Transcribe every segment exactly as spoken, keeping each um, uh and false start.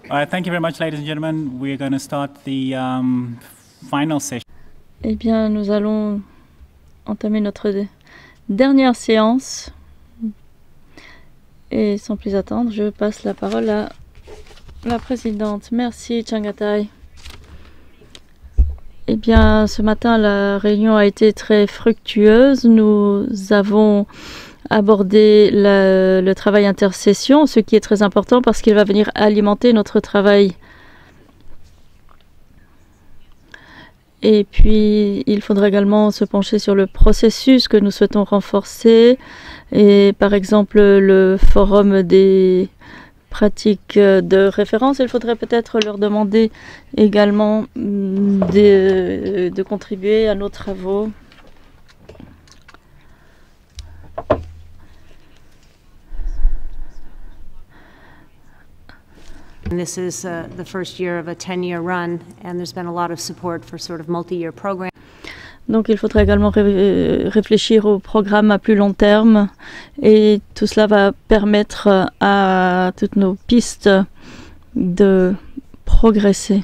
All right, thank you very much, ladies and gentlemen. We're going to start the um, final session. Eh bien, nous allons entamer notre dernière séance. Et sans plus attendre, je passe la parole à la présidente. Merci, Changatai. Eh bien, ce matin, la réunion a été très fructueuse. Nous avons abordé la, le travail intersession, ce qui est très important parce qu'il va venir alimenter notre travail. Et puis, il faudra également se pencher sur le processus que nous souhaitons renforcer. Et par exemple, le forum des pratiques de référence, il faudrait peut-être leur demander également de, de contribuer à nos travaux. This is uh, the first year of a ten-year run, and there's been a lot of support for sort of multi-year programs. Donc il faudra également ré réfléchir au programme à plus long terme et tout cela va permettre à toutes nos pistes de progresser.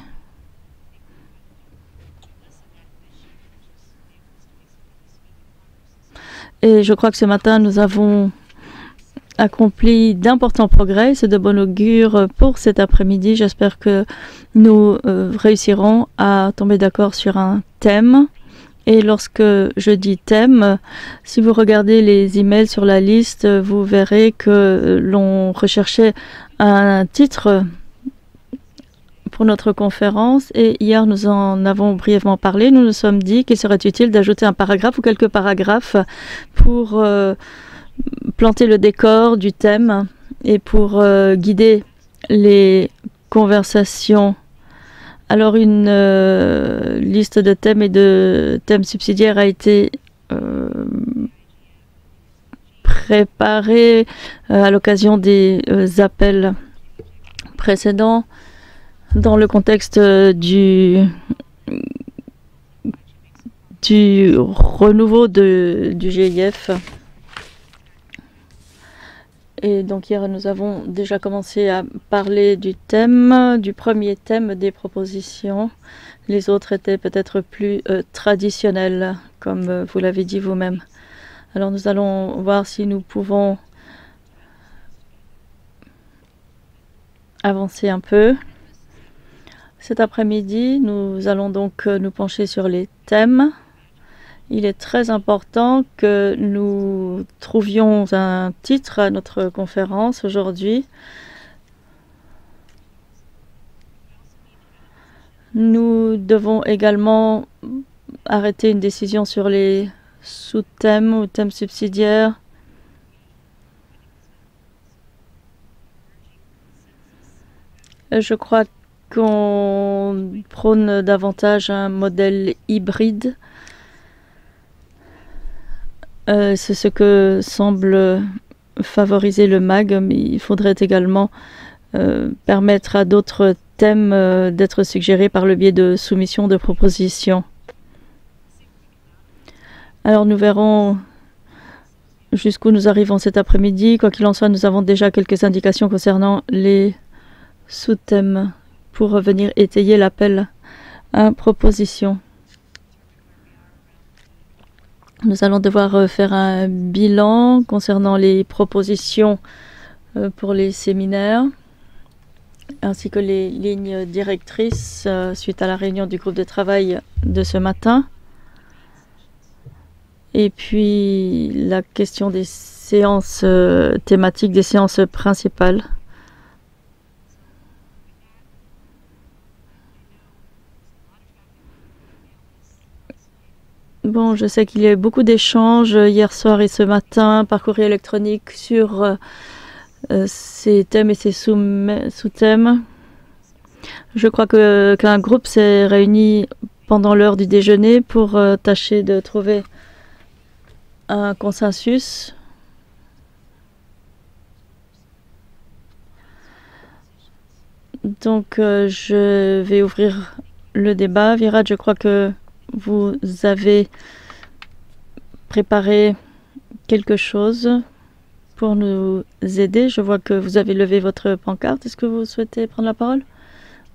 Et je crois que ce matin nous avons accompli d'importants progrès. C'est de bon augure pour cet après-midi. J'espère que nous euh, réussirons à tomber d'accord sur un thème. Et lorsque je dis thème, si vous regardez les emails sur la liste, vous verrez que l'on recherchait un titre pour notre conférence. Et hier, nous en avons brièvement parlé. Nous nous sommes dit qu'il serait utile d'ajouter un paragraphe ou quelques paragraphes pour euh, planter le décor du thème et pour euh, guider les conversations. Alors une euh, liste de thèmes et de thèmes subsidiaires a été euh, préparée euh, à l'occasion des euh, appels précédents dans le contexte euh, du, du renouveau de, du I G F. Et donc hier, nous avons déjà commencé à parler du thème, du premier thème des propositions. Les autres étaient peut-être plus euh, traditionnels, comme euh, vous l'avez dit vous-même. Alors nous allons voir si nous pouvons avancer un peu. Cet après-midi, nous allons donc euh, nous pencher sur les thèmes. Il est très important que nous trouvions un titre à notre conférence aujourd'hui. Nous devons également arrêter une décision sur les sous-thèmes ou thèmes subsidiaires. Je crois qu'on prône davantage un modèle hybride. Euh, c'est ce que semble favoriser le M A G, mais il faudrait également euh, permettre à d'autres thèmes euh, d'être suggérés par le biais de soumission de propositions. Alors nous verrons jusqu'où nous arrivons cet après-midi. Quoi qu'il en soit, nous avons déjà quelques indications concernant les sous-thèmes pour venir étayer l'appel à proposition. Nous allons devoir faire un bilan concernant les propositions pour les séminaires, ainsi que les lignes directrices suite à la réunion du groupe de travail de ce matin. Et puis la question des séances thématiques, des séances principales. Bon, je sais qu'il y a eu beaucoup d'échanges hier soir et ce matin par courrier électronique sur euh, ces thèmes et ces sous-thèmes. Je crois que qu'un groupe s'est réuni pendant l'heure du déjeuner pour euh, tâcher de trouver un consensus. Donc, euh, je vais ouvrir le débat. Virat, je crois que vous avez préparé quelque chose pour nous aider. Je vois que vous avez levé votre pancarte. Est-ce que vous souhaitez prendre la parole?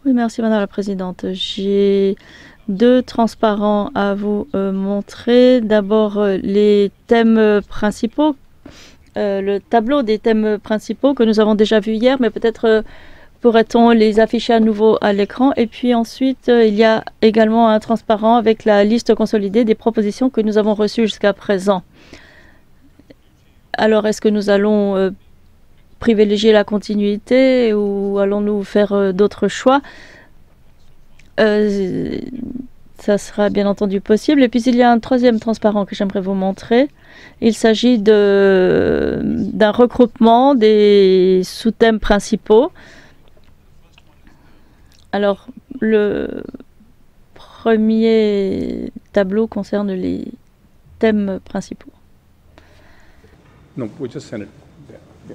Oui, merci Madame la Présidente. J'ai deux transparents à vous euh, montrer. D'abord, euh, les thèmes principaux, euh, le tableau des thèmes principaux que nous avons déjà vu hier, mais peut-être euh, pourrait-on les afficher à nouveau à l'écran. Et puis ensuite, euh, il y a également un transparent avec la liste consolidée des propositions que nous avons reçues jusqu'à présent. Alors, est-ce que nous allons euh, privilégier la continuité ou allons-nous faire euh, d'autres choix? euh, Ça sera bien entendu possible. Et puis, il y a un troisième transparent que j'aimerais vous montrer. Il s'agit de, d'un regroupement des sous-thèmes principaux. Alors, le premier tableau concerne les thèmes principaux. No, we just send it there. Yeah.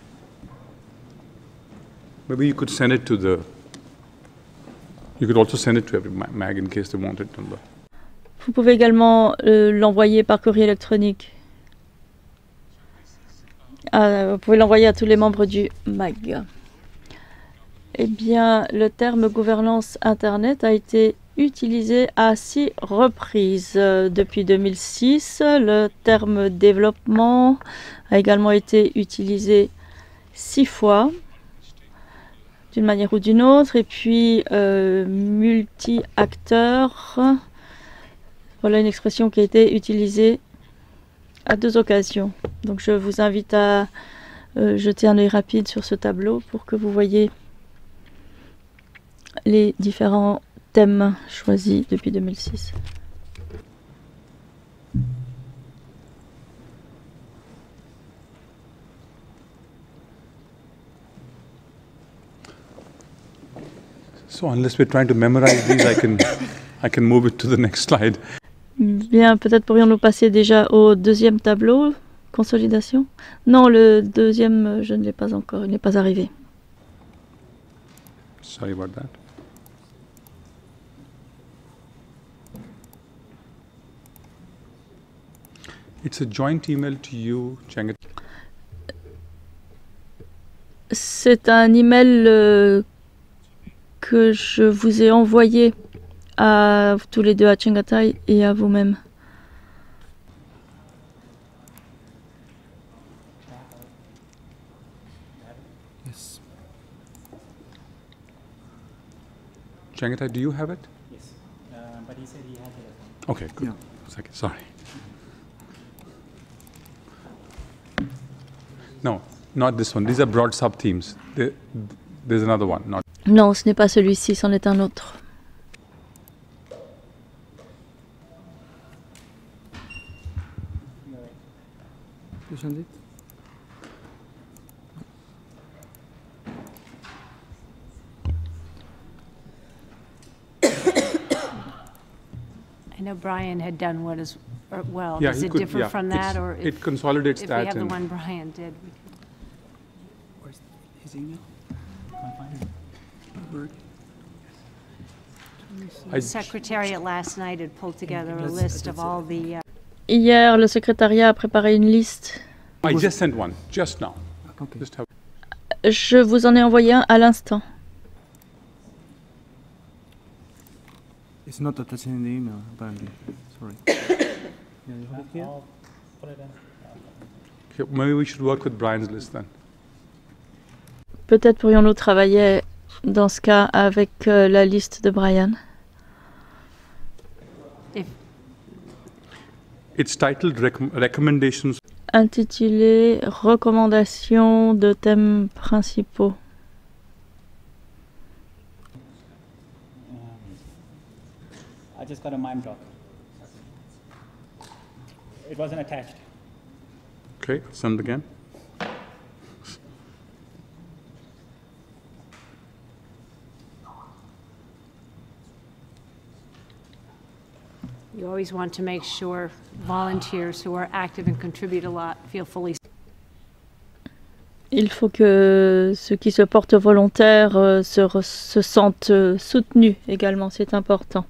Maybe you could send it to the. You could also send it to every mag in case they want it on the. Vous pouvez également euh, l'envoyer par courrier électronique. Ah, vous pouvez l'envoyer à tous les membres du M A G. Eh bien, le terme gouvernance Internet a été utilisé à six reprises euh, depuis deux mille six. Le terme développement a également été utilisé six fois, d'une manière ou d'une autre. Et puis, euh, multi-acteur, voilà une expression qui a été utilisée à deux occasions. Donc, je vous invite à euh, jeter un œil rapide sur ce tableau pour que vous voyez les différents thèmes choisis depuis deux mille six. So unless we're trying to memorize these, I can, I can move it to the next slide. Bien, peut-être pourrions-nous passer déjà au deuxième tableau, consolidation. Non, le deuxième, je ne l'ai pas encore, il n'est pas arrivé. Sorry about that. It's a joint email to you, Changat. C'est un email euh, que je vous ai envoyé à tous les deux, à Chengatai et à vous-même. Yes. Changatai, do you have it? Yes, uh, but he said he has it as well. Okay, good. Yeah. Second, sorry. No, not this one. These are broad sub-themes. There, there's another one. Not. Non, ce n'est pas celui-ci, c'en est un autre. You send it? I know Brian had done what is, or, well, Yeah, is he it could- different yeah, from it's- that, or it if, consolidates if we that have the and- one Brian did? we could- Where's his email? Can't find it. Word? I, Secretariat last night had pulled together a That's- list of that's it. all the, uh, Hier, le secrétariat a préparé une liste. I just sent one, just now. Okay. Just have. Je vous en ai envoyé un à l'instant. It's not attached in the email, apparently. Sorry. Yeah, you have it here? I'll put it in. Okay, maybe we should work with Brian's list then. Peut-être pourrions-nous travailler dans ce cas avec euh, la liste de Brian. if, It's titled Recom- Recommendations. Intitulé Recommandations de thèmes principaux. I just got a mime talk. It wasn't attached. Okay, send again. you always want to make sure volunteers who are active and contribute a lot feel fully. Il faut que ceux qui se portent volontaires euh, se, re- se sentent euh, soutenus également, c'est important.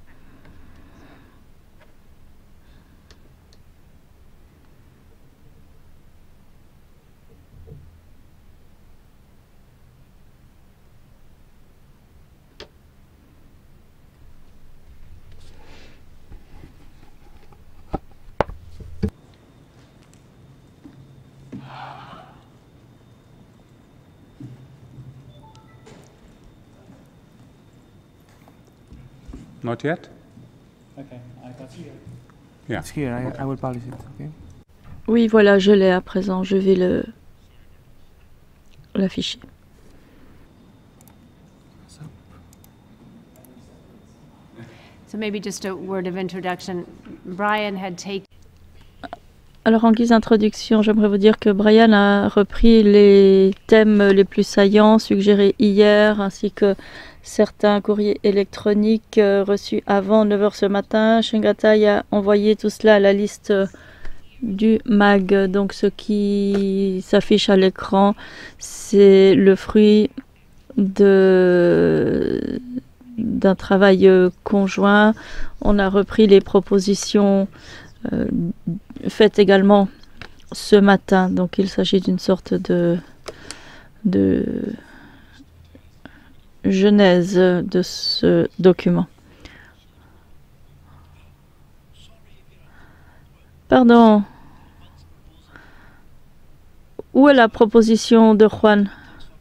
Not yet? Okay, I got you. Yeah. It's here. I, I will publish it. Okay. Oui, voilà, je l'ai à présent. Je vais le l'afficher. So maybe just a word of introduction. Brian had taken Alors, en guise d'introduction, j'aimerais vous dire que Brian a repris les thèmes les plus saillants suggérés hier, ainsi que certains courriers électroniques euh, reçus avant neuf heures ce matin. Shengatai a envoyé tout cela à la liste euh, du M A G. Donc, ce qui s'affiche à l'écran, c'est le fruit de d'un travail euh, conjoint. On a repris les propositions euh, faites également ce matin. Donc il s'agit d'une sorte de, de genèse de ce document. Pardon. Où est la proposition de Juan?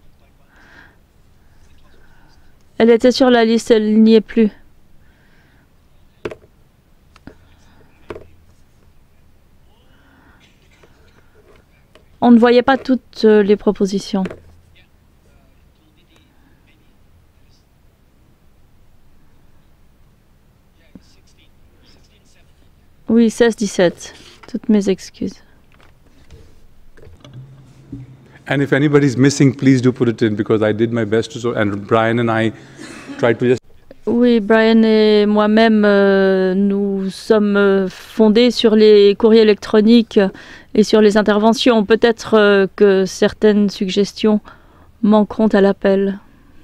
Elle était sur la liste, elle n'y est plus. On ne voyait pas toutes euh, les propositions. Oui, seize dix-sept. Toutes mes excuses. And if anybody's missing, please do put it in because I did my best to, so, and Brian and I tried to just. Oui, Brian et moi-même, euh, nous sommes euh, fondés sur les courriers électroniques et sur les interventions. Peut-être euh, que certaines suggestions manqueront à l'appel.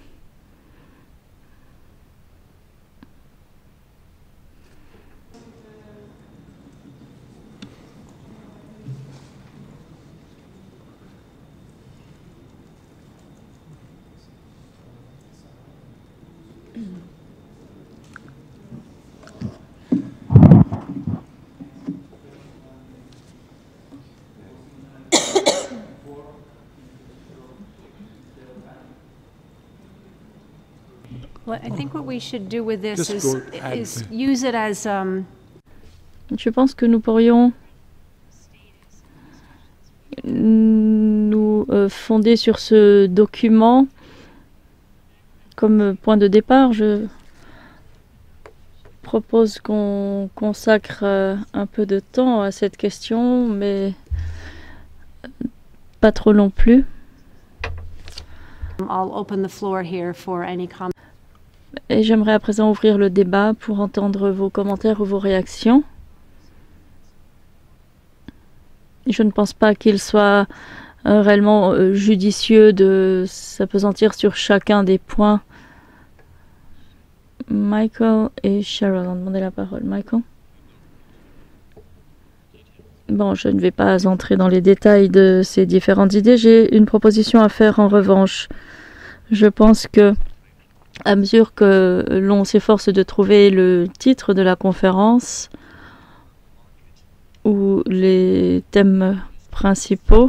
Well, I think what we should do with this Just is, go ahead. is use it as, um, Je pense que nous pourrions nous euh, fonder sur ce document comme point de départ. Je propose qu'on consacre euh, un peu de temps à cette question, mais pas trop non plus. I'll open the floor here for any comments. Et j'aimerais à présent ouvrir le débat pour entendre vos commentaires ou vos réactions. Je ne pense pas qu'il soit euh, réellement euh, judicieux de s'appesantir sur chacun des points. Michael et Cheryl ont demandé la parole. Michael? Bon, je ne vais pas entrer dans les détails de ces différentes idées. J'ai une proposition à faire en revanche. Je pense que à mesure que l'on s'efforce de trouver le titre de la conférence ou les thèmes principaux,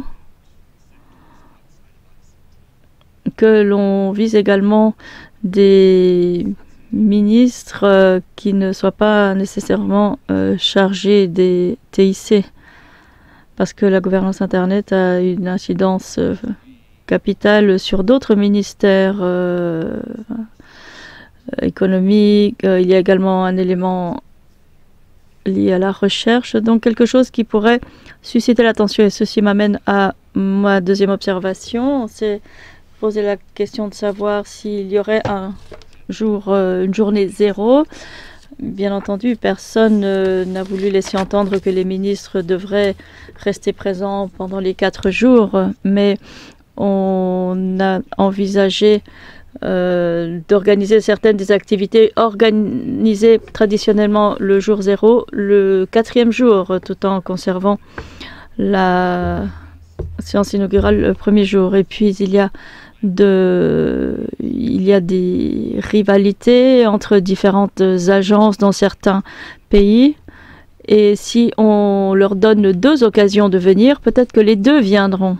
que l'on vise également des ministres euh, qui ne soient pas nécessairement euh, chargés des T I C, parce que la gouvernance Internet a une incidence euh, capitale sur d'autres ministères euh, économiques. Euh, il y a également un élément lié à la recherche, donc quelque chose qui pourrait susciter l'attention. Et ceci m'amène à ma deuxième observation. On s'est posé la question de savoir s'il y aurait un jour, euh, une journée zéro. Bien entendu, personne euh, n'a voulu laisser entendre que les ministres devraient rester présents pendant les quatre jours, mais on a envisagé euh, d'organiser certaines des activités organisées traditionnellement le jour zéro, le quatrième jour, tout en conservant la séance inaugurale le premier jour. Et puis il y a de, il y a des rivalités entre différentes agences dans certains pays. Et si on leur donne deux occasions de venir, peut-être que les deux viendront.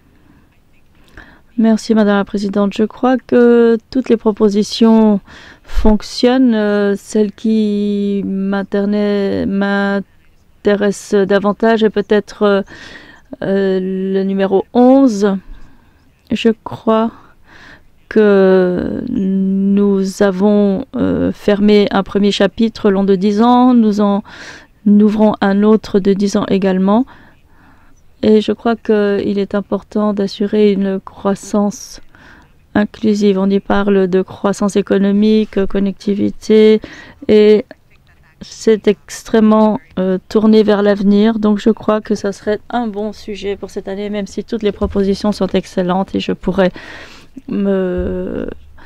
Merci Madame la Présidente. Je crois que toutes les propositions fonctionne. Euh, celle qui m'interne- m'intéresse davantage est peut-être euh, euh, le numéro onze. Je crois que nous avons euh, fermé un premier chapitre long de dix ans. Nous en ouvrons un autre de dix ans également. Et je crois qu'il est important d'assurer une croissance inclusive. On y parle de croissance économique, connectivité, et c'est extrêmement euh, tourné vers l'avenir. Donc je crois que ça serait un bon sujet pour cette année, même si toutes les propositions sont excellentes et je pourrais me...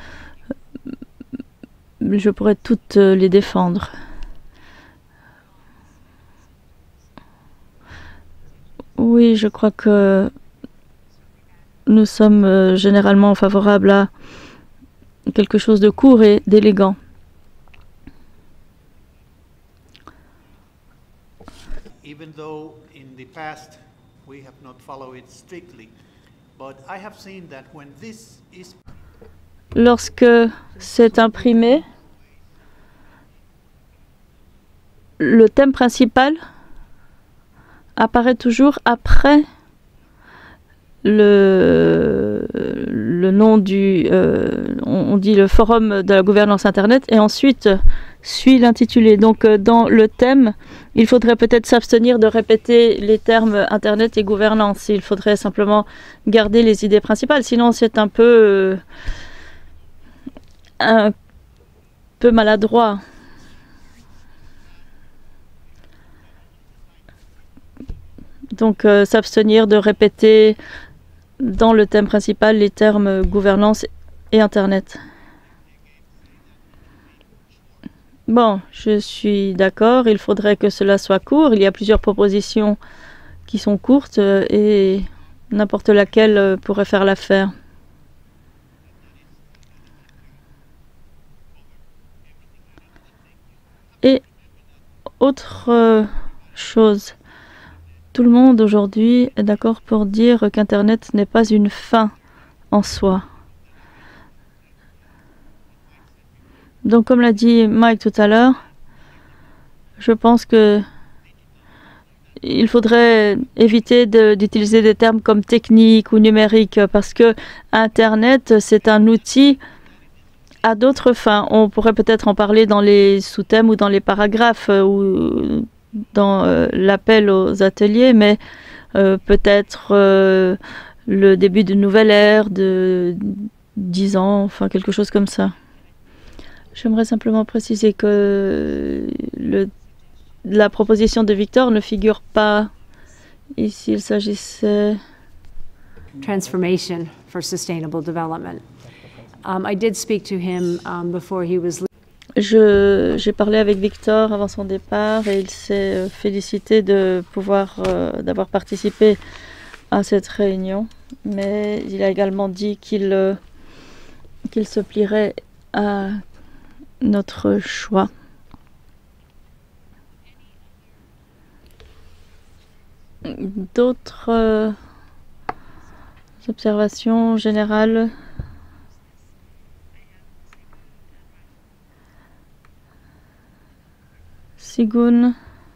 je pourrais toutes les défendre. Oui, je crois que nous sommes euh, généralement favorables à quelque chose de court et d'élégant. Even though in the past we have not followed it strictly, but I have seen that when this is Lorsque c'est imprimé, le thème principal apparaît toujours après le, le nom du... Euh, on, on dit le forum de la gouvernance Internet, et ensuite suit l'intitulé. Donc euh, dans le thème, il faudrait peut-être s'abstenir de répéter les termes Internet et gouvernance. Il faudrait simplement garder les idées principales. Sinon, c'est un peu, euh, un peu maladroit. Donc, euh, s'abstenir de répéter dans le thème principal les termes gouvernance et Internet. Bon, je suis d'accord, il faudrait que cela soit court. Il y a plusieurs propositions qui sont courtes euh, et n'importe laquelle euh, pourrait faire l'affaire. Et autre euh, chose, tout le monde aujourd'hui est d'accord pour dire qu'Internet n'est pas une fin en soi. Donc, comme l'a dit Mike tout à l'heure, je pense que il faudrait éviter de- d'utiliser des termes comme technique ou numérique, parce que Internet, c'est un outil à d'autres fins. On pourrait peut-être en parler dans les sous-thèmes ou dans les paragraphes euh, ou dans euh, l'appel aux ateliers, mais euh, peut-être euh, le début d'une nouvelle ère de dix ans, enfin quelque chose comme ça. J'aimerais simplement préciser que le, la proposition de Victor ne figure pas ici. Il s'agissait... Transformation for sustainable development. Um, I did speak to him um, before he was. Je, j'ai parlé avec Victor avant son départ et il s'est euh, félicité de pouvoir, euh, d'avoir participé à cette réunion. Mais il a également dit qu'il euh, qu'il se plierait à notre choix. D'autres euh, observations générales? Sigoun.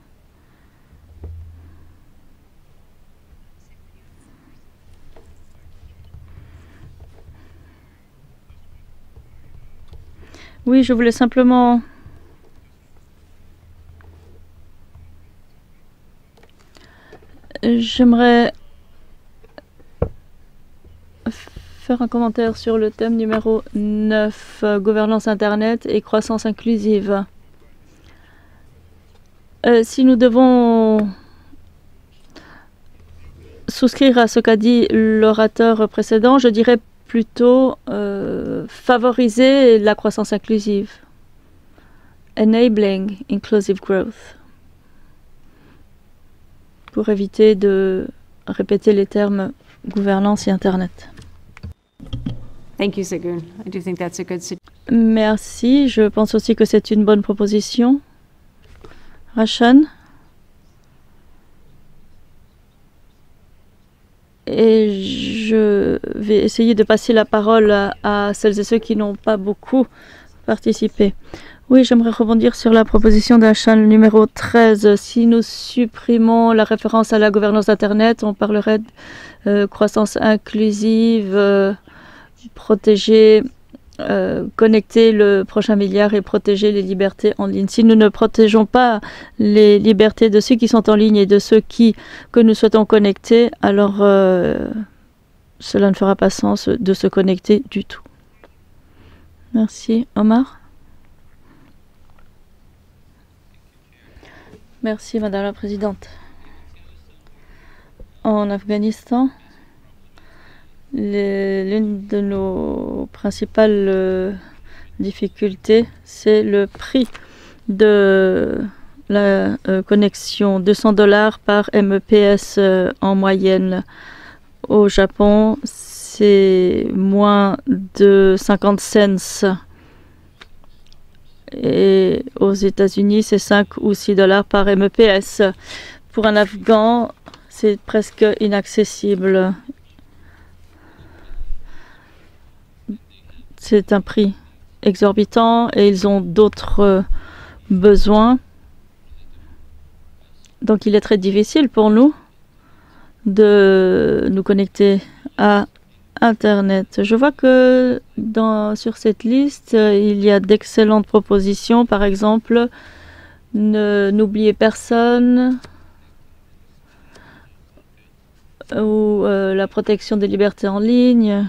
Oui, je voulais simplement J'aimerais faire un commentaire sur le thème numéro neuf, euh, gouvernance Internet et croissance inclusive. Euh, si nous devons souscrire à ce qu'a dit l'orateur précédent, je dirais plutôt euh, favoriser la croissance inclusive. Enabling inclusive growth. Pour éviter de répéter les termes gouvernance et Internet. Thank you, Sigun. I do think that's a good suggestion. Merci. Je pense aussi que c'est une bonne proposition. Rachan. Et je vais essayer de passer la parole à, à celles et ceux qui n'ont pas beaucoup participer. Oui, j'aimerais rebondir sur la proposition d'achat numéro treize. Si nous supprimons la référence à la gouvernance Internet, on parlerait de euh, croissance inclusive, euh, protéger, euh, connecter le prochain milliard et protéger les libertés en ligne. Si nous ne protégeons pas les libertés de ceux qui sont en ligne et de ceux qui, que nous souhaitons connecter, alors euh, cela ne fera pas sens de se connecter du tout. Merci. Omar? Merci, Madame la Présidente. En Afghanistan, l'une de nos principales euh, difficultés, c'est le prix de la euh, connexion. deux cents dollars par M E P S euh, en moyenne. Au Japon, c'est moins de cinquante cents. Et aux États-Unis, c'est cinq ou six dollars par M E P S. Pour un Afghan, c'est presque inaccessible. C'est un prix exorbitant et ils ont d'autres euh, besoins. Donc il est très difficile pour nous de nous connecter à Internet. Je vois que dans, sur cette liste, il y a d'excellentes propositions. Par exemple, ne n'oubliez personne ou euh, la protection des libertés en ligne.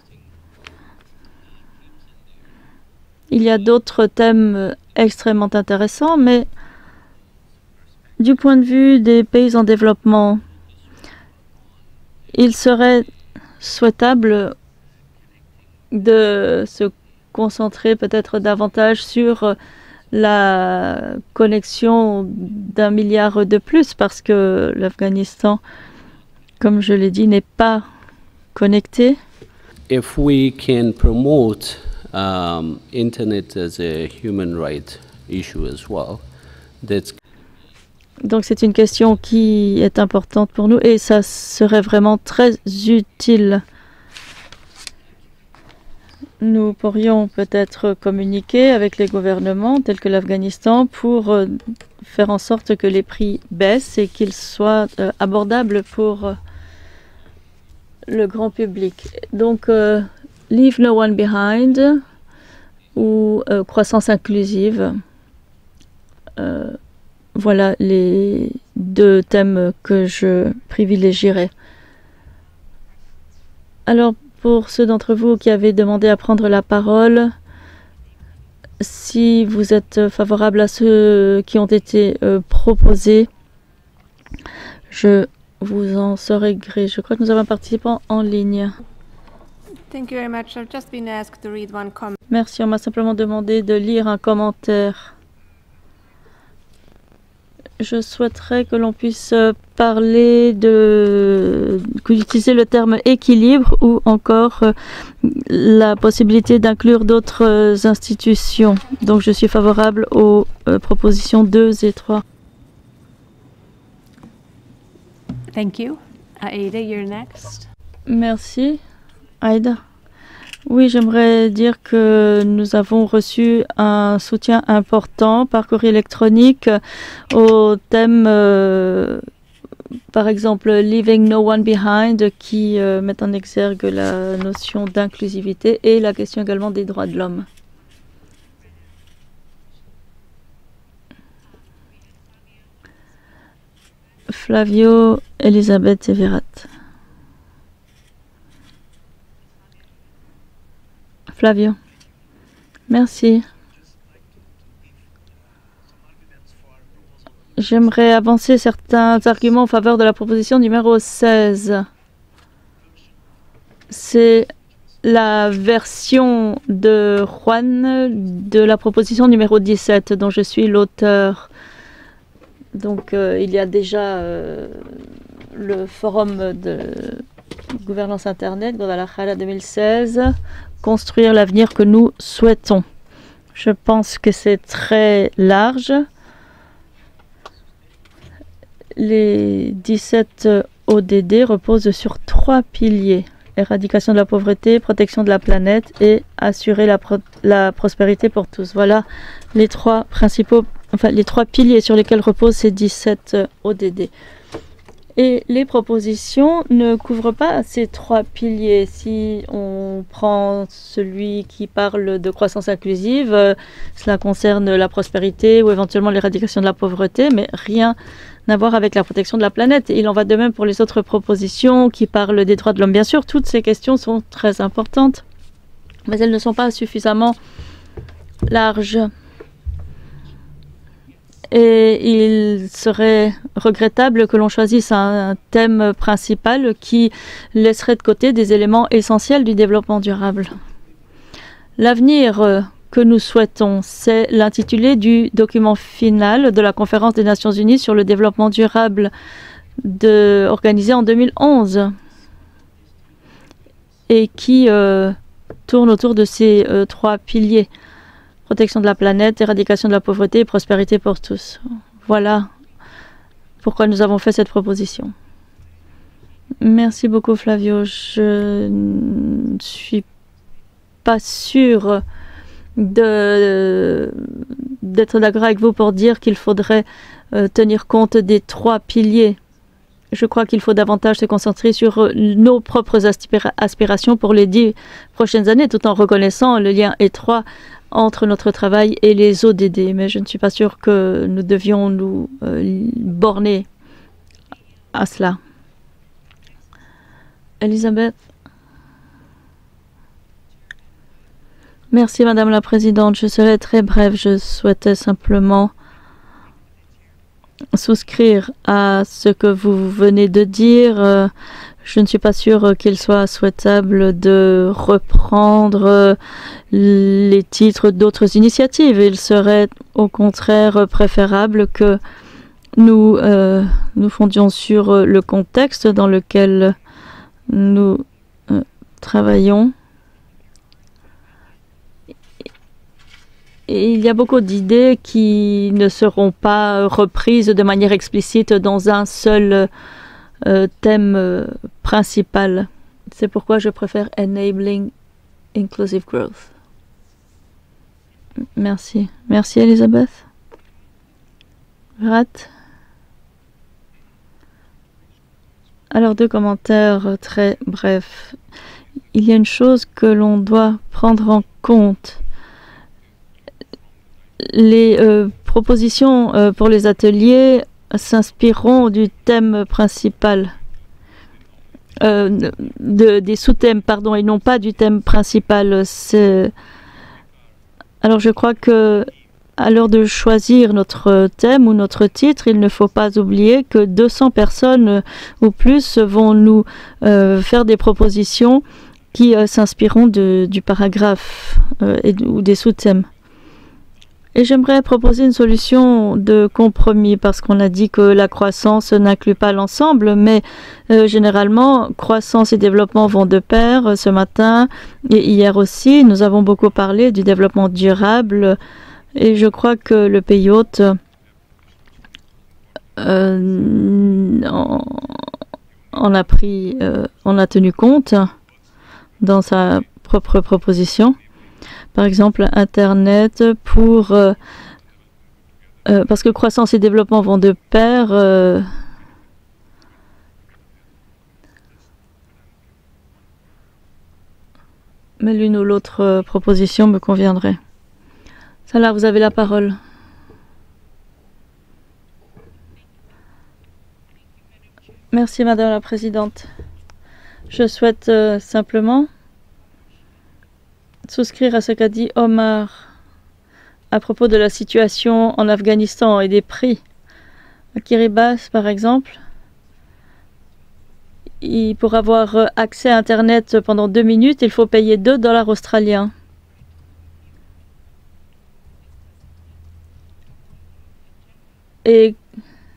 Il y a d'autres thèmes extrêmement intéressants, mais du point de vue des pays en développement, il serait souhaitable de se concentrer peut-être davantage sur la connexion d'un milliard de plus parce que l'Afghanistan, comme je l'ai dit, n'est pas connecté. If we can promote um, Internet as a human right issue as well, that's Donc c'est une question qui est importante pour nous et ça serait vraiment très utile. Nous pourrions peut-être communiquer avec les gouvernements tels que l'Afghanistan pour euh, faire en sorte que les prix baissent et qu'ils soient euh, abordables pour euh, le grand public. Donc euh, Leave No One Behind ou euh, croissance inclusive. Euh, Voilà les deux thèmes que je privilégierais. Alors, pour ceux d'entre vous qui avaient demandé à prendre la parole, si vous êtes favorable à ceux qui ont été euh, proposés, je vous en serai gré. Je crois que nous avons un participant en ligne. Thank you very much. I've just been asked to read one comment. Merci, on m'a simplement demandé de lire un commentaire. Je souhaiterais que l'on puisse parler de, d'utiliser le terme équilibre ou encore euh, la possibilité d'inclure d'autres euh, institutions. Donc je suis favorable aux euh, propositions deux et trois. Thank you. Aida, you're next. Merci. Aida. Oui, j'aimerais dire que nous avons reçu un soutien important par courrier électronique au thème, euh, par exemple, Leaving No One Behind, qui euh, met en exergue la notion d'inclusivité et la question également des droits de l'homme. Flavio, Elisabeth et Virat. Flavio. Merci. J'aimerais avancer certains arguments en faveur de la proposition numéro seize. C'est la version de Juan de la proposition numéro dix-sept dont je suis l'auteur. Donc euh, il y a déjà euh, le forum de gouvernance Internet, Guadalajara deux mille seize, construire l'avenir que nous souhaitons. Je pense que c'est très large. Les dix-sept O D D reposent sur trois piliers. éradication de la pauvreté, protection de la planète et assurer la, pro la prospérité pour tous. Voilà les trois principaux, enfin les trois piliers sur lesquels reposent ces dix-sept O D D. Et les propositions ne couvrent pas ces trois piliers. Si on prend celui qui parle de croissance inclusive, euh, cela concerne la prospérité ou éventuellement l'éradication de la pauvreté, mais rien à voir avec la protection de la planète. Il en va de même pour les autres propositions qui parlent des droits de l'homme. Bien sûr, toutes ces questions sont très importantes, mais elles ne sont pas suffisamment larges. Et il serait regrettable que l'on choisisse un thème principal qui laisserait de côté des éléments essentiels du développement durable. L'avenir que nous souhaitons, c'est l'intitulé du document final de la Conférence des Nations Unies sur le développement durable de, organisée en deux mille onze et qui euh, tourne autour de ces euh, trois piliers. Protection de la planète, éradication de la pauvreté et prospérité pour tous. Voilà pourquoi nous avons fait cette proposition. Merci beaucoup, Flavio. Je ne suis pas sûre d'être d'accord avec vous pour dire qu'il faudrait euh, tenir compte des trois piliers. Je crois qu'il faut davantage se concentrer sur euh, nos propres aspira aspirations pour les dix prochaines années, tout en reconnaissant le lien étroit entre notre travail et les O D D, mais je ne suis pas sûre que nous devions nous euh, borner à cela. Elisabeth. Merci Madame la Présidente, je serai très brève. Je souhaitais simplement souscrire à ce que vous venez de dire. Euh, Je ne suis pas sûre qu'il soit souhaitable de reprendre les titres d'autres initiatives. Il serait au contraire préférable que nous euh, nous fondions sur le contexte dans lequel nous euh, travaillons. Et il y a beaucoup d'idées qui ne seront pas reprises de manière explicite dans un seul Euh, thème euh, principal. C'est pourquoi je préfère Enabling Inclusive Growth. Merci. Merci, Elisabeth. Rat. Alors, deux commentaires très brefs. Il y a une chose que l'on doit prendre en compte. Les euh, propositions euh, pour les ateliers s'inspireront du thème principal, euh, de, des sous-thèmes, pardon, et non pas du thème principal. Alors je crois que à l'heure de choisir notre thème ou notre titre, il ne faut pas oublier que deux cents personnes ou plus vont nous euh, faire des propositions qui euh, s'inspireront de, du paragraphe euh, et, ou des sous-thèmes. Et j'aimerais proposer une solution de compromis parce qu'on a dit que la croissance n'inclut pas l'ensemble, mais euh, généralement, croissance et développement vont de pair. Ce matin et hier aussi, nous avons beaucoup parlé du développement durable et je crois que le pays hôte euh, en, en a pris, euh, en a tenu compte dans sa propre proposition. Par exemple, Internet pour... Euh, euh, parce que croissance et développement vont de pair. Euh, mais l'une ou l'autre euh, proposition me conviendrait. Salah, vous avez la parole. Merci, Madame la Présidente. Je souhaite euh, simplement souscrire à ce qu'a dit Omar à propos de la situation en Afghanistan et des prix. À Kiribati, par exemple, il, pour avoir accès à Internet pendant deux minutes, il faut payer deux dollars australiens. Et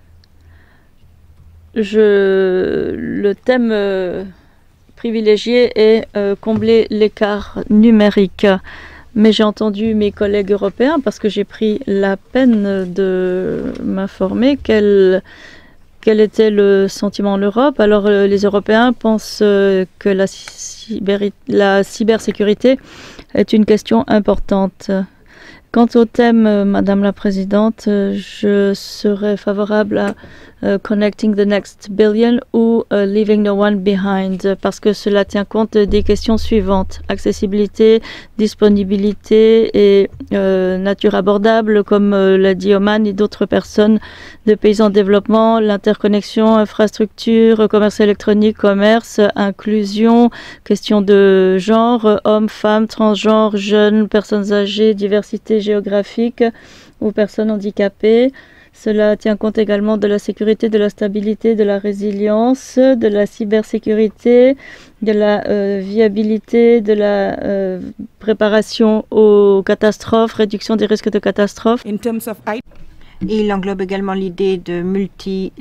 je, le thème euh, privilégié est euh, combler l'écart numérique. Mais j'ai entendu mes collègues européens, parce que j'ai pris la peine de m'informer, qu'elles quel était le sentiment en Europe. Alors euh, les Européens pensent euh, que la, cyber, la cybersécurité est une question importante. Quant au thème, euh, Madame la Présidente, euh, je serais favorable à uh, Connecting the Next Billion ou uh, Leaving No One Behind, parce que cela tient compte des questions suivantes: accessibilité, disponibilité et euh, nature abordable, comme euh, l'a dit Oman et d'autres personnes de pays en développement, l'interconnexion, infrastructure, commerce électronique, commerce, inclusion, question de genre, hommes, femmes, transgenres, jeunes, personnes âgées, diversité géographique ou personnes handicapées. Cela tient compte également de la sécurité, de la stabilité, de la résilience, de la cybersécurité, de la euh, viabilité, de la euh, préparation aux catastrophes, réduction des risques de catastrophes. In terms of I Il englobe également l'idée de, multi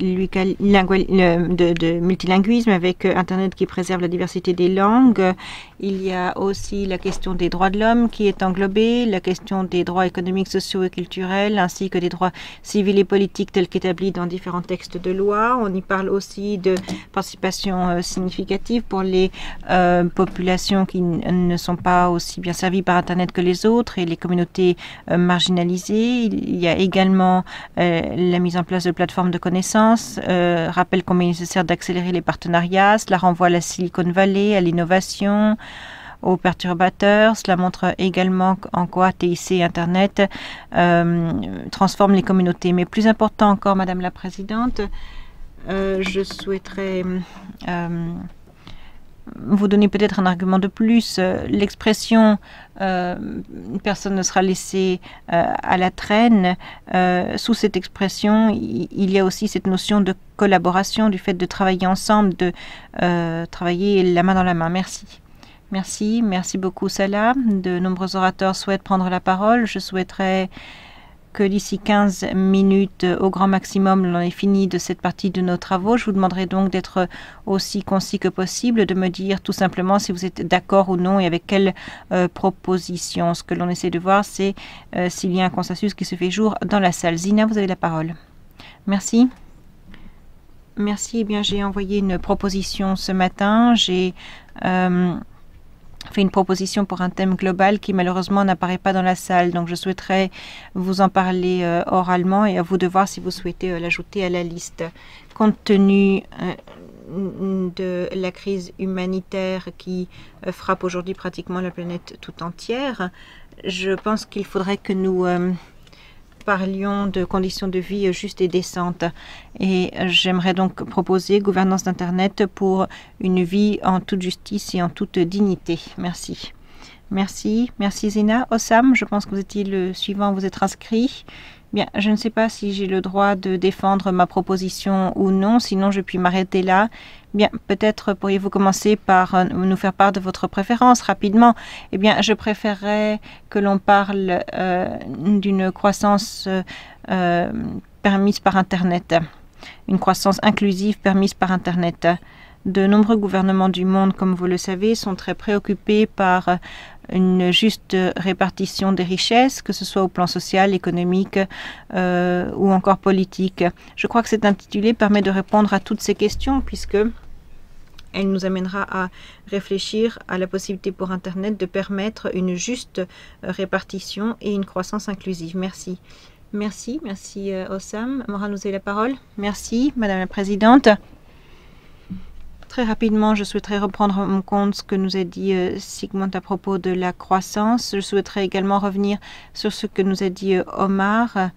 de, de multilinguisme avec Internet qui préserve la diversité des langues. Il y a aussi la question des droits de l'homme qui est englobée, la question des droits économiques, sociaux et culturels, ainsi que des droits civils et politiques tels qu'établis dans différents textes de loi. On y parle aussi de participation euh, significative pour les euh, populations qui ne sont pas aussi bien servies par Internet que les autres et les communautés euh, marginalisées. Il y a également Euh, la mise en place de plateformes de connaissances, euh, rappelle combien il est nécessaire d'accélérer les partenariats, cela renvoie à la Silicon Valley, à l'innovation, aux perturbateurs. Cela montre également en quoi T I C et Internet euh, transforment les communautés. Mais plus important encore, Madame la Présidente, euh, je souhaiterais euh, vous donner peut-être un argument de plus. Euh, L'expression euh, « personne ne sera laissé euh, à la traîne euh, », sous cette expression, il, il y a aussi cette notion de collaboration, du fait de travailler ensemble, de euh, travailler la main dans la main. Merci. Merci, merci beaucoup Salah. De nombreux orateurs souhaitent prendre la parole. Je souhaiterais que d'ici quinze minutes au grand maximum, l'on ait fini de cette partie de nos travaux. Je vous demanderai donc d'être aussi concis que possible, de me dire tout simplement si vous êtes d'accord ou non et avec quelle euh, proposition. Ce que l'on essaie de voir, c'est euh, s'il y a un consensus qui se fait jour dans la salle. Zina, vous avez la parole. Merci. Merci. Eh bien, j'ai envoyé une proposition ce matin. J'ai euh, fait une proposition pour un thème global qui malheureusement n'apparaît pas dans la salle. Donc je souhaiterais vous en parler euh, oralement et à vous de voir si vous souhaitez euh, l'ajouter à la liste. Compte tenu euh, de la crise humanitaire qui euh, frappe aujourd'hui pratiquement la planète tout entière, je pense qu'il faudrait que nous euh, parlions de conditions de vie justes et décentes. Et j'aimerais donc proposer gouvernance d'Internet pour une vie en toute justice et en toute dignité. Merci. Merci. Merci Zina. Ossam, je pense que vous étiez le suivant, vous êtes inscrit. Bien, je ne sais pas si j'ai le droit de défendre ma proposition ou non, sinon je puis m'arrêter là. Bien, peut-être pourriez-vous commencer par euh, nous faire part de votre préférence rapidement. Eh bien, je préférerais que l'on parle euh, d'une croissance euh, permise par Internet, une croissance inclusive permise par Internet. De nombreux gouvernements du monde, comme vous le savez, sont très préoccupés par une juste répartition des richesses, que ce soit au plan social, économique euh, ou encore politique. Je crois que cet intitulé permet de répondre à toutes ces questions puisque elle nous amènera à réfléchir à la possibilité pour Internet de permettre une juste répartition et une croissance inclusive. Merci. Merci, merci euh, Ossam. Moran, vous avez la parole. Merci, Madame la Présidente. Très rapidement, je souhaiterais reprendre en compte ce que nous a dit euh, Sigmund à propos de la croissance. Je souhaiterais également revenir sur ce que nous a dit euh, Omar,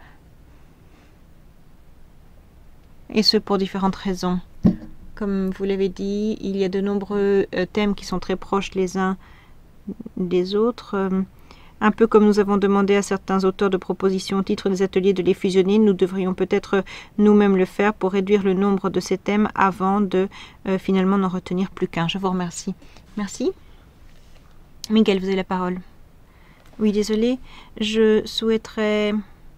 et ce pour différentes raisons. Comme vous l'avez dit, il y a de nombreux euh, thèmes qui sont très proches les uns des autres. Euh, Un peu comme nous avons demandé à certains auteurs de propositions au titre des ateliers de les fusionner, nous devrions peut-être nous-mêmes le faire pour réduire le nombre de ces thèmes avant de euh, finalement n'en retenir plus qu'un. Je vous remercie. Merci. Miguel, vous avez la parole. Oui, désolé. Je souhaiterais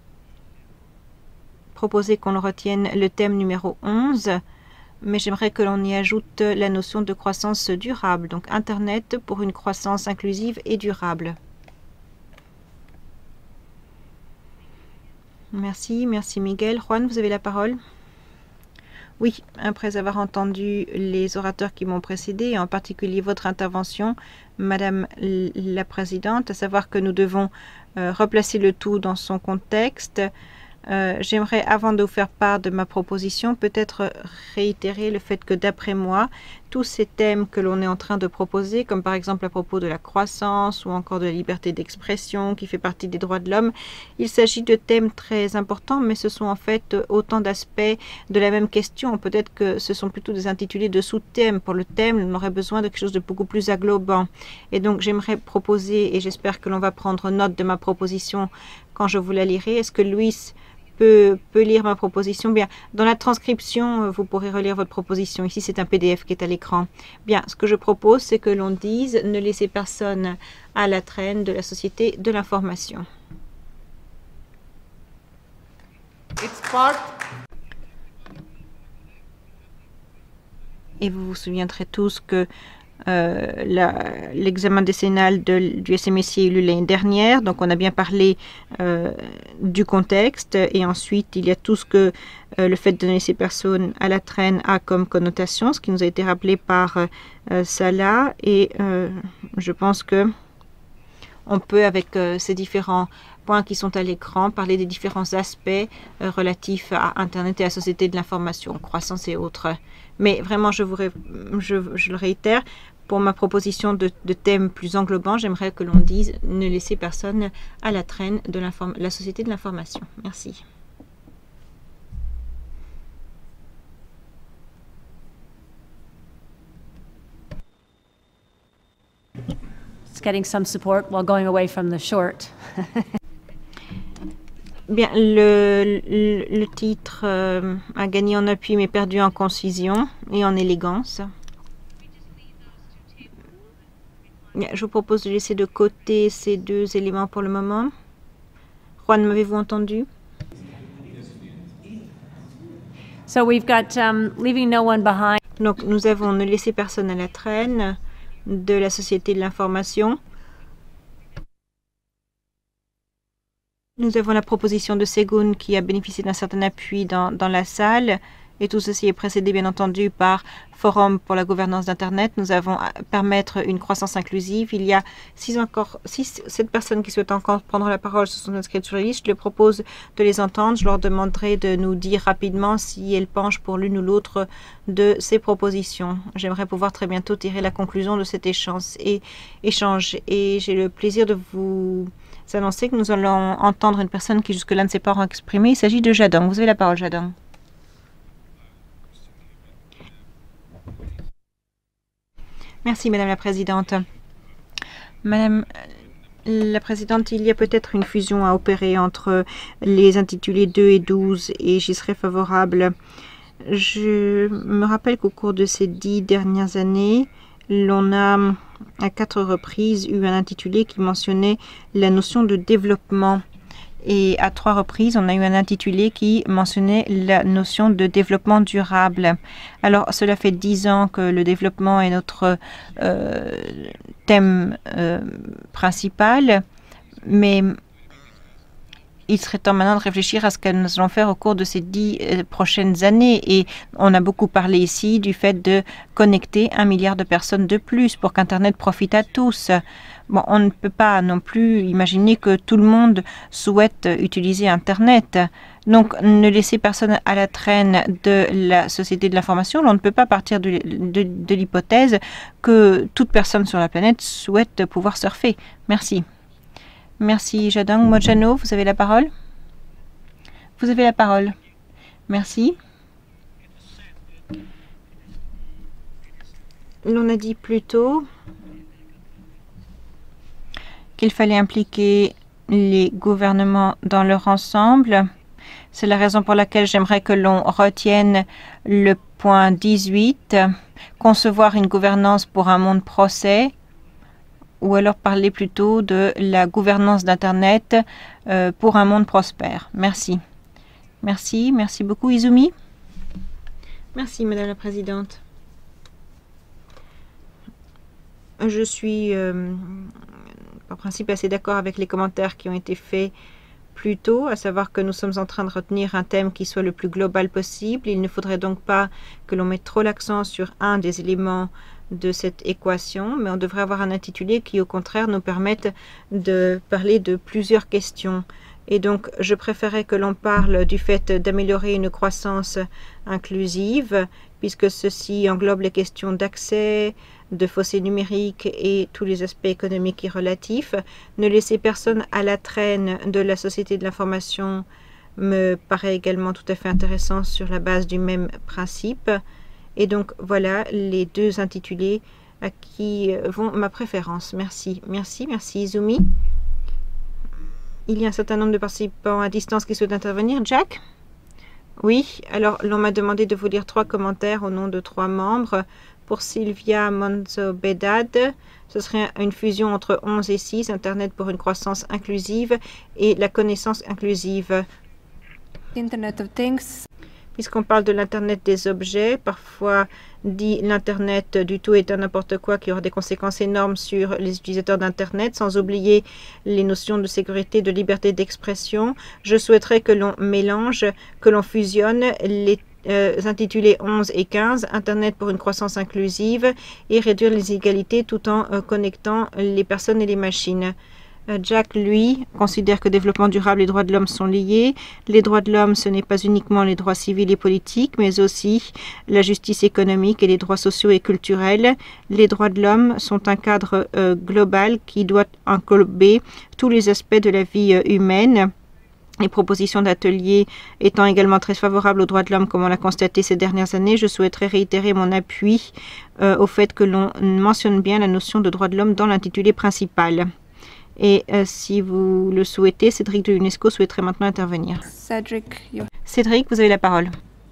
proposer qu'on retienne le thème numéro onze, mais j'aimerais que l'on y ajoute la notion de croissance durable, donc Internet pour une croissance inclusive et durable. Merci, merci Miguel. Juan, vous avez la parole. Oui, après avoir entendu les orateurs qui m'ont précédé, en particulier votre intervention, Madame la Présidente, à savoir que nous devons euh, replacer le tout dans son contexte. Euh, J'aimerais, avant de vous faire part de ma proposition, peut-être réitérer le fait que, d'après moi, tous ces thèmes que l'on est en train de proposer, comme par exemple à propos de la croissance ou encore de la liberté d'expression qui fait partie des droits de l'homme, il s'agit de thèmes très importants, mais ce sont en fait autant d'aspects de la même question. Peut-être que ce sont plutôt des intitulés de sous-thèmes. Pour le thème, on aurait besoin de quelque chose de beaucoup plus englobant. Et donc, j'aimerais proposer, et j'espère que l'on va prendre note de ma proposition quand je vous la lirai. Est-ce que Louis Peut, peut lire ma proposition? Bien, dans la transcription, vous pourrez relire votre proposition. Ici, c'est un P D F qui est à l'écran. Bien, ce que je propose, c'est que l'on dise « Ne laissez personne à la traîne de la société de l'information ». Et vous vous souviendrez tous que Euh, l'examen décennal de, du S M S I a eu lieu l'année dernière, donc on a bien parlé euh, du contexte, et ensuite il y a tout ce que euh, le fait de donner ces personnes à la traîne a comme connotation, ce qui nous a été rappelé par euh, Salah, et euh, je pense que on peut, avec euh, ces différents points qui sont à l'écran, parler des différents aspects euh, relatifs à Internet et à la société de l'information, croissance et autres. Mais vraiment, je, vous ré je, je le réitère, pour ma proposition de, de thème plus englobant, j'aimerais que l'on dise « Ne laissez personne à la traîne de la société de l'information ». Merci. It's getting some support while going away from the short. Bien, le, le, le titre euh, a gagné en appui mais perdu en concision et en élégance. Bien, je vous propose de laisser de côté ces deux éléments pour le moment. Juan, m'avez-vous entendu? So we've got um, leaving no one behind. Donc, nous avons ne laisser personne à la traîne de la société de l'information. Nous avons la proposition de Segun qui a bénéficié d'un certain appui dans, dans la salle. Et tout ceci est précédé, bien entendu, par Forum pour la gouvernance d'Internet. Nous avons à permettre une croissance inclusive. Il y a six encore, six, sept personnes qui souhaitent encore prendre la parole, se sont inscrites sur la liste. Je leur propose de les entendre. Je leur demanderai de nous dire rapidement si elles penchent pour l'une ou l'autre de ces propositions. J'aimerais pouvoir très bientôt tirer la conclusion de cet échange. Et, échange. et j'ai le plaisir de vous annoncer que nous allons entendre une personne qui jusque-là ne s'est pas exprimée. Il s'agit de Jadang. Vous avez la parole, Jadang. Merci, Madame la Présidente. Madame la Présidente, il y a peut-être une fusion à opérer entre les intitulés deux et douze et j'y serais favorable. Je me rappelle qu'au cours de ces dix dernières années, l'on a à quatre reprises eu un intitulé qui mentionnait la notion de développement. Et à trois reprises, on a eu un intitulé qui mentionnait la notion de développement durable. Alors, cela fait dix ans que le développement est notre euh, thème euh, principal, mais il serait temps maintenant de réfléchir à ce que nous allons faire au cours de ces dix euh, prochaines années. Et on a beaucoup parlé ici du fait de connecter un milliard de personnes de plus pour qu'Internet profite à tous. Bon, on ne peut pas non plus imaginer que tout le monde souhaite utiliser Internet. Donc, ne laisser personne à la traîne de la société de l'information. On ne peut pas partir de, de, de l'hypothèse que toute personne sur la planète souhaite pouvoir surfer. Merci. Merci, Jadang. Mojano, vous avez la parole. Vous avez la parole. Merci. L'on a dit plus tôt qu'il fallait impliquer les gouvernements dans leur ensemble. C'est la raison pour laquelle j'aimerais que l'on retienne le point dix-huit, concevoir une gouvernance pour un monde procès, ou alors parler plutôt de la gouvernance d'Internet euh, pour un monde prospère. Merci. Merci, merci beaucoup. Izumi. Merci, Madame la Présidente. Je suis, euh, par principe, assez d'accord avec les commentaires qui ont été faits plus tôt, à savoir que nous sommes en train de retenir un thème qui soit le plus global possible. Il ne faudrait donc pas que l'on mette trop l'accent sur un des éléments de cette équation, mais on devrait avoir un intitulé qui, au contraire, nous permette de parler de plusieurs questions. Et donc, je préférais que l'on parle du fait d'améliorer une croissance inclusive, puisque ceci englobe les questions d'accès, de fossé numérique et tous les aspects économiques et relatifs. Ne laisser personne à la traîne de la société de l'information me paraît également tout à fait intéressant sur la base du même principe. Et donc, voilà les deux intitulés à qui vont ma préférence. Merci. Merci, merci Izumi. Il y a un certain nombre de participants à distance qui souhaitent intervenir. Jack? Oui, alors l'on m'a demandé de vous lire trois commentaires au nom de trois membres. Pour Sylvia Monzo-Bedad, ce serait une fusion entre onze et six, Internet pour une croissance inclusive et la connaissance inclusive. Internet of Things. Puisqu'on parle de l'Internet des objets, parfois dit l'Internet du tout est un n'importe quoi qui aura des conséquences énormes sur les utilisateurs d'Internet, sans oublier les notions de sécurité, de liberté d'expression. Je souhaiterais que l'on mélange, que l'on fusionne les euh, intitulés onze et quinze, Internet pour une croissance inclusive, et réduire les inégalités tout en euh, connectant les personnes et les machines. Jack, lui, considère que développement durable et droits de l'homme sont liés. Les droits de l'homme, ce n'est pas uniquement les droits civils et politiques, mais aussi la justice économique et les droits sociaux et culturels. Les droits de l'homme sont un cadre euh, global qui doit englober tous les aspects de la vie euh, humaine. Les propositions d'ateliers étant également très favorables aux droits de l'homme, comme on l'a constaté ces dernières années, je souhaiterais réitérer mon appui euh, au fait que l'on mentionne bien la notion de droits de l'homme dans l'intitulé principal. Et euh, si vous le souhaitez, Cédric de l'UNESCO souhaiterait maintenant intervenir. Cédric, you... Cédric, vous avez la parole.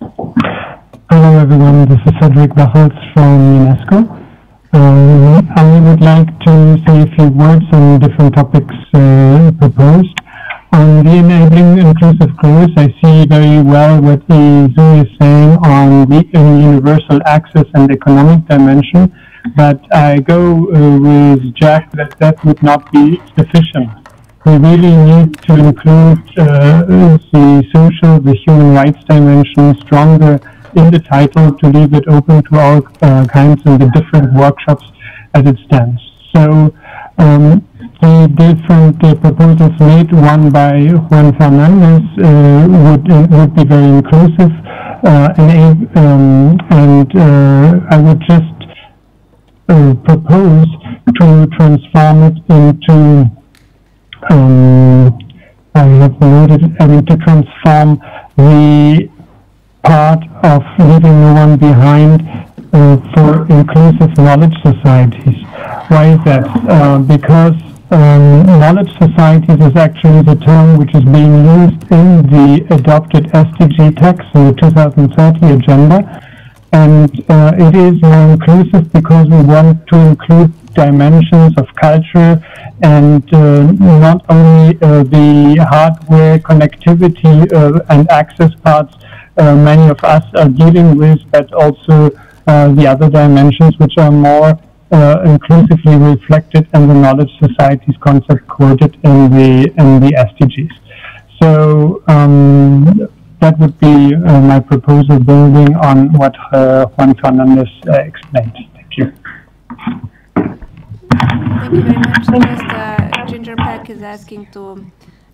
Hello everyone, this is Cédric Barholtz from UNESCO. Um, I would like to say a few words on different topics uh, proposed. On the enabling inclusive growth, I see very well what Izumi is saying on the universal access and economic dimension. But I go uh, with Jack that that would not be sufficient. We really need to include uh, the social, the human rights dimension stronger in the title to leave it open to all uh, kinds of the different workshops as it stands. So um, the different uh, proposals made, one by Juan Fernandez, uh, would, uh, would be very inclusive uh, and, um, and uh, I would just Uh, propose to transform it into, um, I have noted, I mean, to transform the part of leaving no one behind uh, for inclusive knowledge societies. Why is that? Uh, because um, knowledge societies is actually the term which is being used in the adopted S D G text in the two thousand thirty agenda. And uh, it is more inclusive because we want to include dimensions of culture and uh, not only uh, the hardware connectivity uh, and access parts uh, many of us are dealing with, but also uh, the other dimensions which are more uh, inclusively reflected in the knowledge societies concept quoted in the in the S D Gs. So um, that would be uh, my proposal, building on what uh, Juan Fernandez uh, explained. Thank you. Thank you very much. Just uh, Ginger Peck is asking to...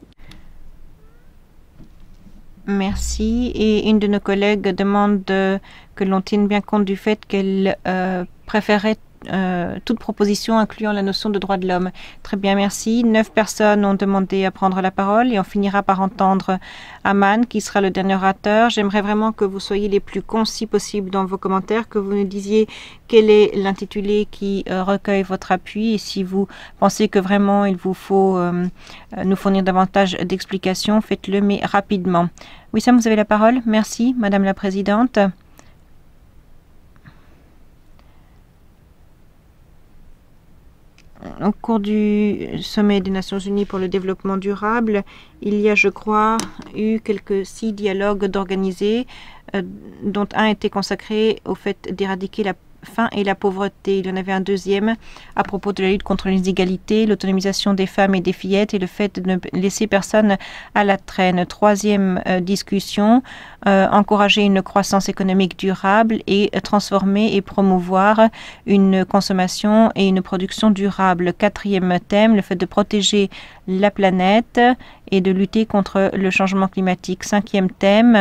Merci. Et une de nos collègues demande euh, que l'on tienne bien compte du fait qu'elle euh, préférait Euh, toute proposition incluant la notion de droit de l'homme. Très bien, merci. Neuf personnes ont demandé à prendre la parole et on finira par entendre Aman, qui sera le dernier orateur. J'aimerais vraiment que vous soyez les plus concis possibles dans vos commentaires, que vous nous disiez quel est l'intitulé qui euh, recueille votre appui et si vous pensez que vraiment il vous faut euh, nous fournir davantage d'explications, faites-le, mais rapidement. Wissam, vous avez la parole. Merci, Madame la Présidente. Au cours du sommet des Nations Unies pour le développement durable, il y a, je crois, eu quelques six dialogues d'organisés, euh, dont un était consacré au fait d'éradiquer la faim et la pauvreté. Il y en avait un deuxième à propos de la lutte contre les inégalités, l'autonomisation des femmes et des fillettes et le fait de ne laisser personne à la traîne. Troisième euh, discussion, euh, encourager une croissance économique durable et euh, transformer et promouvoir une consommation et une production durable. Quatrième thème, le fait de protéger la planète et de lutter contre le changement climatique. Cinquième thème,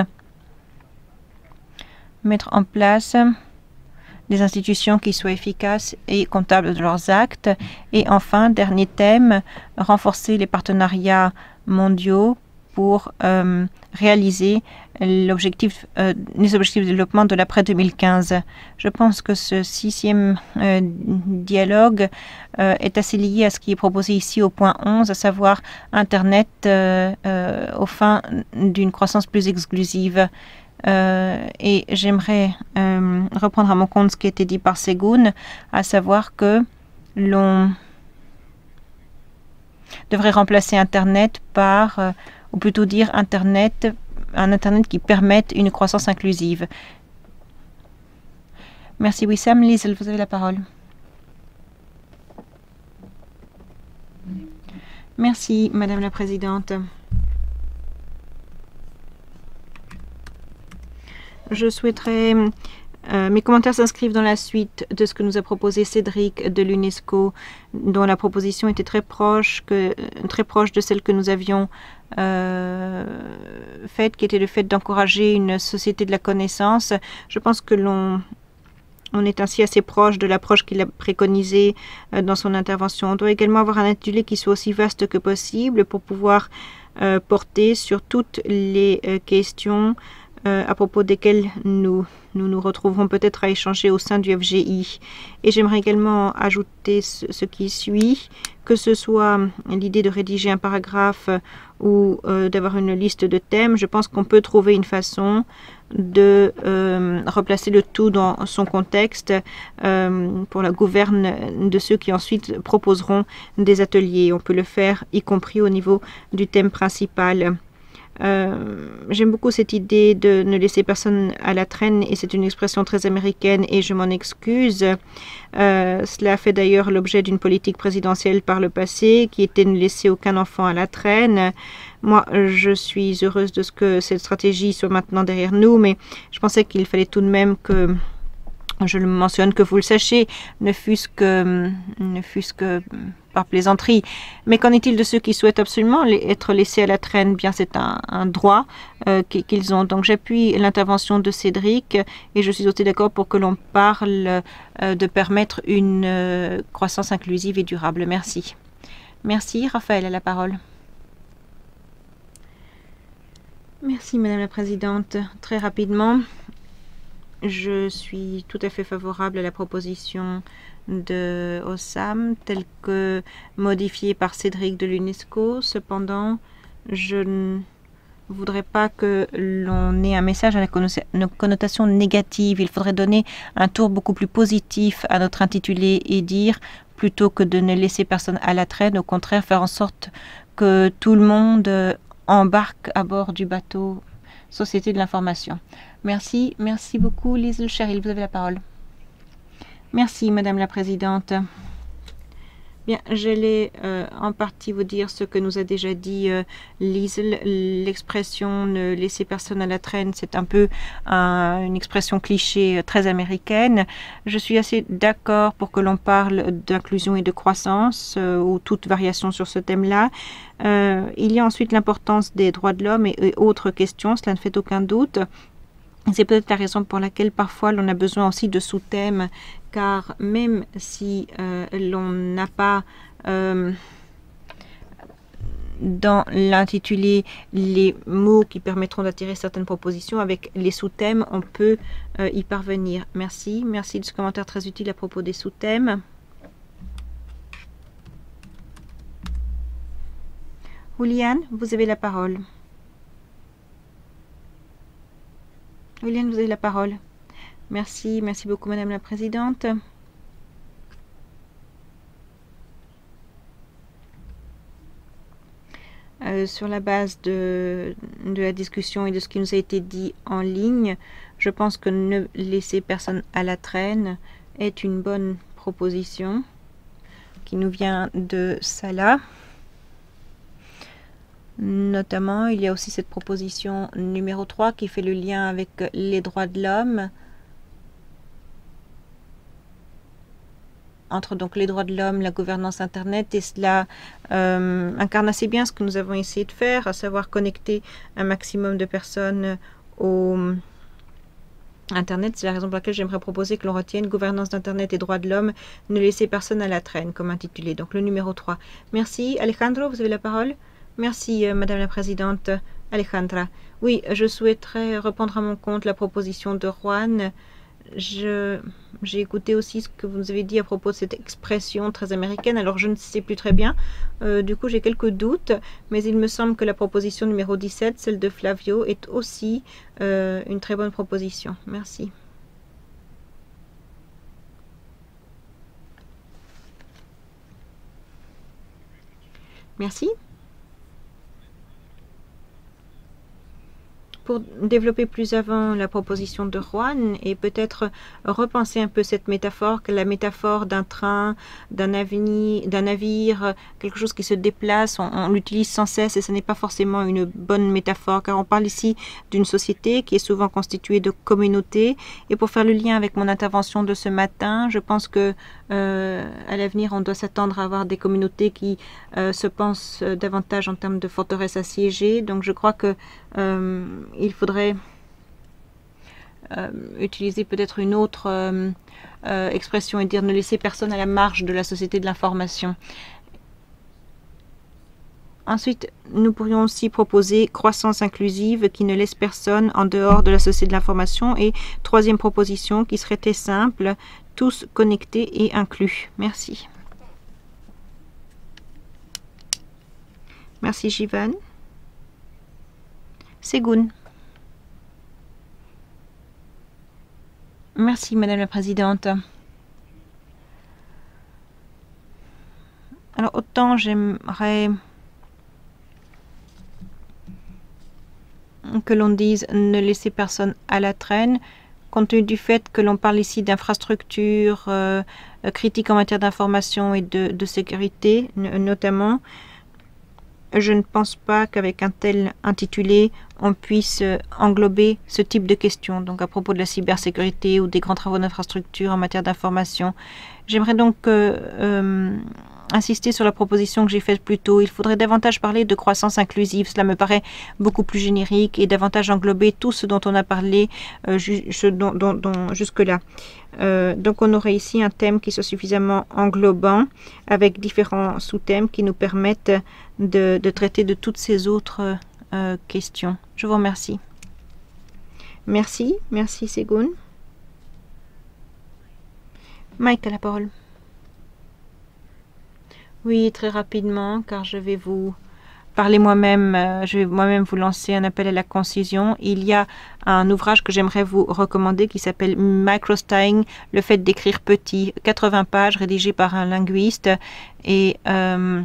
mettre en place des institutions qui soient efficaces et comptables de leurs actes. Et enfin, dernier thème, renforcer les partenariats mondiaux pour euh, réaliser l'objectif, euh, les objectifs de développement de l'après deux mille quinze. Je pense que ce sixième euh, dialogue euh, est assez lié à ce qui est proposé ici au point onze, à savoir Internet euh, euh, aux fins d'une croissance plus exclusive. Euh, et j'aimerais euh, reprendre à mon compte ce qui a été dit par Segun, à savoir que l'on devrait remplacer Internet par, euh, ou plutôt dire Internet, un Internet qui permette une croissance inclusive. Merci Wissam. Liesel, vous avez la parole. Merci Madame la Présidente. Je souhaiterais... Euh, mes commentaires s'inscrivent dans la suite de ce que nous a proposé Cédric de l'UNESCO, dont la proposition était très proche, que, très proche de celle que nous avions euh, faite, qui était le fait d'encourager une société de la connaissance. Je pense que l'on on est ainsi assez proche de l'approche qu'il a préconisée euh, dans son intervention. On doit également avoir un intitulé qui soit aussi vaste que possible pour pouvoir euh, porter sur toutes les euh, questions Euh, à propos desquels nous, nous nous retrouverons peut-être à échanger au sein du F G I. Et j'aimerais également ajouter ce, ce qui suit, que ce soit l'idée de rédiger un paragraphe ou euh, d'avoir une liste de thèmes. Je pense qu'on peut trouver une façon de euh, replacer le tout dans son contexte euh, pour la gouverne de ceux qui ensuite proposeront des ateliers. On peut le faire y compris au niveau du thème principal. Euh, j'aime beaucoup cette idée de ne laisser personne à la traîne, et c'est une expression très américaine et je m'en excuse. Euh, cela fait d'ailleurs l'objet d'une politique présidentielle par le passé qui était de ne laisser aucun enfant à la traîne. Moi, je suis heureuse de ce que cette stratégie soit maintenant derrière nous, mais je pensais qu'il fallait tout de même que je le mentionne, que vous le sachiez, ne fût-ce que, ne fût-ce que par plaisanterie. Mais qu'en est-il de ceux qui souhaitent absolument être laissés à la traîne? Bien, c'est un, un droit euh, qu'ils ont. Donc, j'appuie l'intervention de Cédric et je suis aussi d'accord pour que l'on parle euh, de permettre une euh, croissance inclusive et durable. Merci. Merci. Raphaël a la parole. Merci, Madame la Présidente. Très rapidement, je suis tout à fait favorable à la proposition de Ossam telle que modifiée par Cédric de l'UNESCO. Cependant, je ne voudrais pas que l'on ait un message à la connotation négative. Il faudrait donner un tour beaucoup plus positif à notre intitulé et dire, plutôt que de ne laisser personne à la traîne, au contraire faire en sorte que tout le monde embarque à bord du bateau Société de l'information. Merci, merci beaucoup. Liesl Cheryl, vous avez la parole. Merci, Madame la Présidente. Bien, j'allais euh, en partie vous dire ce que nous a déjà dit euh, Liesl. L'expression « ne laisser personne à la traîne », c'est un peu un, une expression cliché euh, très américaine. Je suis assez d'accord pour que l'on parle d'inclusion et de croissance euh, ou toute variation sur ce thème-là. Euh, il y a ensuite l'importance des droits de l'homme et, et autres questions, cela ne fait aucun doute. C'est peut-être la raison pour laquelle parfois l'on a besoin aussi de sous-thèmes, car même si euh, l'on n'a pas euh, dans l'intitulé les mots qui permettront d'attirer certaines propositions, avec les sous-thèmes, on peut euh, y parvenir. Merci. Merci de ce commentaire très utile à propos des sous-thèmes. Juliane, vous avez la parole. Juliane, vous avez la parole. Merci, merci beaucoup, Madame la Présidente. Euh, sur la base de, de la discussion et de ce qui nous a été dit en ligne, je pense que ne laisser personne à la traîne est une bonne proposition qui nous vient de Salah. Notamment, il y a aussi cette proposition numéro trois qui fait le lien avec les droits de l'homme, entre donc les droits de l'homme, la gouvernance Internet, et cela euh, incarne assez bien ce que nous avons essayé de faire, à savoir connecter un maximum de personnes au Internet. C'est la raison pour laquelle j'aimerais proposer que l'on retienne gouvernance d'Internet et droits de l'homme, ne laisser personne à la traîne, comme intitulé. Donc le numéro trois. Merci. Alejandro, vous avez la parole. Merci, euh, Madame la Présidente. Alejandra. Oui, je souhaiterais reprendre à mon compte la proposition de Juan. Je, j'ai écouté aussi ce que vous nous avez dit à propos de cette expression très américaine, alors je ne sais plus très bien. Euh, du coup, j'ai quelques doutes, mais il me semble que la proposition numéro dix-sept, celle de Flavio, est aussi euh, une très bonne proposition. Merci. Merci. Pour développer plus avant la proposition de Juan et peut-être repenser un peu cette métaphore, que la métaphore d'un train, d'un d'un navire, quelque chose qui se déplace, on, on l'utilise sans cesse et ce n'est pas forcément une bonne métaphore car on parle ici d'une société qui est souvent constituée de communautés. Et pour faire le lien avec mon intervention de ce matin, je pense que euh, à l'avenir on doit s'attendre à avoir des communautés qui euh, se pensent davantage en termes de forteresse assiégée. Donc je crois que euh, il faudrait euh, utiliser peut-être une autre euh, euh, expression et dire ne laisser personne à la marge de la société de l'information. Ensuite, nous pourrions aussi proposer croissance inclusive qui ne laisse personne en dehors de la société de l'information. Et troisième proposition qui serait très simple, tous connectés et inclus. Merci. Merci Jivan. Ségoun. Merci, Madame la Présidente. Alors, autant j'aimerais que l'on dise ne laisser personne à la traîne, compte tenu du fait que l'on parle ici d'infrastructures euh, critiques en matière d'information et de, de sécurité, notamment. Je ne pense pas qu'avec un tel intitulé, on puisse englober ce type de questions, donc à propos de la cybersécurité ou des grands travaux d'infrastructure en matière d'information. J'aimerais donc euh, euh, insister sur la proposition que j'ai faite plus tôt. Il faudrait davantage parler de croissance inclusive. Cela me paraît beaucoup plus générique et davantage englober tout ce dont on a parlé euh, ju dont, dont, dont, jusque-là. Euh, donc on aurait ici un thème qui soit suffisamment englobant avec différents sous-thèmes qui nous permettent de, de traiter de toutes ces autres euh, questions. Je vous remercie. Merci, merci Ségoun. Mike a la parole. Oui, très rapidement, car je vais vous parler moi-même, euh, je vais moi-même vous lancer un appel à la concision. Il y a un ouvrage que j'aimerais vous recommander qui s'appelle Microstyling, le fait d'écrire petit, quatre-vingts pages, rédigé par un linguiste. Et euh,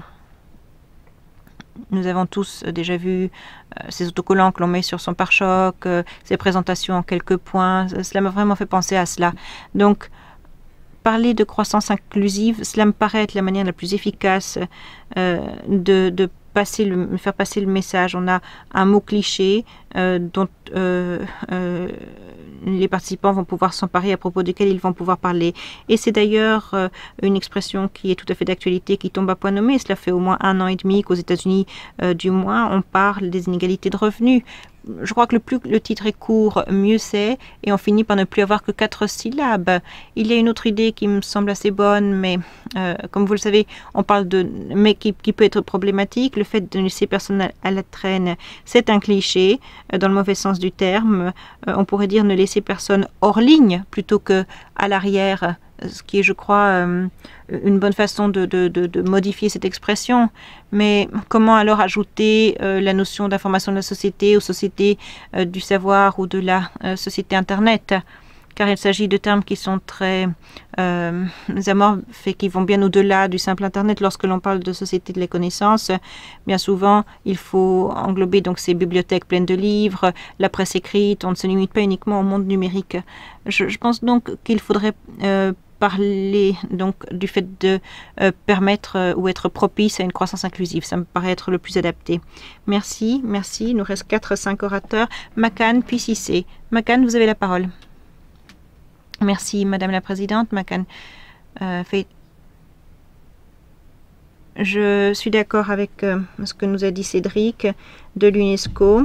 nous avons tous déjà vu euh, ces autocollants que l'on met sur son pare-choc, euh, ces présentations en quelques points. Cela m'a vraiment fait penser à cela. Donc, parler de croissance inclusive, cela me paraît être la manière la plus efficace euh, de, de passer le, faire passer le message. On a un mot cliché euh, dont euh, euh, les participants vont pouvoir s'emparer, à propos duquel ils vont pouvoir parler. Et c'est d'ailleurs euh, une expression qui est tout à fait d'actualité, qui tombe à point nommé. Cela fait au moins un an et demi qu'aux États-Unis, euh, du moins, on parle des inégalités de revenus. Je crois que le plus le titre est court, mieux c'est, et on finit par ne plus avoir que quatre syllabes. Il y a une autre idée qui me semble assez bonne, mais euh, comme vous le savez, on parle de, mais qui, qui peut être problématique. Le fait de ne laisser personne à, à la traîne, c'est un cliché, euh, dans le mauvais sens du terme. Euh, on pourrait dire ne laisser personne hors ligne plutôt que à l'arrière, ce qui est, je crois, euh, une bonne façon de, de, de, de modifier cette expression. Mais comment alors ajouter euh, la notion d'information de la société aux sociétés euh, du savoir ou de la euh, société Internet? Car il s'agit de termes qui sont très euh, amorphes et qui vont bien au-delà du simple Internet. Lorsque l'on parle de société de la connaissance, bien souvent, il faut englober donc ces bibliothèques pleines de livres, la presse écrite. On ne se limite pas uniquement au monde numérique. Je, je pense donc qu'il faudrait euh, parler donc du fait de euh, permettre euh, ou être propice à une croissance inclusive. Ça me paraît être le plus adapté. Merci, merci. Il nous reste quatre, cinq orateurs. Macan, puis Cissé. Macan, vous avez la parole. Merci, Madame la Présidente. Macan euh, fait. Je suis d'accord avec euh, ce que nous a dit Cédric de l'UNESCO.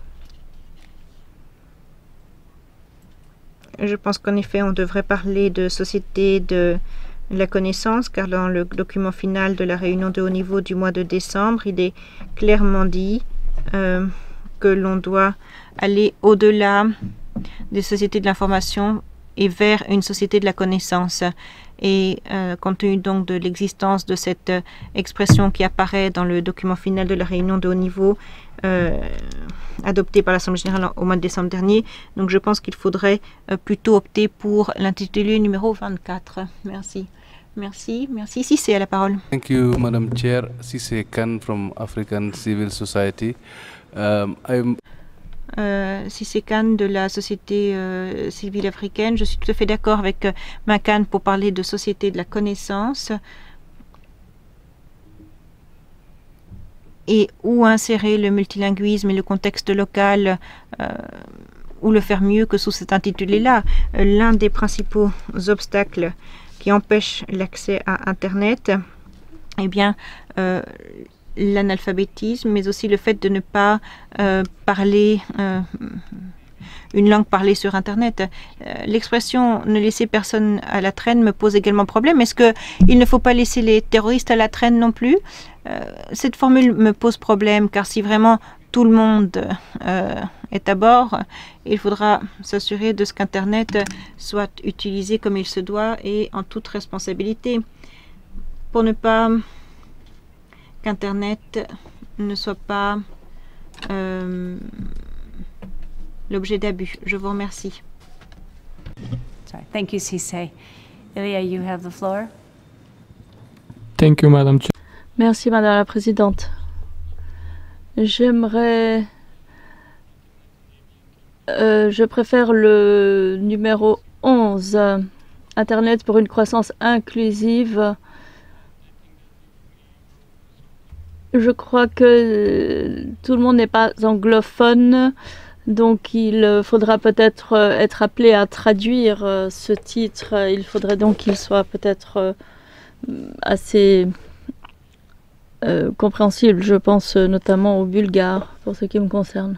Je pense qu'en effet, on devrait parler de société de la connaissance, car dans le document final de la réunion de haut niveau du mois de décembre, il est clairement dit euh, que l'on doit aller au-delà des sociétés de l'information et vers une société de la connaissance. Et euh, compte tenu donc de l'existence de cette euh, expression qui apparaît dans le document final de la réunion de haut niveau euh, adopté par l'Assemblée générale au mois de décembre dernier, donc je pense qu'il faudrait euh, plutôt opter pour l'intitulé numéro vingt-quatre. Merci. Merci. Merci. Si c'est à la parole. Thank you, Madam Chair. Sissé Khan from African Civil Society. Um, I'm Euh, Cissé Khan de la société euh, civile africaine. Je suis tout à fait d'accord avec euh, Macan pour parler de société de la connaissance et où insérer le multilinguisme et le contexte local, euh, ou le faire mieux que sous cet intitulé-là. Euh, L'un des principaux obstacles qui empêchent l'accès à Internet, eh bien, euh, l'analphabétisme, mais aussi le fait de ne pas euh, parler euh, une langue parlée sur Internet. Euh, L'expression « ne laisser personne à la traîne » me pose également problème. Est-ce qu'il ne faut pas laisser les terroristes à la traîne non plus? euh, Cette formule me pose problème, car si vraiment tout le monde euh, est à bord, il faudra s'assurer de ce qu'Internet soit utilisé comme il se doit et en toute responsabilité, pour ne pas qu'Internet ne soit pas euh, l'objet d'abus. Je vous remercie. Sorry. Thank you, Cissé. Ilya, you have the floor. Thank you, Madam Chair. Merci, Madame la Présidente. J'aimerais... Euh, je préfère le numéro onze, Internet pour une croissance inclusive. Je crois que tout le monde n'est pas anglophone, donc il faudra peut-être être appelé à traduire ce titre. Il faudrait donc qu'il soit peut-être assez euh, compréhensible. Je pense notamment au bulgare, pour ce qui me concerne.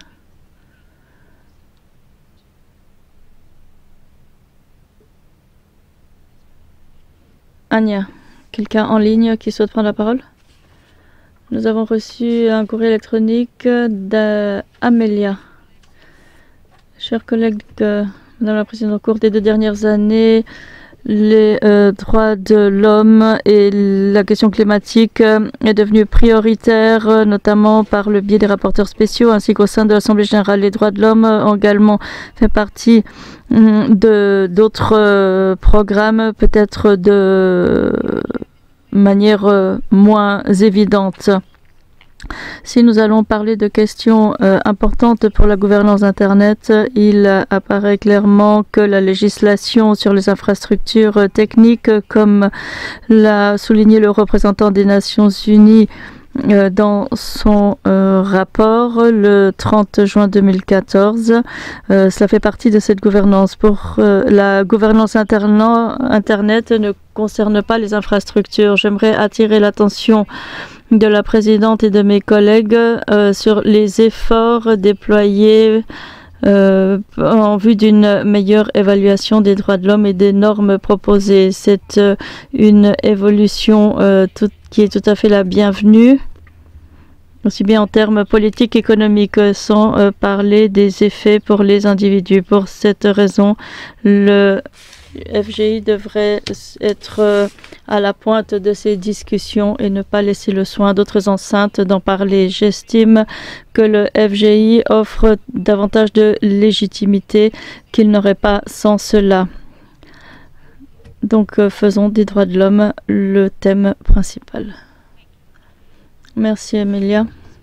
Anya, quelqu'un en ligne qui souhaite prendre la parole? Nous avons reçu un courrier électronique d'Amelia. Chers collègues, euh, Madame la Présidente, au cours des deux dernières années, les euh, droits de l'homme et la question climatique euh, est devenue prioritaire, euh, notamment par le biais des rapporteurs spéciaux, ainsi qu'au sein de l'Assemblée générale. Les droits de l'homme ont également fait partie euh, de d'autres euh, programmes, peut-être de manière euh, moins évidente. Si nous allons parler de questions euh, importantes pour la gouvernance d'Internet, il apparaît clairement que la législation sur les infrastructures euh, techniques, comme l'a souligné le représentant des Nations Unies euh, dans son euh, rapport le trente juin deux mille quatorze, euh, cela fait partie de cette gouvernance. Pour euh, la gouvernance Internet ne concerne pas les infrastructures. J'aimerais attirer l'attention de la présidente et de mes collègues euh, sur les efforts déployés euh, en vue d'une meilleure évaluation des droits de l'homme et des normes proposées. C'est euh, une évolution euh, tout, qui est tout à fait la bienvenue, aussi bien en termes politiques qu'économiques, sans euh, parler des effets pour les individus. Pour cette raison, le F G I devrait être euh, à la pointe de ces discussions et ne pas laisser le soin d'autres enceintes d'en parler. J'estime que le F G I offre davantage de légitimité qu'il n'aurait pas sans cela. Donc euh, faisons des droits de l'homme le thème principal. Merci, Amelia.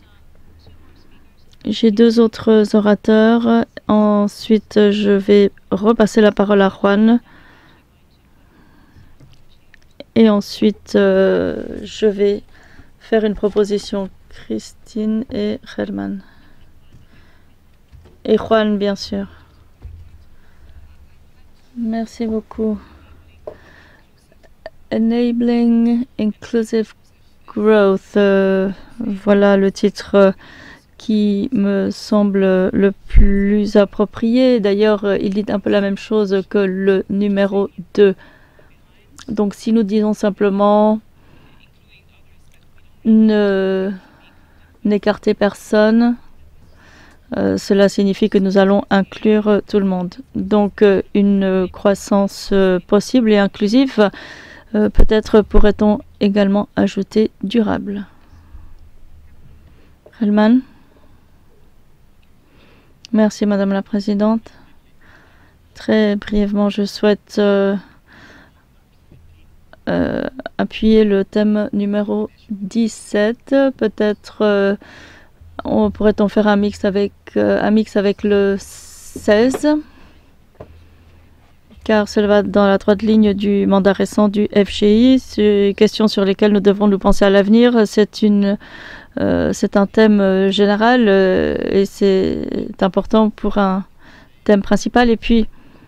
J'ai deux autres orateurs. Ensuite, je vais repasser la parole à Juan. Et ensuite, euh, je vais faire une proposition. Christine et Herman. Et Juan, bien sûr. Merci beaucoup. Enabling Inclusive Growth. Euh, voilà le titre euh, qui me semble le plus approprié. D'ailleurs, euh, il dit un peu la même chose que le numéro deux. Donc, si nous disons simplement ne n'écarter personne, euh, cela signifie que nous allons inclure euh, tout le monde. Donc, euh, une croissance euh, possible et inclusive, euh, peut-être pourrait-on également ajouter durable. Helman. Merci, Madame la Présidente. Très brièvement, je souhaite euh, euh, appuyer le thème numéro dix-sept. Peut-être euh, on pourrait-on faire un mix avec euh, un mix avec le seize, car cela va dans la droite ligne du mandat récent du F G I. C'est questions sur lesquelles nous devons nous penser à l'avenir. C'est une euh, c'est un thème général euh, et c'est important pour un thème principal. Et puis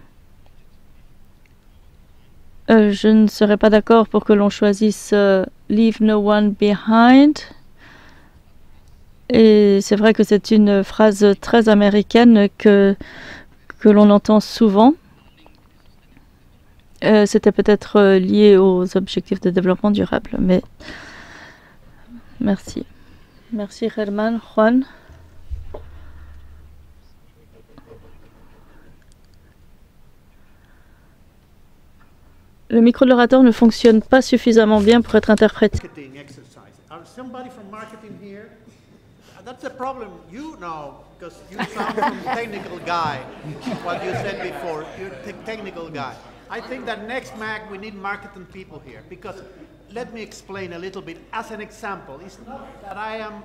Euh, je ne serais pas d'accord pour que l'on choisisse euh, Leave No One Behind. Et c'est vrai que c'est une phrase très américaine que, que l'on entend souvent. Euh, C'était peut-être euh, lié aux objectifs de développement durable, mais merci. Merci Herman. Juan. Le micro de l'orateur ne fonctionne pas suffisamment bien pour être interprété. Somebody from marketing here? That's a problem you know, because you sound from technical guy, what you said before, you're a technical guy. I think that next M A G we need marketing people here, because let me explain a little bit as an example. It's not that I am,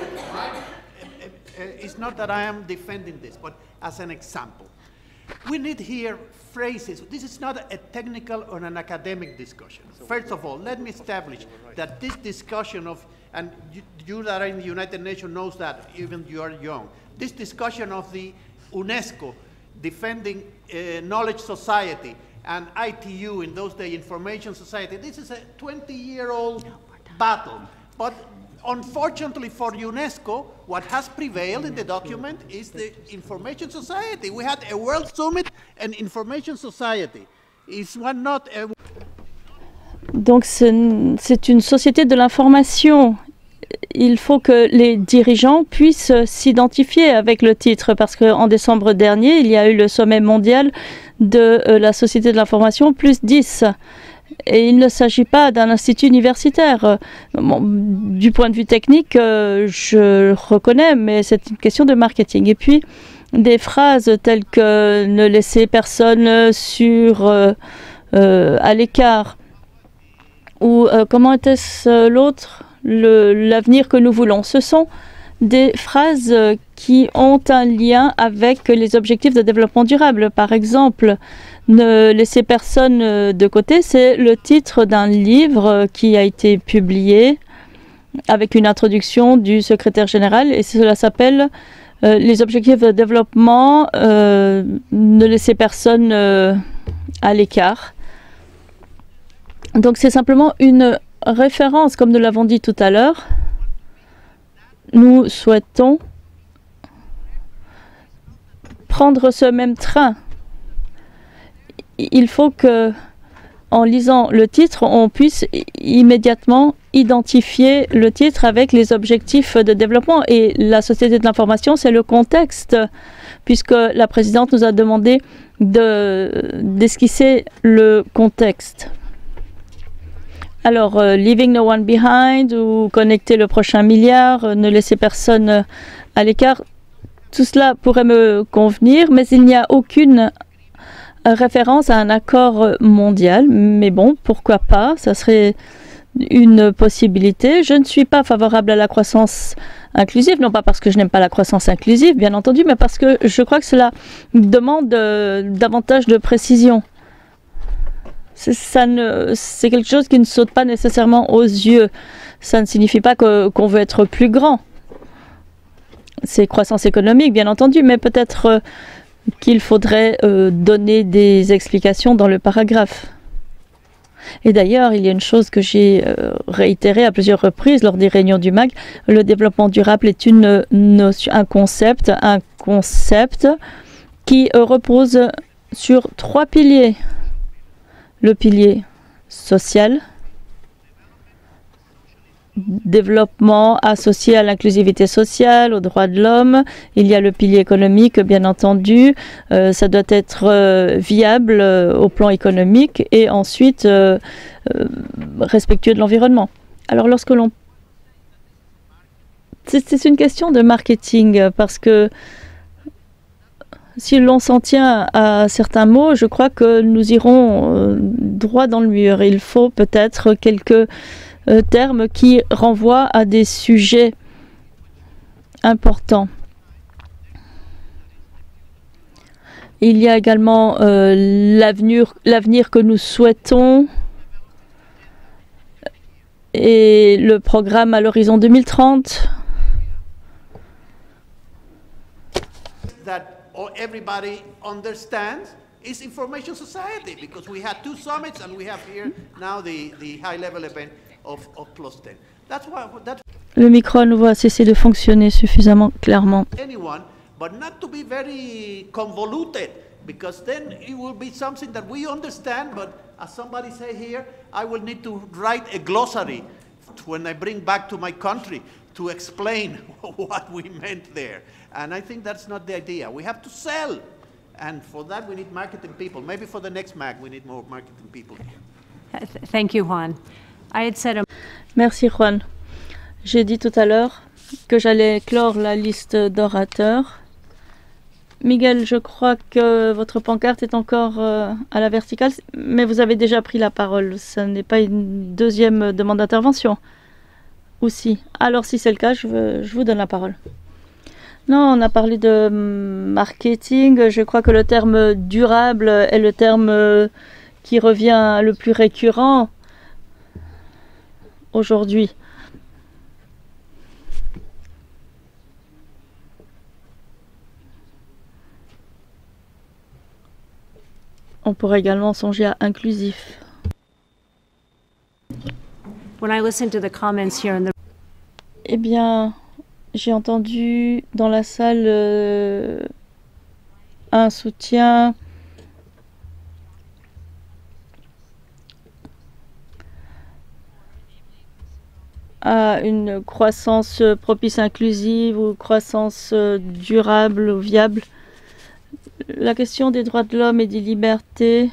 it's not that I am defending this, but as an example. We need here phrases. This is not a technical or an academic discussion. First of all, let me establish that this discussion of, and you, you that are in the United Nations knows that, even you are young, this discussion of the UNESCO defending uh, knowledge society and I T U in those days, information society, this is a twenty-year-old battle. But unfortunately for UNESCO, what has prevailed in the document is the information society. We had a World Summit and information society. Is one not a... Donc c'est une société de l'information. Il faut que les dirigeants puissent s'identifier avec le titre, parce qu'en décembre dernier, il y a eu le sommet mondial de euh, la société de l'information plus dix. Et il ne s'agit pas d'un institut universitaire. Bon, du point de vue technique, euh, je reconnais, mais c'est une question de marketing. Et puis, des phrases telles que « ne laissez personne sur, euh, euh, à l'écart » ou euh, « comment était-ce l'autre ? L'avenir que nous voulons ». Ce sont des phrases qui ont un lien avec les objectifs de développement durable. Par exemple, ne laissez personne de côté, c'est le titre d'un livre qui a été publié avec une introduction du secrétaire général, et cela s'appelle euh, les objectifs de développement, euh, ne laissez personne euh, à l'écart. Donc c'est simplement une référence, comme nous l'avons dit tout à l'heure. Nous souhaitons prendre ce même train. Il faut que, en lisant le titre, on puisse immédiatement identifier le titre avec les objectifs de développement. Et la société de l'information, c'est le contexte, puisque la présidente nous a demandé de, d'esquisser le contexte. Alors, euh, Leaving No One Behind ou connecter le prochain milliard, euh, ne laisser personne à l'écart, tout cela pourrait me convenir, mais il n'y a aucune référence à un accord mondial. Mais bon, pourquoi pas, ça serait une possibilité. Je ne suis pas favorable à la croissance inclusive, non pas parce que je n'aime pas la croissance inclusive, bien entendu, mais parce que je crois que cela demande euh, davantage de précision. c'est quelque chose qui ne saute pas nécessairement aux yeux. Ça ne signifie pas que, qu'on veut être plus grand. C'est croissance économique, bien entendu, mais peut-être euh, qu'il faudrait euh, donner des explications dans le paragraphe. Et d'ailleurs, il y a une chose que j'ai euh, réitérée à plusieurs reprises lors des réunions du M A G. Le développement durable est une notion, un concept, un concept qui euh, repose sur trois piliers. Le pilier social, développement associé à l'inclusivité sociale, aux droits de l'homme. Il y a le pilier économique, bien entendu. Euh, ça doit être euh, viable euh, au plan économique et ensuite euh, euh, respectueux de l'environnement. Alors lorsque l'on... C'est, c'est une question de marketing parce que si l'on s'en tient à certains mots, je crois que nous irons euh, droit dans le mur. Il faut peut-être quelques euh, termes qui renvoient à des sujets importants. Il y a également euh, l'avenir, l'avenir que nous souhaitons et le programme à l'horizon deux mille trente. Or everybody understands is information society, because we had two summits and we have here now the, the high-level event of, of plus ten. That's why that's Le micro à nouveau a cessé de fonctionner suffisamment clairement. anyone, but not to be very convoluted, because then it will be something that we understand, but as somebody say here, I will need to write a glossary when I bring back to my country to explain what we meant there. And I think that's not the idea. We have to sell. And for that, we need marketing people. Maybe for the next M A G, we need more marketing people here. Thank you, Juan. I had said a... Merci, Juan. J'ai dit tout à l'heure que j'allais clore la liste d'orateurs. Miguel, je crois que votre pancarte est encore euh, à la verticale, mais vous avez déjà pris la parole. Ce n'est pas une deuxième demande d'intervention. Ou si? Alors, si c'est le cas, je, veux, je vous donne la parole. Non, on a parlé de marketing. Je crois que le terme durable est le terme qui revient le plus récurrent aujourd'hui. On pourrait également songer à inclusif. When I listened to the comments here in the... Eh bien, j'ai entendu dans la salle euh, un soutien à une croissance propice inclusive ou croissance durable ou viable. La question des droits de l'homme et des libertés.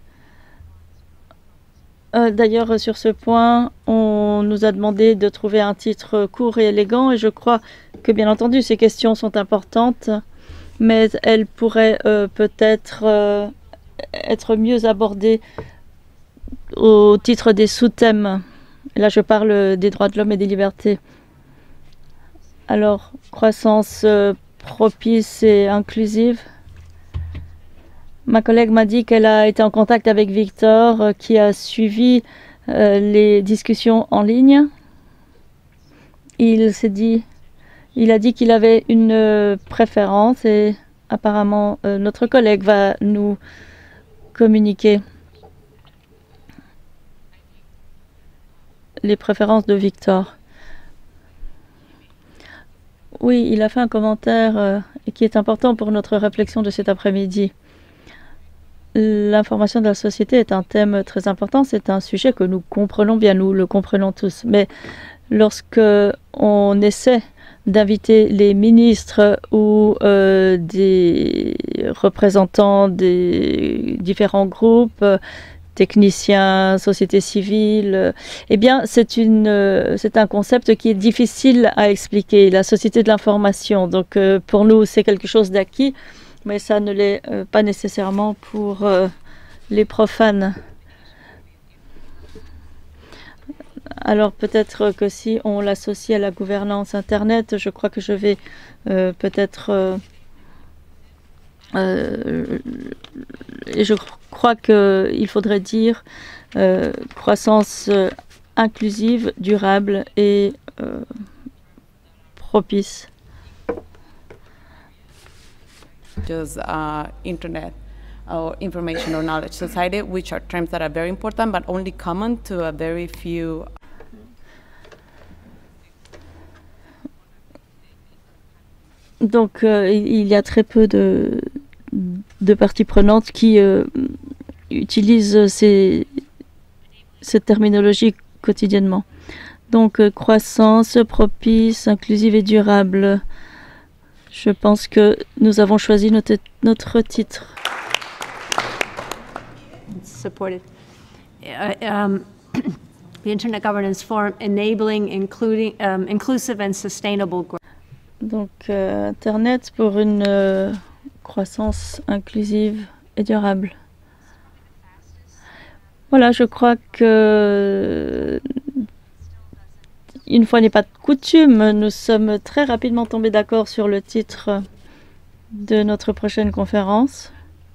Euh, D'ailleurs, sur ce point, on nous a demandé de trouver un titre court et élégant, et je crois que, bien entendu, ces questions sont importantes, mais elles pourraient euh, peut-être euh, être mieux abordées au titre des sous-thèmes. Là, je parle des droits de l'homme et des libertés. Alors, croissance euh, propice et inclusive. Ma collègue m'a dit qu'elle a été en contact avec Victor, euh, qui a suivi euh, les discussions en ligne. Il s'est dit, il a dit qu'il avait une euh, préférence et apparemment euh, notre collègue va nous communiquer les préférences de Victor. Oui, il a fait un commentaire euh, qui est important pour notre réflexion de cet après-midi. L'information de la société est un thème très important. C'est un sujet que nous comprenons bien, nous le comprenons tous. Mais lorsque on essaie d'inviter les ministres ou euh, des représentants des différents groupes, techniciens, société civile, eh bien, c'est une, c'est un concept qui est difficile à expliquer, la société de l'information. Donc, euh, pour nous, c'est quelque chose d'acquis, mais ça ne l'est euh, pas nécessairement pour euh, les profanes. Alors, peut-être que si on l'associe à la gouvernance Internet, je crois que je vais euh, peut-être euh, Euh, et je crois qu'il faudrait dire euh, croissance euh, inclusive, durable et euh, propice. Just uh, internet or information or knowledge society, which are terms that are very important, but only common to a very few. Donc, euh, il y a très peu de, de parties prenantes qui euh, utilisent ces, cette terminologie quotidiennement. Donc, euh, croissance propice, inclusive et durable. Je pense que nous avons choisi notre, notre titre. Supported. Uh, um, the Internet Governance Forum, enabling, including, um, inclusive and sustainable growth. Donc, euh, Internet pour une euh, croissance inclusive et durable. Voilà, je crois que, une fois n'est pas de coutume, nous sommes très rapidement tombés d'accord sur le titre de notre prochaine conférence.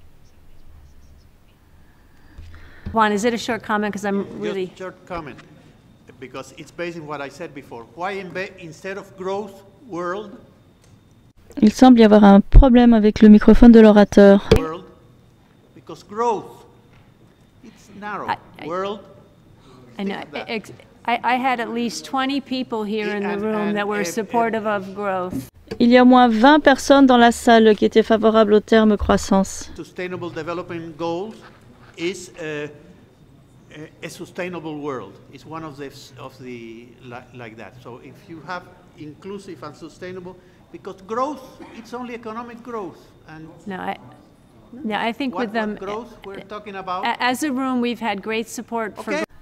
Juan, is it a short comment? Because I'm really... Just short comment, because it's based on what I said before. Why instead of growth, world? Il semble y avoir un problème avec le microphone de l'orateur. World, because growth, it's narrow. I, I, world. I know. I, I had at least twenty people here in the room that were supportive of growth. Il y a au moins vingt personnes dans la salle qui étaient favorables au terme croissance. Sustainable development goals is a, a sustainable world. It's one of the of the like, like that. So if you have inclusive and sustainable, because growth, it's only economic growth. And no, I, no, I think what, with them, what growth we're talking about. As a room, we've had great support okay. for.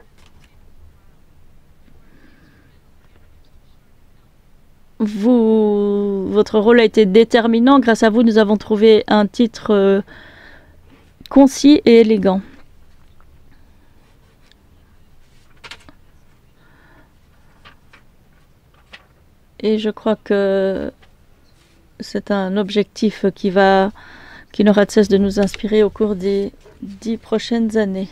Vous, votre rôle a été déterminant. Grâce à vous, nous avons trouvé un titre euh, concis et élégant. Et je crois que c'est un objectif qui va, qui n'aura de cesse de nous inspirer au cours des dix prochaines années.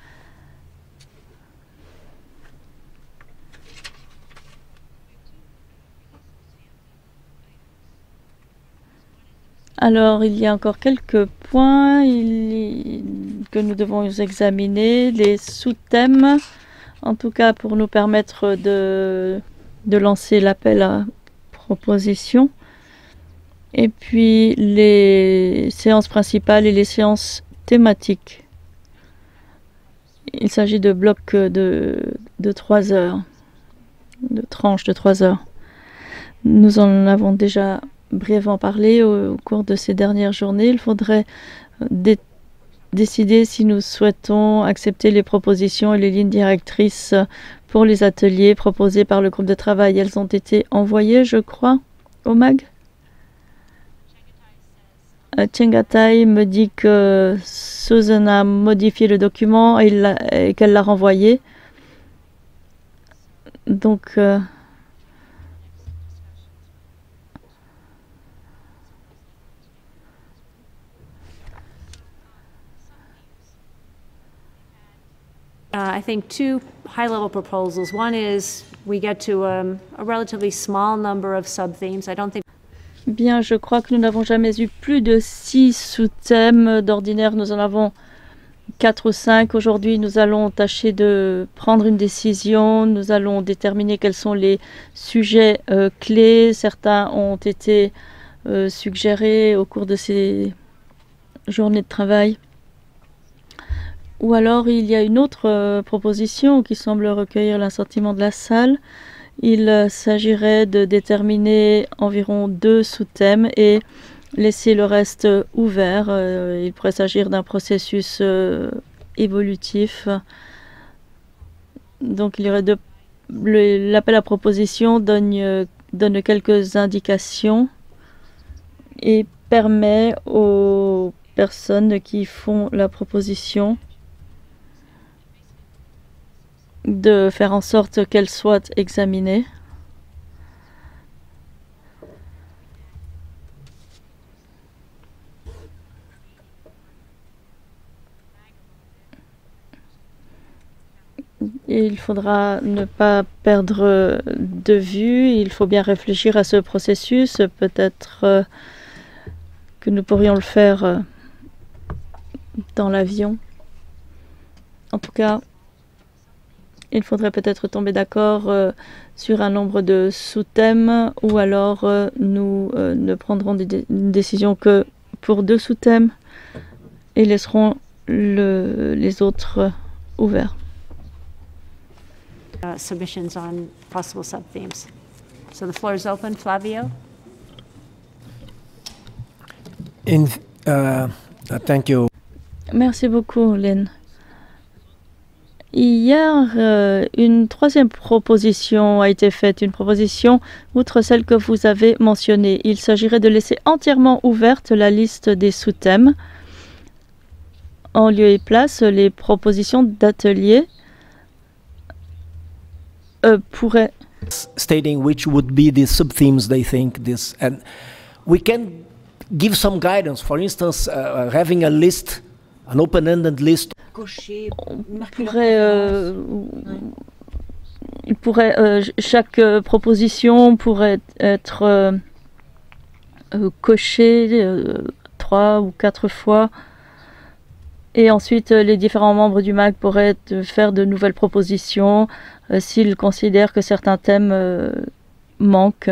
Alors, il y a encore quelques points il, que nous devons examiner, les sous-thèmes, en tout cas pour nous permettre de, de lancer l'appel à proposition. Et puis, les séances principales et les séances thématiques. Il s'agit de blocs de, de trois heures, de tranches de trois heures. Nous en avons déjà brièvement parlé au, au cours de ces dernières journées. Il faudrait dé décider si nous souhaitons accepter les propositions et les lignes directrices pour les ateliers proposés par le groupe de travail. Elles ont été envoyées, je crois, au M A G. Euh, Tchengatai me dit que Susan a modifié le document et, et qu'elle l'a renvoyé. Donc... Euh, Uh, I think two high-level proposals. One is we get to um, a relatively small number of sub-themes. I don't think. Bien, je crois que nous n'avons jamais eu plus de six sous-thèmes. D'ordinaire, nous en avons quatre ou cinq. Aujourd'hui, nous allons tâcher de prendre une décision. Nous allons déterminer quels sont les sujets euh, clés. Certains ont été euh, suggérés au cours de ces journées de travail. Ou alors, il y a une autre euh, proposition qui semble recueillir l'assentiment de la salle. Il euh, s'agirait de déterminer environ deux sous-thèmes et laisser le reste ouvert. Euh, il pourrait s'agir d'un processus euh, évolutif. Donc, il y aurait deux... L'appel à proposition donne, euh, donne quelques indications et permet aux personnes qui font la proposition de faire en sorte qu'elle soit examinée. il faudra ne pas perdre de vue, il faut bien réfléchir à ce processus. Peut-être euh, que nous pourrions le faire euh, dans l'avion. En tout cas, il faudrait peut-être tomber d'accord euh, sur un nombre de sous-thèmes ou alors euh, nous euh, ne prendrons des dé une décision que pour deux sous-thèmes et laisserons le, les autres euh, ouverts. Uh, submissions on possible sub-themes. So the floor is open. Flavio? In, uh, thank you. Merci beaucoup, Lynn. Hier, euh, une troisième proposition a été faite, une proposition outre celle que vous avez mentionnée. Il s'agirait de laisser entièrement ouverte la liste des sous-thèmes. En lieu et place, les propositions d'ateliers euh, pourraient... Stating which would be the sub-themes they think this, and we can give some guidance. For instance, uh, having a list, an open-ended list. On pourrait, euh, il pourrait, euh, chaque euh, proposition pourrait être euh, euh, cochée euh, trois ou quatre fois. Et ensuite, euh, les différents membres du M A G pourraient euh, faire de nouvelles propositions euh, s'ils considèrent que certains thèmes euh, manquent.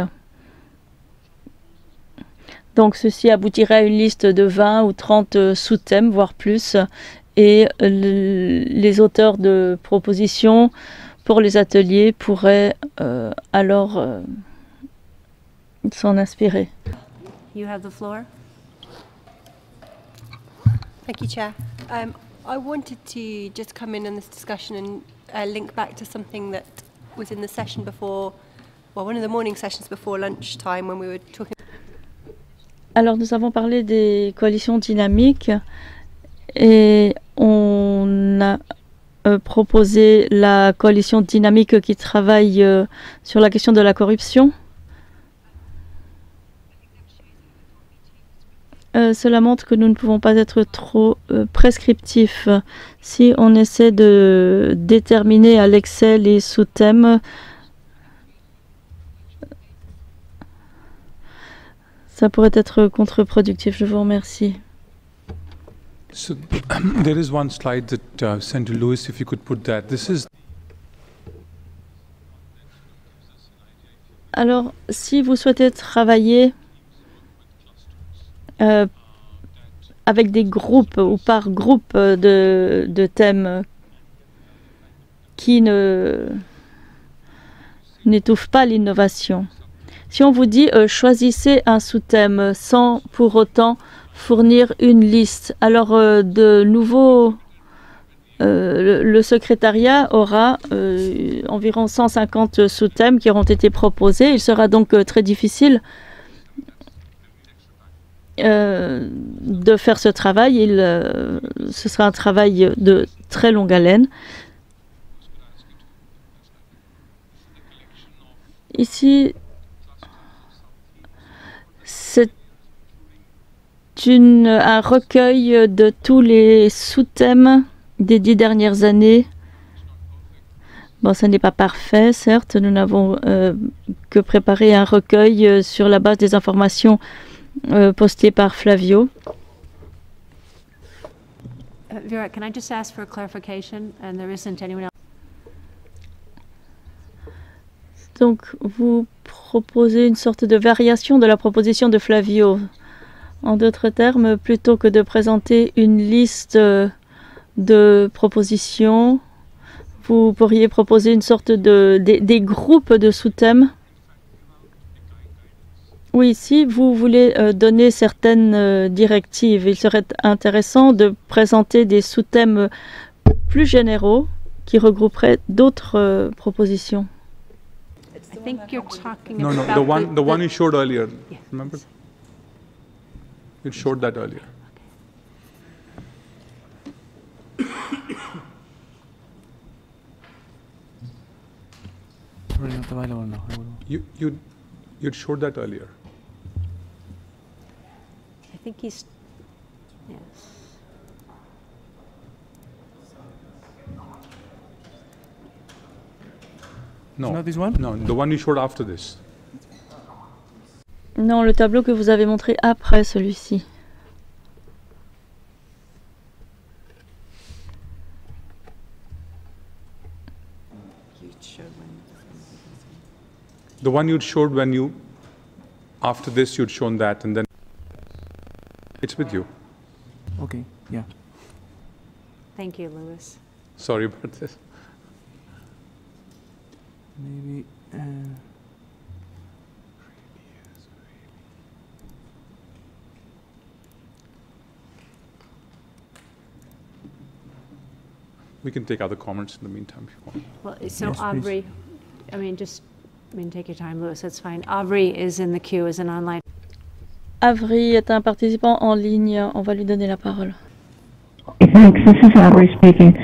Donc, ceci aboutirait à une liste de vingt ou trente euh, sous-thèmes, voire plus. Et le, les auteurs de propositions pour les ateliers pourraient euh, alors euh, s'en inspirer. You have the floor. Thank you, Chair. Um, I wanted to just come in on this discussion and uh, link back to something that was in the session before, well, one of the morning sessions before lunchtime when we were talking. Alors, nous avons parlé des coalitions dynamiques et on a euh, proposé la coalition dynamique qui travaille euh, sur la question de la corruption. Euh, cela montre que nous ne pouvons pas être trop euh, prescriptifs. Si on essaie de déterminer à l'excès les sous-thèmes, ça pourrait être contre-productif. Je vous remercie. So there is one slide that uh, sent to Louis, if you could put that. This is. Alors, si vous souhaitez travailler euh, avec des groupes ou par groupe de, de thèmes qui ne n'étouffent pas l'innovation, si on vous dit euh, choisissez un sous-thème sans pour autant fournir une liste, alors euh, de nouveau euh, le, le secrétariat aura euh, environ cent cinquante sous-thèmes qui auront été proposés. Il sera donc euh, très difficile euh, de faire ce travail. Il, euh, ce sera un travail de très longue haleine. Ici, c'est une, un recueil de tous les sous-thèmes des dix dernières années. Bon, ce n'est pas parfait, certes. Nous n'avons euh, que préparé un recueil euh, sur la base des informations euh, postées par Flavio. Uh, Vera, can I just ask for a clarification? And there isn't anyone else. Donc, vous proposez une sorte de variation de la proposition de Flavio. En d'autres termes, plutôt que de présenter une liste de propositions, vous pourriez proposer une sorte de des, des groupes de sous-thèmes. Oui, si vous voulez euh, donner certaines euh, directives, il serait intéressant de présenter des sous-thèmes plus généraux qui regrouperaient d'autres euh, propositions. I think you're talking No, no, about the one, the the, one you showed earlier. Remember? You showed that earlier. You, you, you showed that earlier. I think he's, yes. No. It's not this one? No, the one you showed after this. Non, le tableau que vous avez montré après celui-ci. The one you showed when you, after this, you'd shown that, and then it's with you. Okay, yeah. Thank you, Louis. Sorry about this. Maybe. Uh, We can take other comments in the meantime if you want. Well, so Yes, please. Aubrey, I mean, just, I mean, take your time, Louis, that's fine. Aubrey is in the queue as an online. Avery est un participant en ligne. On va lui donner la parole. Thanks. This is Aubrey speaking.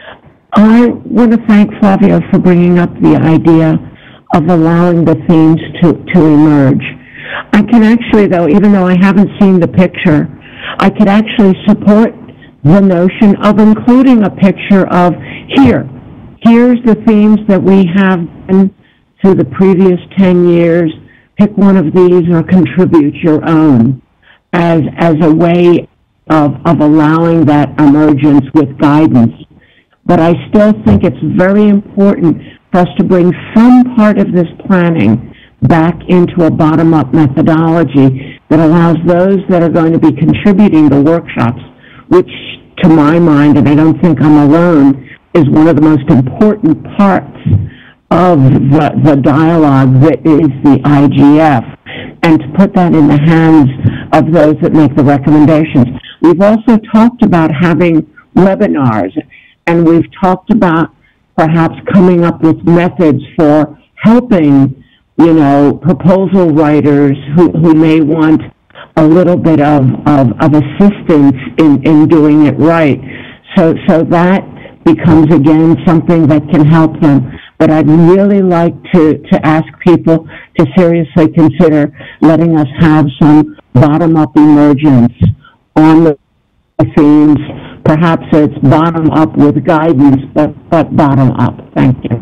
I want to thank Flavio for bringing up the idea of allowing the themes to, to emerge. I can actually, though, even though I haven't seen the picture, I could actually support the notion of including a picture of here. Here's the themes that we have been through the previous ten years. Pick one of these or contribute your own as, as a way of, of allowing that emergence with guidance. But I still think it's very important for us to bring some part of this planning back into a bottom-up methodology that allows those that are going to be contributing to workshops, which to my mind, and I don't think I'm alone, is one of the most important parts of the, the dialogue that is the I G F, and to put that in the hands of those that make the recommendations. We've also talked about having webinars, and we've talked about perhaps coming up with methods for helping, you know, proposal writers who, who may want a little bit of, of, of assistance in, in doing it right. So, so that becomes, again, something that can help them. But I'd really like to, to ask people to seriously consider letting us have some bottom-up emergence on the themes. Perhaps it's bottom-up with guidance, but, but bottom-up. Thank you.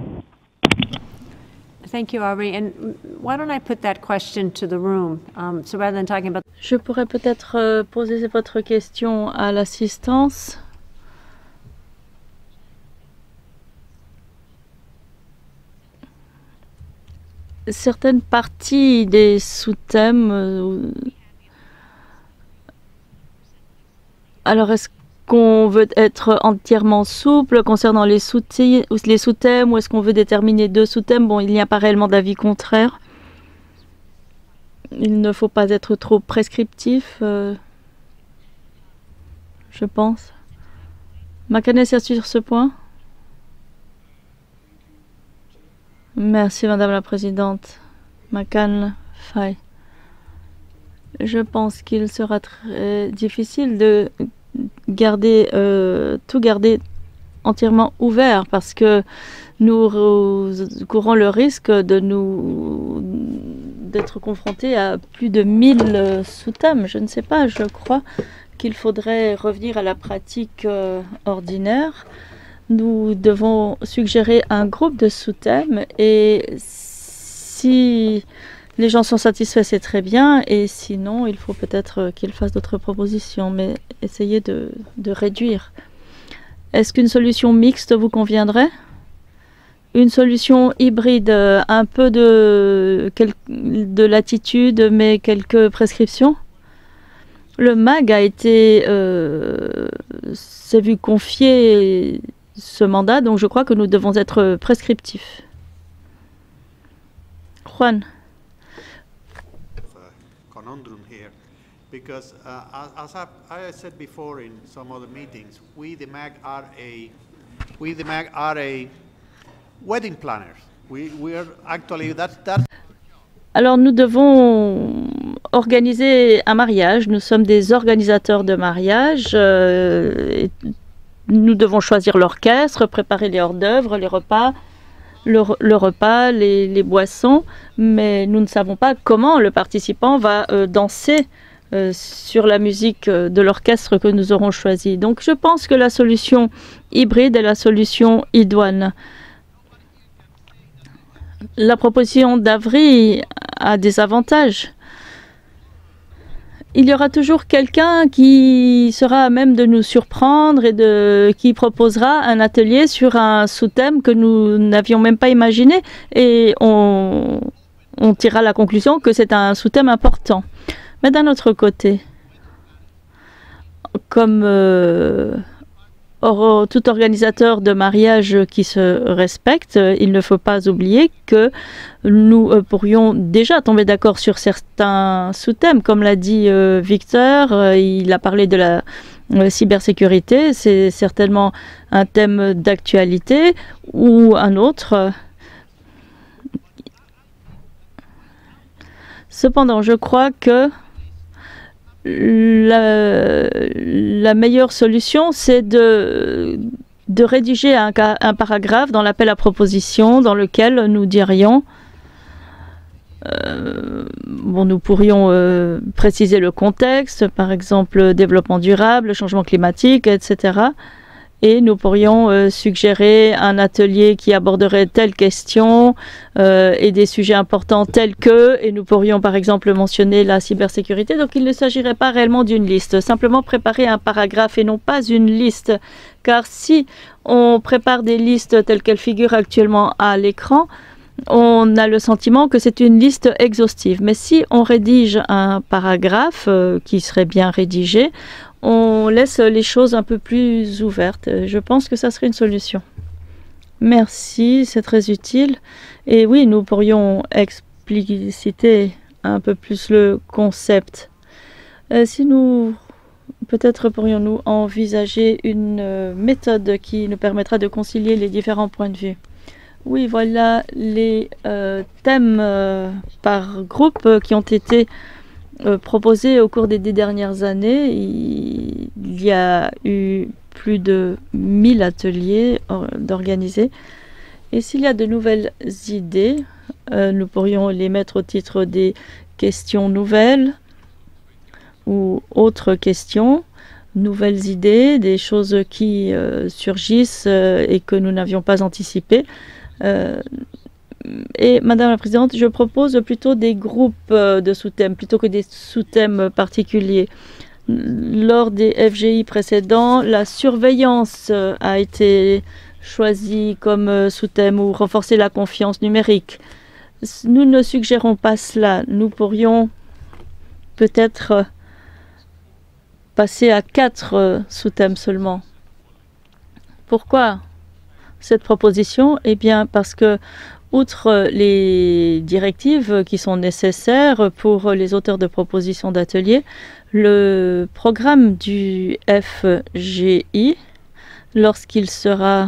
Thank you, Aubrey. And why don't I put that question to the room? Um, so rather than talking about... Je pourrais peut-être euh, poser votre question à l'assistance. Certaines parties des sous-thèmes... Euh, alors, est-ce qu'on veut être entièrement souple concernant les sous-thèmes, les sous-thèmes, ou est-ce qu'on veut déterminer deux sous-thèmes? Bon, il n'y a pas réellement d'avis contraire. Il ne faut pas être trop prescriptif, euh, je pense. Macanes sur ce point? Merci, Madame la Présidente. Macan Faye. Je pense qu'il sera très difficile de garder euh, tout garder entièrement ouvert parce que nous courons le risque de nous d'être confrontés à plus de mille sous-thèmes. Je ne sais pas, je crois qu'il faudrait revenir à la pratique euh, ordinaire. Nous devons suggérer un groupe de sous-thèmes et si les gens sont satisfaits, c'est très bien, et sinon, il faut peut-être qu'ils fassent d'autres propositions, mais essayez de, de réduire. Est-ce qu'une solution mixte vous conviendrait? Une solution hybride, un peu de, de latitude, mais quelques prescriptions? Le M A G a été, euh, s'est vu confier ce mandat, donc je crois que nous devons être prescriptifs. Juan. Conundrum here, because uh, as I, I said before in some other meetings, we the M A G are a we the M A G are a wedding planners. We we are actually that's that's. Alors nous devons organiser un mariage. Nous sommes des organisateurs de mariage. Euh, et nous devons choisir l'orchestre, préparer les hors-d'œuvre, les repas. Le, le repas, les, les boissons, mais nous ne savons pas comment le participant va euh, danser euh, sur la musique euh, de l'orchestre que nous aurons choisi. Donc je pense que la solution hybride est la solution idoine. la proposition d'Avry a des avantages. Il y aura toujours quelqu'un qui sera à même de nous surprendre et de, qui proposera un atelier sur un sous-thème que nous n'avions même pas imaginé, et on, on tirera la conclusion que c'est un sous-thème important. Mais d'un autre côté, comme euh, or, tout organisateur de mariage qui se respecte, il ne faut pas oublier que nous euh, pourrions déjà tomber d'accord sur certains sous-thèmes. Comme l'a dit euh, Victor, euh, il a parlé de la euh, cybersécurité, c'est certainement un thème d'actualité, ou un autre. Cependant, je crois que La, la meilleure solution, c'est de, de rédiger un, un paragraphe dans l'appel à proposition dans lequel nous dirions, euh, bon, nous pourrions euh, préciser le contexte, par exemple développement durable, changement climatique, et cetera. Et nous pourrions euh, suggérer un atelier qui aborderait telle question euh, et des sujets importants tels que, et nous pourrions par exemple mentionner la cybersécurité. Donc il ne s'agirait pas réellement d'une liste, simplement préparer un paragraphe et non pas une liste. Car si on prépare des listes telles qu'elles figurent actuellement à l'écran, on a le sentiment que c'est une liste exhaustive. Mais si on rédige un paragraphe euh, qui serait bien rédigé, on laisse les choses un peu plus ouvertes. Je pense que ça serait une solution. Merci, c'est très utile. Et oui, nous pourrions expliciter un peu plus le concept. Euh, si nous, peut-être pourrions-nous envisager une euh, méthode qui nous permettra de concilier les différents points de vue. Oui, voilà les euh, thèmes euh, par groupe euh, qui ont été euh, proposés au cours des dix dernières années. Il, il y a eu plus de mille ateliers d'organisés. Et s'il y a de nouvelles idées, euh, nous pourrions les mettre au titre des questions nouvelles ou autres questions, nouvelles idées, des choses qui euh, surgissent euh, et que nous n'avions pas anticipées. Euh, et Madame la Présidente, je propose plutôt des groupes euh, de sous-thèmes plutôt que des sous-thèmes particuliers. Lors des F G I précédents, la surveillance euh, a été choisie comme euh, sous-thème, ou renforcer la confiance numérique. Nous ne suggérons pas cela. Nous pourrions peut-être euh, passer à quatre euh, sous-thèmes seulement. Pourquoi cette proposition? Eh bien, parce que, outre les directives qui sont nécessaires pour les auteurs de propositions d'ateliers, le programme du F G I, lorsqu'il sera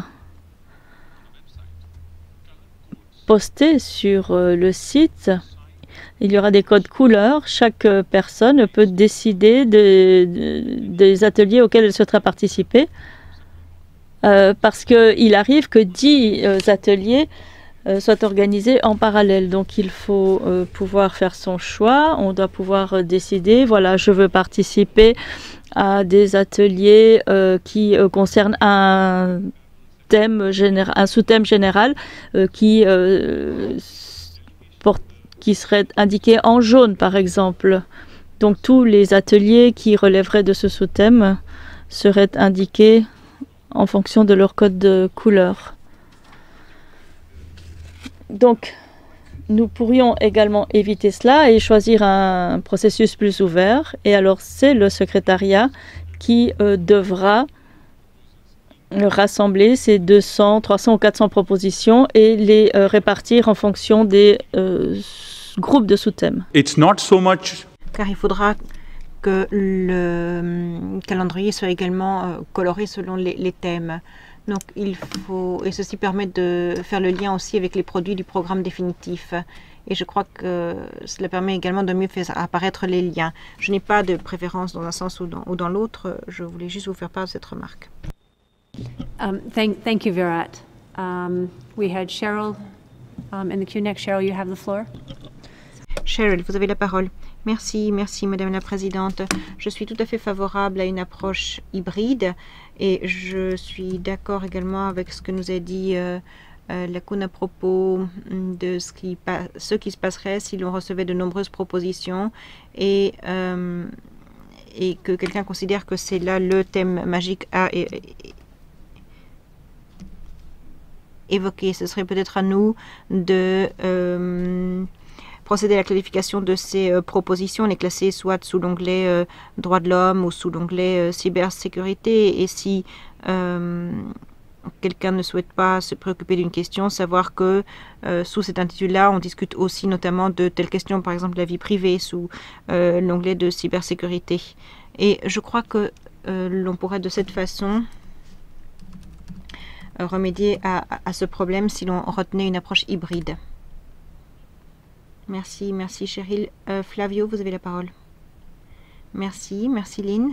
posté sur le site, il y aura des codes couleurs. Chaque personne peut décider de, de, des ateliers auxquels elle souhaitera participer. Euh, parce qu'il arrive que dix euh, ateliers euh, soient organisés en parallèle. Donc il faut euh, pouvoir faire son choix. On doit pouvoir euh, décider, voilà, je veux participer à des ateliers euh, qui euh, concernent un thème général, un sous-thème général euh, qui, euh, porte, qui serait indiqué en jaune, par exemple. Donc tous les ateliers qui relèveraient de ce sous-thème seraient indiqués en fonction de leur code de couleur. Donc, nous pourrions également éviter cela et choisir un processus plus ouvert. Et alors, c'est le secrétariat qui euh, devra rassembler ces deux cents, trois cents ou quatre cents propositions et les euh, répartir en fonction des euh, groupes de sous-thèmes. It's not so much... Car il faudra que le calendrier soit également euh, coloré selon les, les thèmes. Donc il faut, et ceci permet de faire le lien aussi avec les produits du programme définitif. Et je crois que cela permet également de mieux faire apparaître les liens. Je n'ai pas de préférence dans un sens ou dans, ou dans l'autre. Je voulais juste vous faire part de cette remarque. Um, thank, thank you, Virat. Um, we had Cheryl um, in the queue next. Cheryl, you have the floor. Cheryl, vous avez la parole. Merci, merci Madame la Présidente. Je suis tout à fait favorable à une approche hybride et je suis d'accord également avec ce que nous a dit euh, euh, lacune à propos de ce qui, ce qui se passerait si l'on recevait de nombreuses propositions et, euh, et que quelqu'un considère que c'est là le thème magique à é évoquer. Ce serait peut-être à nous de euh, procéder à la clarification de ces euh, propositions, les classer soit sous l'onglet euh, droits de l'homme ou sous l'onglet euh, cybersécurité. Et si euh, quelqu'un ne souhaite pas se préoccuper d'une question, savoir que euh, sous cet intitulé-là, on discute aussi notamment de telles questions, par exemple la vie privée, sous euh, l'onglet de cybersécurité. Et je crois que euh, l'on pourrait de cette façon euh, remédier à, à ce problème si l'on retenait une approche hybride. Merci, merci Cheryl. Euh, Flavio, vous avez la parole. Merci, merci Lynn.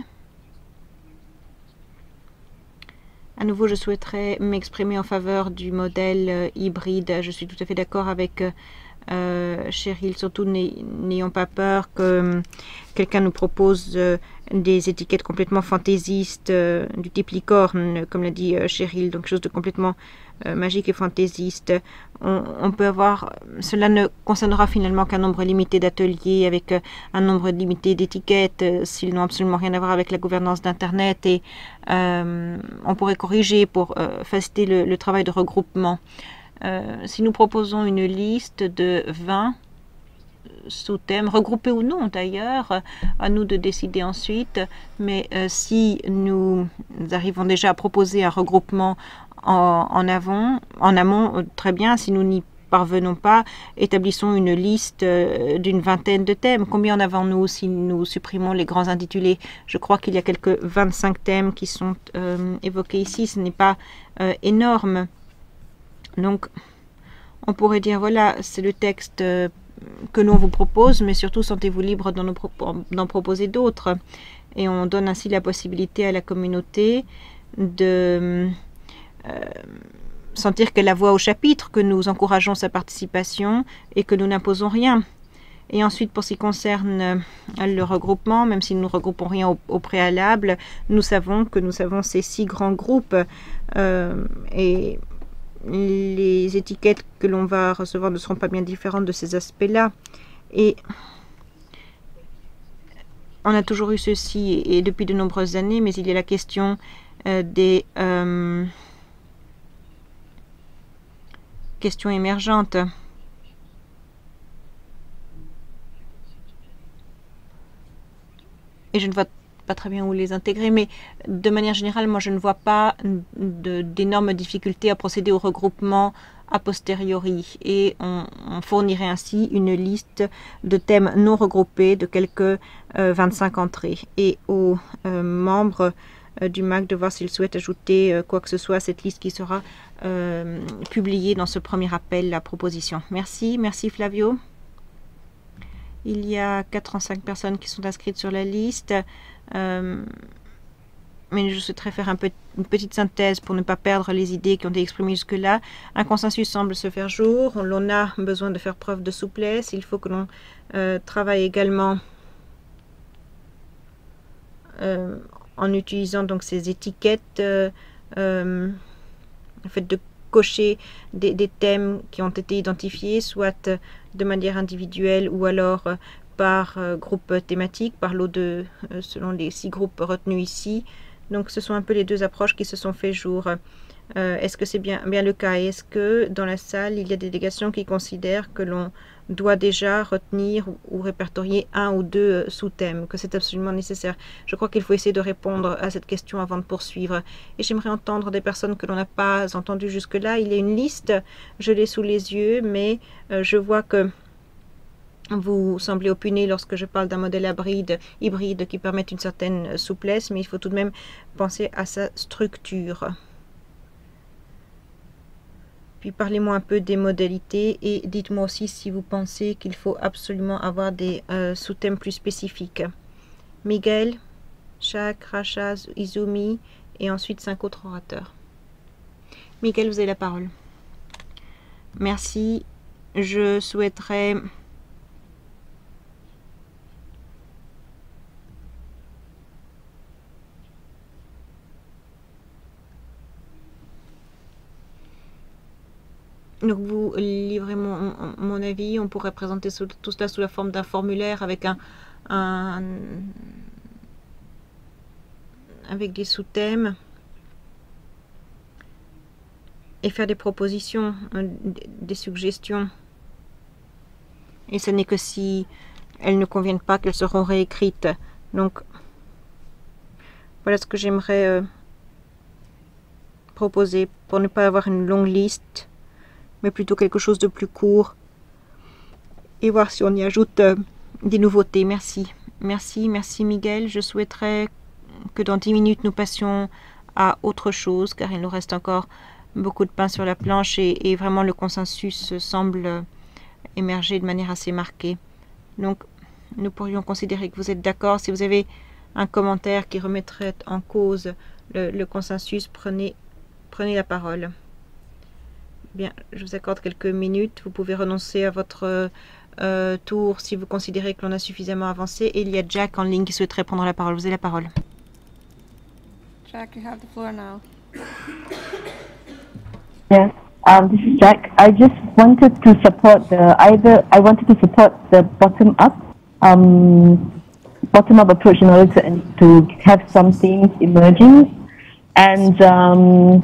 À nouveau, je souhaiterais m'exprimer en faveur du modèle euh, hybride. Je suis tout à fait d'accord avec euh, Cheryl, surtout n'ayons pas peur que euh, quelqu'un nous propose euh, des étiquettes complètement fantaisistes, euh, du type licorne, comme l'a dit euh, Cheryl, donc quelque chose de complètement euh, magique et fantaisiste. On, on peut avoir, cela ne concernera finalement qu'un nombre limité d'ateliers avec euh, un nombre limité d'étiquettes, euh, s'ils n'ont absolument rien à voir avec la gouvernance d'Internet, et euh, on pourrait corriger pour euh, faciliter le, le travail de regroupement. Euh, si nous proposons une liste de vingt sous-thèmes, regroupés ou non d'ailleurs, à nous de décider ensuite, mais euh, si nous arrivons déjà à proposer un regroupement en, en, avant, en amont, euh, très bien. Si nous n'y parvenons pas, établissons une liste euh, d'une vingtaine de thèmes. Combien en avons-nous si nous supprimons les grands intitulés? Je crois qu'il y a quelques vingt-cinq thèmes qui sont euh, évoqués ici, ce n'est pas euh, énorme. Donc, on pourrait dire, voilà, c'est le texte euh, que l'on vous propose, mais surtout sentez-vous libre d'en d'en proposer d'autres. Et on donne ainsi la possibilité à la communauté de euh, sentir qu'elle a voix au chapitre, que nous encourageons sa participation et que nous n'imposons rien. Et ensuite, pour ce qui concerne euh, le regroupement, même si nous ne regroupons rien au, au préalable, nous savons que nous avons ces six grands groupes euh, et les étiquettes que l'on va recevoir ne seront pas bien différentes de ces aspects-là. Et on a toujours eu ceci, et depuis de nombreuses années, mais il y a la question euh, des euh, questions émergentes. Et je ne vois pas très bien où les intégrer, mais de manière générale, moi je ne vois pas d'énormes difficultés à procéder au regroupement a posteriori, et on, on fournirait ainsi une liste de thèmes non regroupés de quelques euh, vingt-cinq entrées, et aux euh, membres euh, du M A C de voir s'ils souhaitent ajouter euh, quoi que ce soit à cette liste qui sera euh, publiée dans ce premier appel à proposition. Merci, merci Flavio. Il y a quatre-vingt-cinq personnes qui sont inscrites sur la liste. Euh, mais je souhaiterais faire un peu, une petite synthèse pour ne pas perdre les idées qui ont été exprimées jusque-là. Un consensus semble se faire jour. On a besoin de faire preuve de souplesse. Il faut que l'on euh, travaille également euh, en utilisant donc ces étiquettes, euh, euh, le fait de cocher des, des thèmes qui ont été identifiés, soit de manière individuelle ou alors euh, par euh, groupe thématique, par lot de, euh, selon les six groupes retenus ici. Donc ce sont un peu les deux approches qui se sont fait jour. Euh, est-ce que c'est bien, bien le cas? Et est-ce que dans la salle, il y a des délégations qui considèrent que l'on doit déjà retenir ou, ou répertorier un ou deux euh, sous-thèmes, que c'est absolument nécessaire? Je crois qu'il faut essayer de répondre à cette question avant de poursuivre. Et j'aimerais entendre des personnes que l'on n'a pas entendues jusque-là. Il y a une liste, je l'ai sous les yeux, mais euh, je vois que vous semblez opiner lorsque je parle d'un modèle hybride, hybride qui permet une certaine souplesse, mais il faut tout de même penser à sa structure. Puis parlez-moi un peu des modalités et dites-moi aussi si vous pensez qu'il faut absolument avoir des euh, sous-thèmes plus spécifiques. Miguel, Shak, Rachaz, Izumi et ensuite cinq autres orateurs. Miguel, vous avez la parole. Merci. Je souhaiterais... Donc vous livrez mon, mon avis, on pourrait présenter tout cela sous la forme d'un formulaire avec un, un avec des sous-thèmes et faire des propositions, des suggestions. Et ce n'est que si elles ne conviennent pas qu'elles seront réécrites. Donc voilà ce que j'aimerais euh, proposer pour ne pas avoir une longue liste, mais plutôt quelque chose de plus court et voir si on y ajoute euh, des nouveautés. Merci. Merci, merci Miguel. Je souhaiterais que dans dix minutes nous passions à autre chose car il nous reste encore beaucoup de pain sur la planche et, et vraiment le consensus semble émerger de manière assez marquée. Donc nous pourrions considérer que vous êtes d'accord. Si vous avez un commentaire qui remettrait en cause le, le consensus, prenez, prenez la parole. Bien, je vous accorde quelques minutes. Vous pouvez renoncer à votre euh, tour si vous considérez que l'on a suffisamment avancé. Et il y a Jack en ligne qui souhaiterait prendre la parole. Vous avez la parole. Jack, you have the floor now. Yes, um, this is Jack. I just wanted to support the either. I wanted to support the bottom up, um, bottom up approach in order to to have some themes emerging, and um,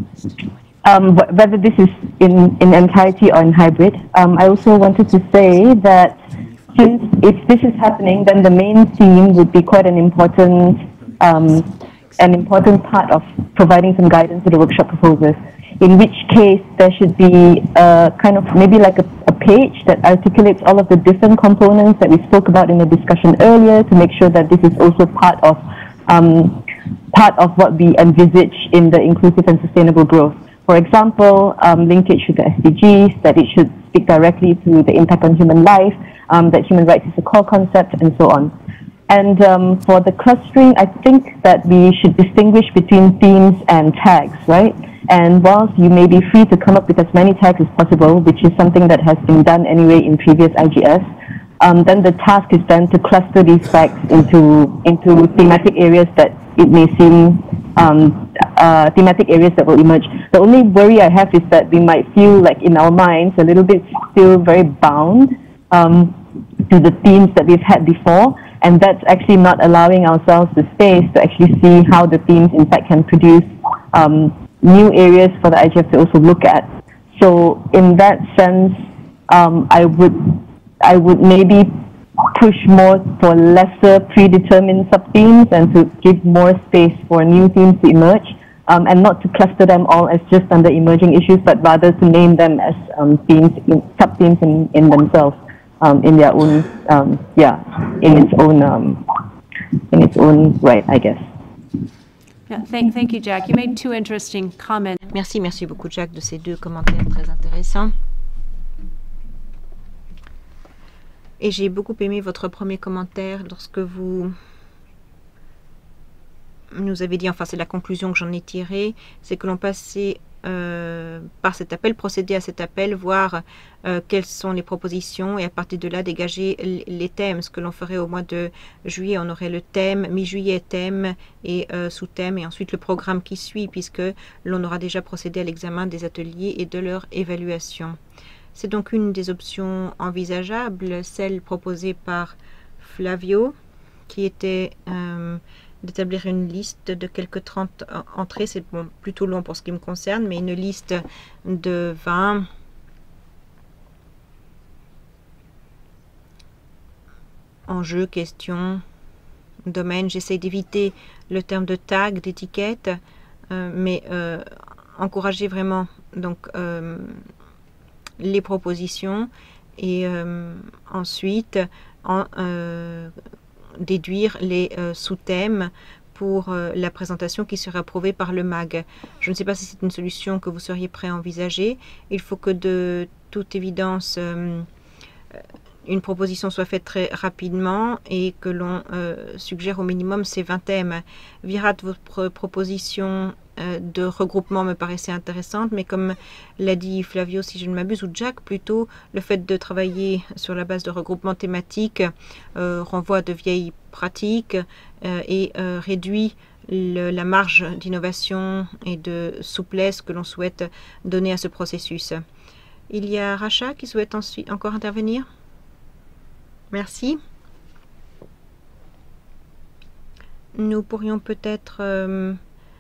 um, whether this is in in entirety or in hybrid. Um, I also wanted to say that since if this is happening, then the main theme would be quite an important um, an important part of providing some guidance to the workshop proposers. In which case, there should be a kind of maybe like a, a page that articulates all of the different components that we spoke about in the discussion earlier to make sure that this is also part of um, part of what we envisage in the inclusive and sustainable growth. For example, um, linkage to the S D Gs, that it should speak directly to the impact on human life, um, that human rights is a core concept, and so on. And um, for the clustering, I think that we should distinguish between themes and tags, right? And whilst you may be free to come up with as many tags as possible, which is something that has been done anyway in previous I G S, um, then the task is then to cluster these tags into into thematic areas that it may seem um, uh, thematic areas that will emerge. The only worry I have is that we might feel like in our minds a little bit still very bound um, to the themes that we've had before, and that's actually not allowing ourselves the space to actually see how the themes in fact can produce um, new areas for the I G F to also look at. So in that sense, um, I would I would maybe push more for lesser predetermined sub-themes and to give more space for new themes to emerge, um, and not to cluster them all as just under emerging issues, but rather to name them as um, themes, in, sub-themes in, in themselves, um, in their own, um, yeah, in its own, um, in its own right, I guess. Yeah, thank, thank you, Jack. You made two interesting comments. Merci, merci beaucoup, Jack, de ces deux commentaires très intéressants. Et j'ai beaucoup aimé votre premier commentaire lorsque vous nous avez dit, enfin c'est la conclusion que j'en ai tirée, c'est que l'on passait euh, par cet appel, procéder à cet appel, voir euh, quelles sont les propositions et à partir de là dégager les thèmes. Ce que l'on ferait au mois de juillet, on aurait le thème, mi-juillet thème et euh, sous-thème et ensuite le programme qui suit puisque l'on aura déjà procédé à l'examen des ateliers et de leur évaluation. C'est donc une des options envisageables, celle proposée par Flavio, qui était euh, d'établir une liste de quelques trente entrées. C'est bon, plutôt long pour ce qui me concerne, mais une liste de vingt enjeux, questions, domaines. J'essaie d'éviter le terme de tag, d'étiquette, euh, mais euh, encourager vraiment donc euh, les propositions et euh, ensuite en, euh, déduire les euh, sous-thèmes pour euh, la présentation qui sera approuvée par le M A G. Je ne sais pas si c'est une solution que vous seriez prêt à envisager. Il faut que de toute évidence euh, une proposition soit faite très rapidement et que l'on euh, suggère au minimum ces vingt thèmes. Virat, votre proposition euh, de regroupement me paraissait intéressante, mais comme l'a dit Flavio, si je ne m'abuse, ou Jack plutôt, le fait de travailler sur la base de regroupement thématique euh, renvoie à de vieilles pratiques euh, et euh, réduit le, la marge d'innovation et de souplesse que l'on souhaite donner à ce processus. Il y a Racha qui souhaite ensuite encore intervenir. Merci. Nous pourrions peut-être euh,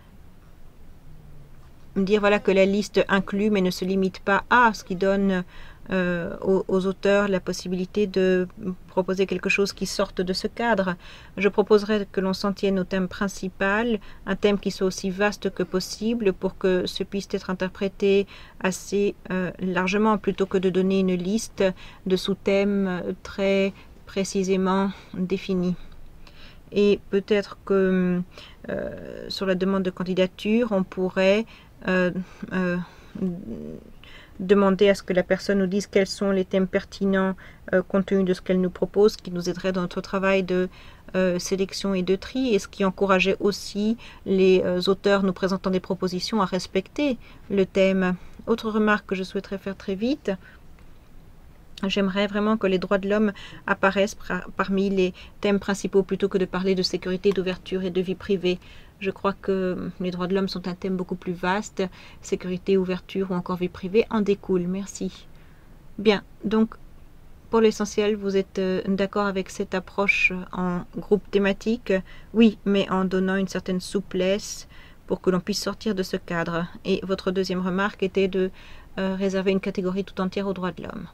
dire voilà, que la liste inclut mais ne se limite pas à, ce qui donne euh, aux, aux auteurs la possibilité de proposer quelque chose qui sorte de ce cadre. Je proposerais que l'on s'en tienne au thème principal, un thème qui soit aussi vaste que possible pour que ce puisse être interprété assez euh, largement, plutôt que de donner une liste de sous-thèmes très précisément définis. Et peut-être que euh, sur la demande de candidature, on pourrait euh, euh, demander à ce que la personne nous dise quels sont les thèmes pertinents euh, compte tenu de ce qu'elle nous propose, qui nous aiderait dans notre travail de euh, sélection et de tri, et ce qui encourageait aussi les euh, auteurs nous présentant des propositions à respecter le thème. Autre remarque que je souhaiterais faire très vite. J'aimerais vraiment que les droits de l'homme apparaissent parmi les thèmes principaux plutôt que de parler de sécurité, d'ouverture et de vie privée. Je crois que les droits de l'homme sont un thème beaucoup plus vaste. Sécurité, ouverture ou encore vie privée en découlent. Merci. Bien, donc pour l'essentiel, vous êtes d'accord avec cette approche en groupe thématique? Oui, mais en donnant une certaine souplesse pour que l'on puisse sortir de ce cadre. Et votre deuxième remarque était de euh, réserver une catégorie tout entière aux droits de l'homme.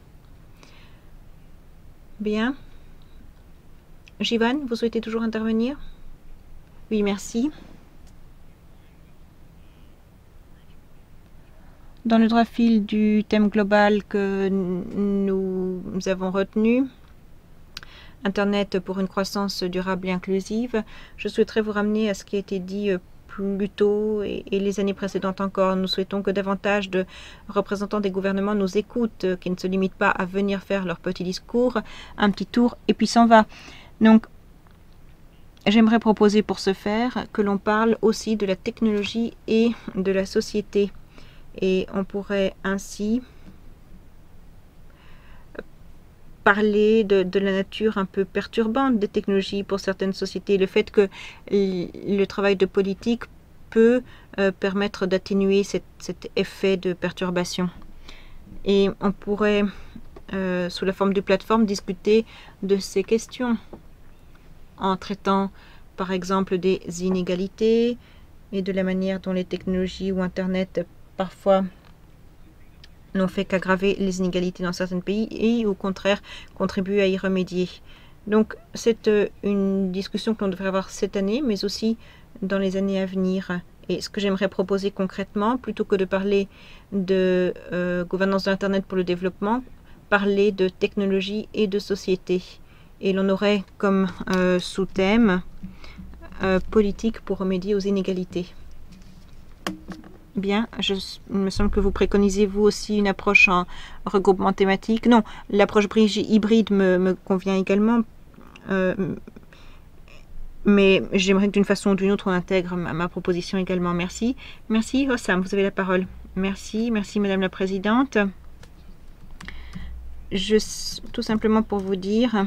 Bien. Jivan, vous souhaitez toujours intervenir? Oui, merci. Dans le droit fil du thème global que nous avons retenu, Internet pour une croissance durable et inclusive, je souhaiterais vous ramener à ce qui a été dit plus tôt et, et les années précédentes encore. Nous souhaitons que davantage de représentants des gouvernements nous écoutent, qui ne se limitent pas à venir faire leur petit discours, un petit tour et puis s'en va. Donc, j'aimerais proposer pour ce faire que l'on parle aussi de la technologie et de la société. Et on pourrait ainsi parler de, de la nature un peu perturbante des technologies pour certaines sociétés, le fait que le travail de politique peut euh, permettre d'atténuer cet, cet effet de perturbation. Et on pourrait, euh, sous la forme de plateforme, discuter de ces questions en traitant par exemple des inégalités et de la manière dont les technologies ou Internet parfois n'ont fait qu'aggraver les inégalités dans certains pays et au contraire contribuent à y remédier. Donc c'est euh, une discussion que l'on devrait avoir cette année, mais aussi dans les années à venir. Et ce que j'aimerais proposer concrètement, plutôt que de parler de euh, gouvernance de l'Internet pour le développement, parler de technologie et de société. Et l'on aurait comme euh, sous-thème euh, politique pour remédier aux inégalités. Bien, je, il me semble que vous préconisez vous aussi une approche en regroupement thématique. Non, l'approche hybride me, me convient également, euh, mais j'aimerais que d'une façon ou d'une autre on intègre ma, ma proposition également. Merci. Merci, Hossam, vous avez la parole. Merci, merci Madame la Présidente. Je, tout simplement pour vous dire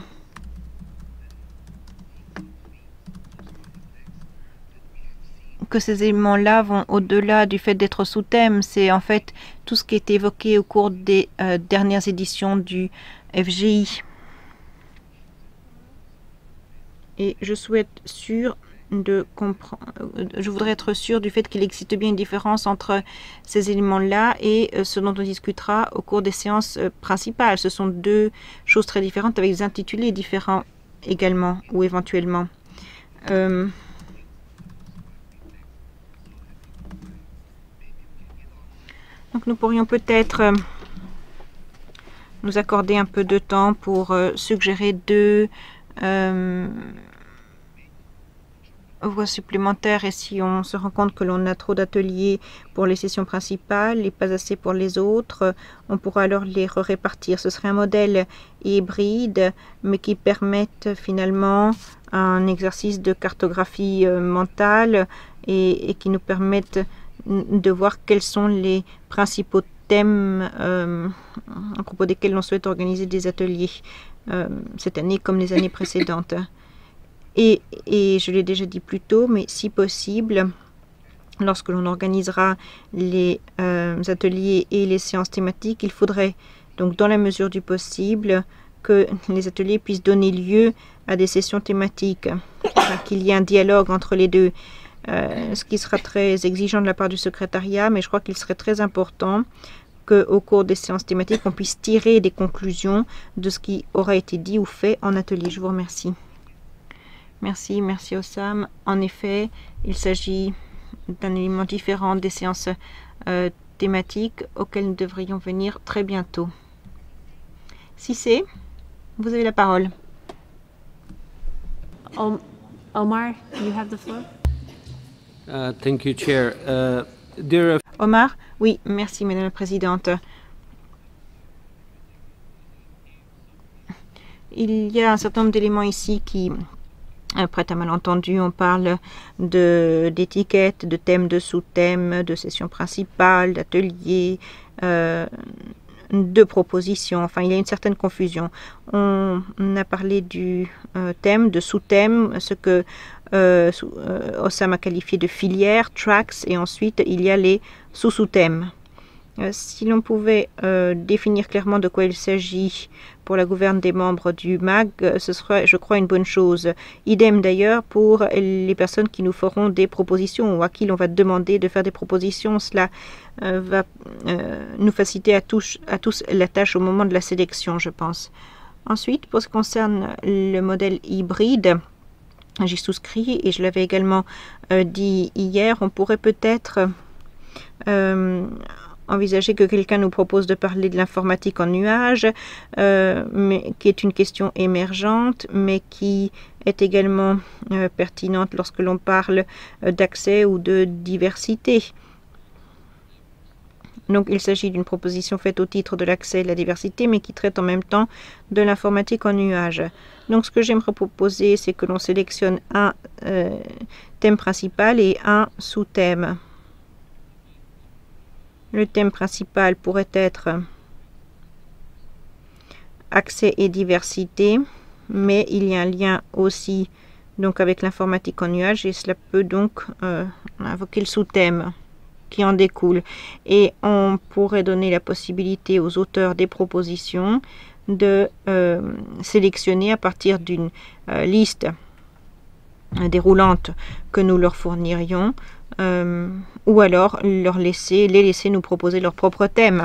que ces éléments-là vont au-delà du fait d'être sous-thème. C'est en fait tout ce qui est évoqué au cours des euh, dernières éditions du F G I. Et je souhaite sûr de comprendre, je voudrais être sûr du fait qu'il existe bien une différence entre ces éléments-là et euh, ce dont on discutera au cours des séances euh, principales. Ce sont deux choses très différentes avec des intitulés différents également ou éventuellement. Euh, Donc nous pourrions peut-être euh, nous accorder un peu de temps pour euh, suggérer deux euh, voies supplémentaires, et si on se rend compte que l'on a trop d'ateliers pour les sessions principales et pas assez pour les autres, euh, on pourra alors les répartir. Ce serait un modèle hybride mais qui permette finalement un exercice de cartographie euh, mentale et, et qui nous permette de voir quels sont les principaux thèmes euh, à propos desquels on souhaite organiser des ateliers euh, cette année comme les années précédentes. Et, et je l'ai déjà dit plus tôt, mais si possible, lorsque l'on organisera les euh, ateliers et les séances thématiques, il faudrait donc, dans la mesure du possible, que les ateliers puissent donner lieu à des sessions thématiques, enfin, qu'il y ait un dialogue entre les deux, euh, ce qui sera très exigeant de la part du secrétariat, mais je crois qu'il serait très important qu'au cours des séances thématiques, on puisse tirer des conclusions de ce qui aura été dit ou fait en atelier. Je vous remercie. Merci, merci Ossam. En effet, il s'agit d'un élément différent des séances euh, thématiques auxquelles nous devrions venir très bientôt. Si c'est, vous avez la parole. Om Omar, you have the floor. Uh, thank you, Chair. Uh, there are... Omar, oui, merci Madame la Présidente. Il y a un certain nombre d'éléments ici qui euh, prêtent à malentendu. On parle de d'étiquettes, de thèmes, de sous-thèmes, de sessions principales, d'ateliers, euh, de propositions. Enfin, il y a une certaine confusion. On, on a parlé du euh, thème, de sous-thème, ce que euh, euh, Ossam a qualifié de filière, tracks, et ensuite il y a les sous-sous-thèmes. Euh, si l'on pouvait euh, définir clairement de quoi il s'agit pour la gouverne des membres du M A G, euh, ce serait, je crois, une bonne chose. Idem d'ailleurs pour les personnes qui nous feront des propositions ou à qui l'on va demander de faire des propositions. Cela euh, va euh, nous faciliter à tous, à tous la tâche au moment de la sélection, je pense. Ensuite, pour ce qui concerne le modèle hybride, j'y souscris et je l'avais également euh, dit hier, on pourrait peut-être euh, envisager que quelqu'un nous propose de parler de l'informatique en nuage, euh, mais qui est une question émergente, mais qui est également euh, pertinente lorsque l'on parle euh, d'accès ou de diversité. Donc, il s'agit d'une proposition faite au titre de l'accès et de la diversité, mais qui traite en même temps de l'informatique en nuage. Donc, ce que j'aimerais proposer, c'est que l'on sélectionne un euh, thème principal et un sous-thème. Le thème principal pourrait être accès et diversité, mais il y a un lien aussi donc avec l'informatique en nuage et cela peut donc euh, invoquer le sous-thème qui en découle. Et on pourrait donner la possibilité aux auteurs des propositions de euh, sélectionner à partir d'une euh, liste euh, déroulante que nous leur fournirions, euh, ou alors leur laisser, les laisser nous proposer leur propre thème.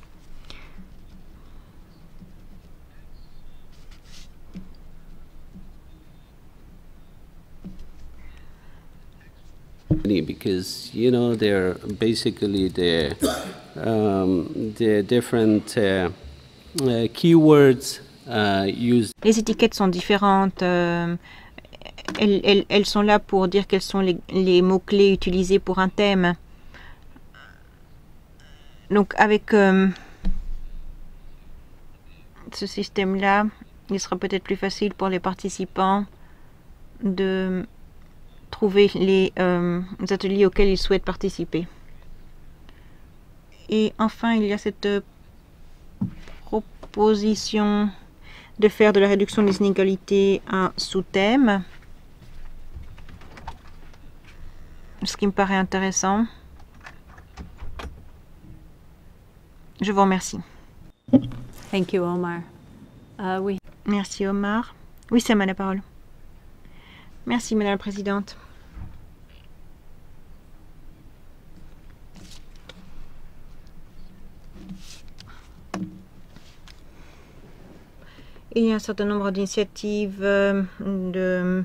Because you know they're basically the um, the different uh, uh, keywords uh, used. Les étiquettes sont différentes. Euh, elles, elles, elles sont là pour dire quels sont les, les mots-clés utilisés pour un thème. Donc avec euh, ce système-là, il sera peut-être plus facile pour les participants de trouver les euh, ateliers auxquels ils souhaitent participer. Et enfin, il y a cette euh, proposition de faire de la réduction des inégalités un sous-thème, ce qui me paraît intéressant. Je vous remercie. Thank you, Omar. Uh, oui. Merci, Omar. Oui, c'est à la parole. Merci, Madame la Présidente. Il y a un certain nombre d'initiatives euh, de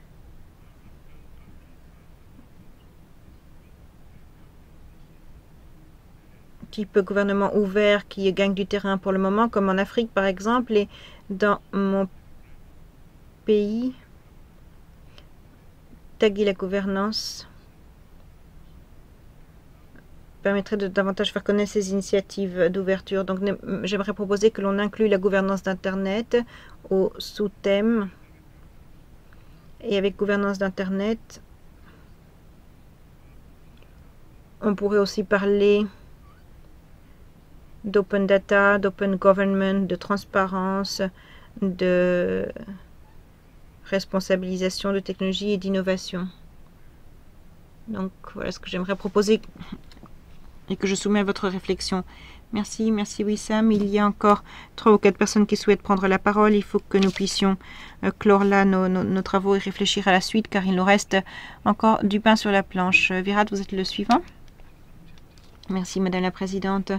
type gouvernement ouvert qui gagnent du terrain pour le moment, comme en Afrique par exemple, et dans mon pays, taguer la gouvernance permettrait de davantage faire connaître ces initiatives d'ouverture. Donc, j'aimerais proposer que l'on inclue la gouvernance d'Internet au sous-thème. Et avec gouvernance d'Internet, on pourrait aussi parler d'open data, d'open government, de transparence, de responsabilisation de technologie et d'innovation. Donc voilà ce que j'aimerais proposer et que je soumets à votre réflexion. Merci, merci Wissam. Il y a encore trois ou quatre personnes qui souhaitent prendre la parole. Il faut que nous puissions euh, clore là nos, nos, nos travaux et réfléchir à la suite car il nous reste encore du pain sur la planche. Virat, vous êtes le suivant. Merci Madame la Présidente.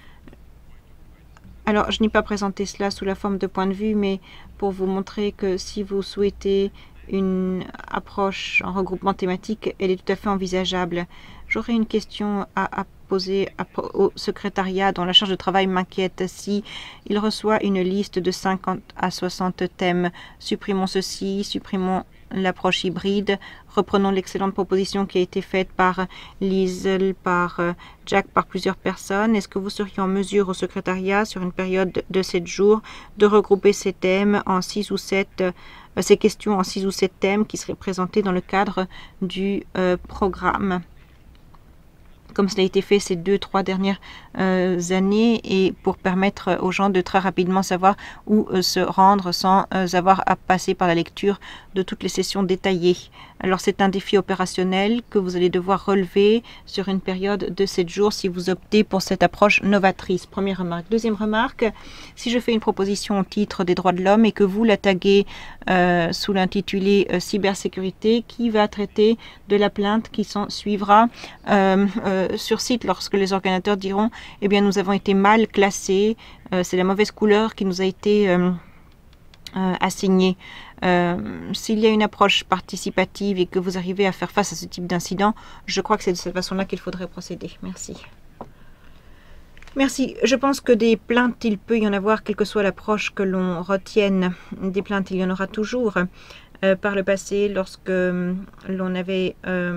Alors, je n'ai pas présenté cela sous la forme de point de vue, mais pour vous montrer que si vous souhaitez une approche en regroupement thématique, elle est tout à fait envisageable. J'aurais une question à, à poser à, au secrétariat dont la charge de travail m'inquiète. Si il reçoit une liste de cinquante à soixante thèmes, supprimons ceci, supprimons l'approche hybride, reprenons l'excellente proposition qui a été faite par Liesel, par euh, Jack, par plusieurs personnes. Est-ce que vous seriez en mesure au secrétariat, sur une période de sept jours, de regrouper ces thèmes en six ou sept, euh, ces questions en six ou sept thèmes qui seraient présentés dans le cadre du euh, programme, comme cela a été fait ces deux, trois dernières euh, années, et pour permettre aux gens de très rapidement savoir où euh, se rendre sans euh, avoir à passer par la lecture de toutes les sessions détaillées. Alors c'est un défi opérationnel que vous allez devoir relever sur une période de sept jours si vous optez pour cette approche novatrice. Première remarque. Deuxième remarque, si je fais une proposition au titre des droits de l'homme et que vous la taguez euh, sous l'intitulé euh, cybersécurité, qui va traiter de la plainte qui s'en suivra euh, euh, sur site lorsque les organisateurs diront eh bien nous avons été mal classés, euh, c'est la mauvaise couleur qui nous a été euh, euh, assignée. Euh, S'il y a une approche participative et que vous arrivez à faire face à ce type d'incident, je crois que c'est de cette façon-là qu'il faudrait procéder. Merci. Merci. Je pense que des plaintes, il peut y en avoir, quelle que soit l'approche que l'on retienne. Des plaintes, il y en aura toujours. Euh, par le passé, lorsque euh, l'on avait euh,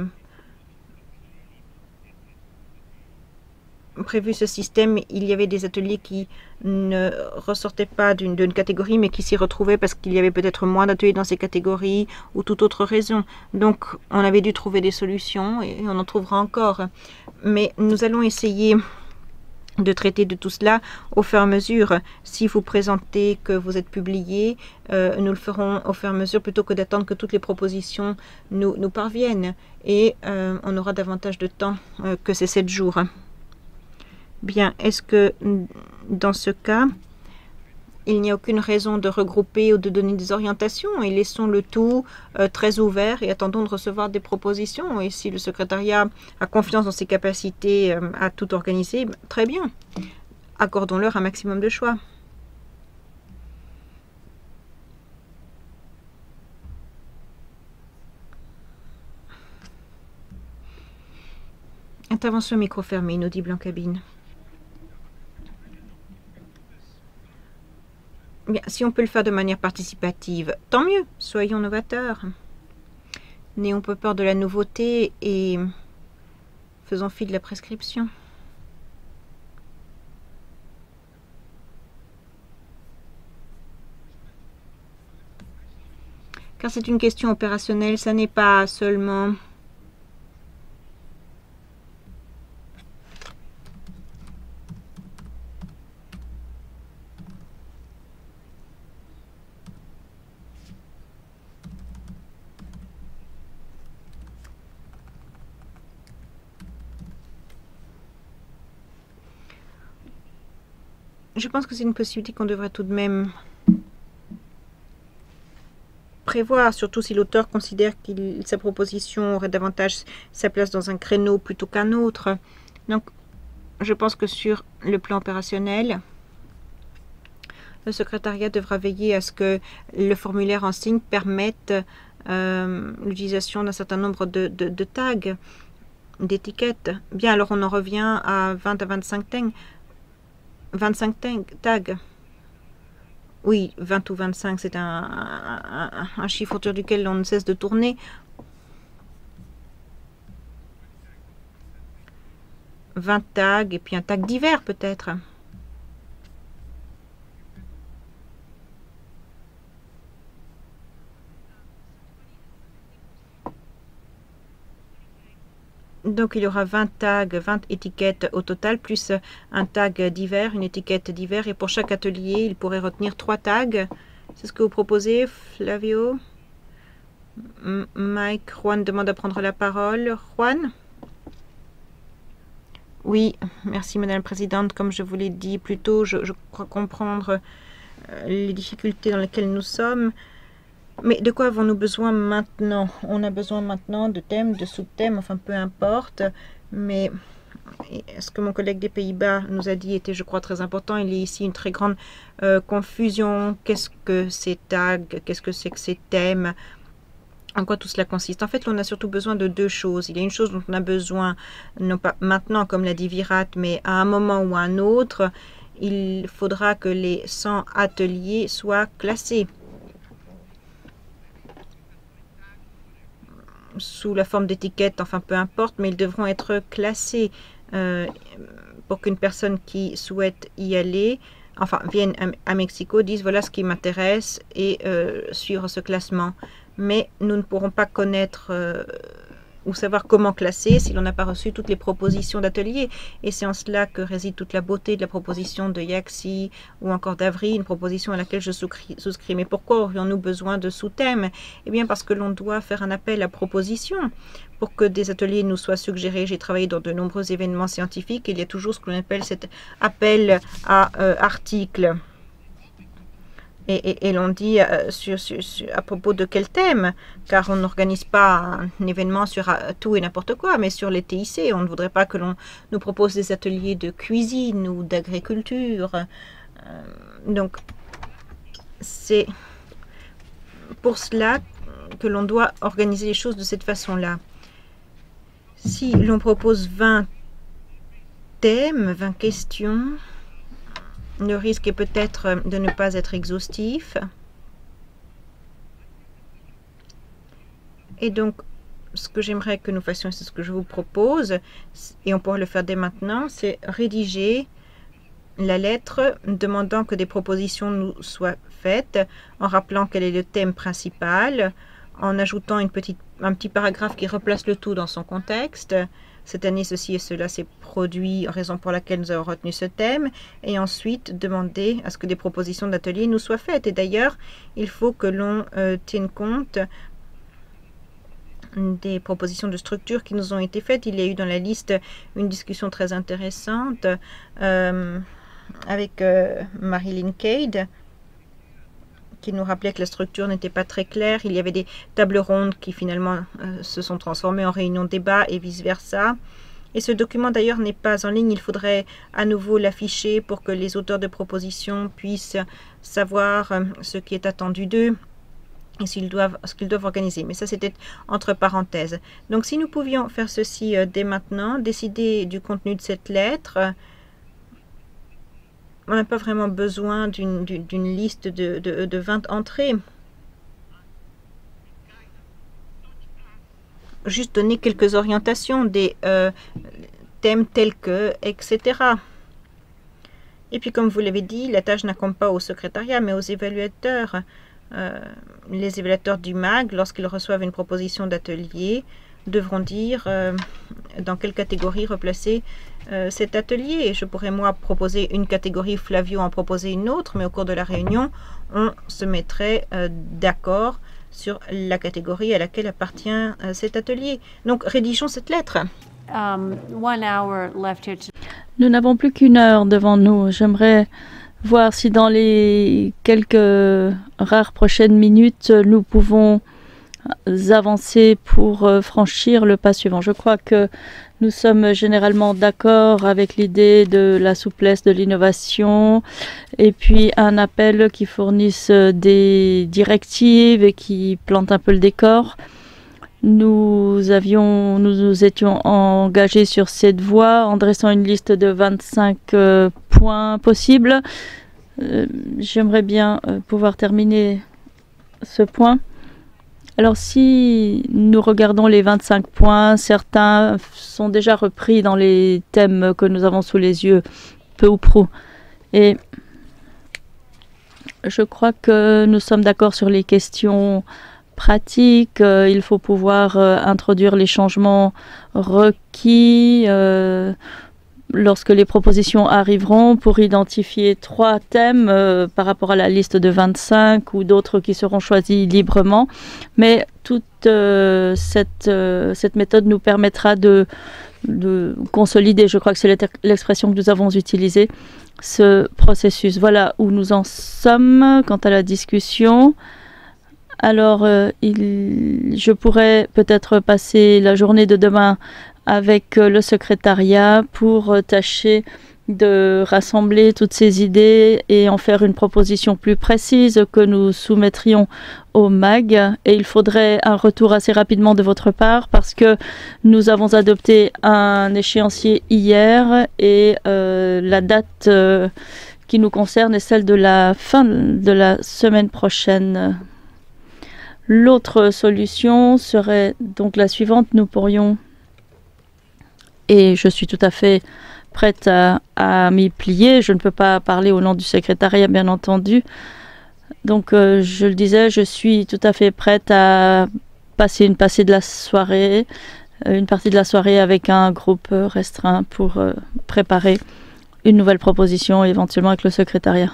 prévu ce système, il y avait des ateliers qui ne ressortaient pas d'une d'une catégorie, mais qui s'y retrouvaient parce qu'il y avait peut-être moins d'ateliers dans ces catégories ou toute autre raison. Donc, on avait dû trouver des solutions et on en trouvera encore. Mais nous allons essayer de traiter de tout cela au fur et à mesure. Si vous présentez que vous êtes publié, euh, nous le ferons au fur et à mesure plutôt que d'attendre que toutes les propositions nous, nous parviennent. Et euh, on aura davantage de temps euh, que ces sept jours. Bien, est-ce que dans ce cas, il n'y a aucune raison de regrouper ou de donner des orientations et laissons le tout euh, très ouvert et attendons de recevoir des propositions. Et si le secrétariat a confiance dans ses capacités euh, à tout organiser, très bien. Accordons-leur un maximum de choix. Intervention micro fermé, inaudible en cabine. Bien, si on peut le faire de manière participative, tant mieux, soyons novateurs. N'ayons pas peur de la nouveauté et faisons fi de la prescription. Car c'est une question opérationnelle, ça n'est pas seulement je pense que c'est une possibilité qu'on devrait tout de même prévoir, surtout si l'auteur considère que sa proposition aurait davantage sa place dans un créneau plutôt qu'un autre. Donc, je pense que sur le plan opérationnel, le secrétariat devra veiller à ce que le formulaire en signe permette euh, l'utilisation d'un certain nombre de, de, de tags, d'étiquettes. Bien, alors on en revient à vingt à vingt-cinq tags. vingt-cinq tags. Oui, vingt ou vingt-cinq, c'est un, un, un chiffre autour duquel on ne cesse de tourner. vingt tags et puis un tag divers peut-être. Donc il y aura vingt tags, vingt étiquettes au total, plus un tag divers, une étiquette divers. Et pour chaque atelier, il pourrait retenir trois tags. C'est ce que vous proposez, Flavio? M Mike, Juan demande à prendre la parole. Juan? Oui, merci Madame la Présidente. Comme je vous l'ai dit plus tôt, je, je crois comprendre euh, les difficultés dans lesquelles nous sommes. Mais de quoi avons-nous besoin maintenant? On a besoin maintenant de thèmes, de sous-thèmes, enfin peu importe. Mais ce que mon collègue des Pays-Bas nous a dit était, je crois, très important. Il y a ici une très grande euh, confusion. Qu'est-ce que ces tags? Qu'est-ce que c'est que ces thèmes? En quoi tout cela consiste? En fait, on a surtout besoin de deux choses. Il y a une chose dont on a besoin, non pas maintenant, comme l'a dit Virat, mais à un moment ou à un autre, il faudra que les cent ateliers soient classés sous la forme d'étiquettes, enfin peu importe, mais ils devront être classés euh, pour qu'une personne qui souhaite y aller, enfin vienne à, à Mexico, dise voilà ce qui m'intéresse et euh, suivre ce classement. Mais nous ne pourrons pas connaître euh, ou savoir comment classer si l'on n'a pas reçu toutes les propositions d'ateliers. Et c'est en cela que réside toute la beauté de la proposition de Yaxi ou encore d'Avri, une proposition à laquelle je souscris. Mais pourquoi aurions-nous besoin de sous-thèmes? Eh bien parce que l'on doit faire un appel à propositions pour que des ateliers nous soient suggérés. J'ai travaillé dans de nombreux événements scientifiques et il y a toujours ce que l'on appelle cet appel à euh, articles. Et, et, et l'on dit euh, sur, sur, sur, à propos de quel thème, car on n'organise pas un événement sur uh, tout et n'importe quoi, mais sur les T I C. On ne voudrait pas que l'on nous propose des ateliers de cuisine ou d'agriculture. Euh, donc, c'est pour cela que l'on doit organiser les choses de cette façon-là. Si l'on propose vingt thèmes, vingt questions, le risque est peut-être de ne pas être exhaustif. Et donc, ce que j'aimerais que nous fassions, c'est ce que je vous propose, et on pourrait le faire dès maintenant, c'est rédiger la lettre demandant que des propositions nous soient faites, en rappelant quel est le thème principal, en ajoutant une petite, un petit paragraphe qui replace le tout dans son contexte. Cette année, ceci et cela s'est produit, raison pour laquelle nous avons retenu ce thème, et ensuite demander à ce que des propositions d'atelier nous soient faites. Et d'ailleurs, il faut que l'on euh, tienne compte des propositions de structure qui nous ont été faites. Il y a eu dans la liste une discussion très intéressante euh, avec euh, Marilyn Cade, qui nous rappelait que la structure n'était pas très claire. Il y avait des tables rondes qui finalement euh, se sont transformées en réunions de débat et vice-versa. Et ce document d'ailleurs n'est pas en ligne. Il faudrait à nouveau l'afficher pour que les auteurs de propositions puissent savoir euh, ce qui est attendu d'eux et s'ils doivent, ce qu'ils doivent organiser. Mais ça, c'était entre parenthèses. Donc si nous pouvions faire ceci euh, dès maintenant, décider du contenu de cette lettre, euh, on n'a pas vraiment besoin d'une d'une liste de, de, de vingt entrées. Juste donner quelques orientations, des euh, thèmes tels que, et cetera. Et puis, comme vous l'avez dit, la tâche n'incombe pas au secrétariat, mais aux évaluateurs. Euh, les évaluateurs du M A G, lorsqu'ils reçoivent une proposition d'atelier, devront dire euh, dans quelle catégorie replacer euh, cet atelier. Et je pourrais, moi, proposer une catégorie, Flavio en proposer une autre, mais au cours de la réunion, on se mettrait euh, d'accord sur la catégorie à laquelle appartient euh, cet atelier. Donc, rédigeons cette lettre. Um, one hour left here to... Nous n'avons plus qu'une heure devant nous. J'aimerais voir si dans les quelques rares prochaines minutes, nous pouvons avancer pour euh, franchir le pas suivant. Je crois que nous sommes généralement d'accord avec l'idée de la souplesse de l'innovation et puis un appel qui fournisse des directives et qui plante un peu le décor. Nous avions, nous nous étions engagés sur cette voie en dressant une liste de vingt-cinq euh, points possibles. Euh, J'aimerais bien euh, pouvoir terminer ce point. Alors si nous regardons les vingt-cinq points, certains sont déjà repris dans les thèmes que nous avons sous les yeux, peu ou prou. Et je crois que nous sommes d'accord sur les questions pratiques. Euh, il faut pouvoir euh, introduire les changements requis, euh, lorsque les propositions arriveront pour identifier trois thèmes euh, par rapport à la liste de vingt-cinq ou d'autres qui seront choisis librement. Mais toute euh, cette, euh, cette méthode nous permettra de, de consolider, je crois que c'est l'expression que nous avons utilisée, ce processus. Voilà où nous en sommes quant à la discussion. Alors, euh, il, je pourrais peut-être passer la journée de demain avec euh, le secrétariat pour euh, tâcher de rassembler toutes ces idées et en faire une proposition plus précise que nous soumettrions au M A G. Et il faudrait un retour assez rapidement de votre part parce que nous avons adopté un échéancier hier et euh, la date euh, qui nous concerne est celle de la fin de la semaine prochaine. L'autre solution serait donc la suivante. Nous pourrions, et je suis tout à fait prête à, à m'y plier, je ne peux pas parler au nom du secrétariat bien entendu, donc euh, je le disais, je suis tout à fait prête à passer une partie de la soirée, euh, une partie de la soirée avec un groupe euh, restreint pour euh, préparer une nouvelle proposition éventuellement avec le secrétariat.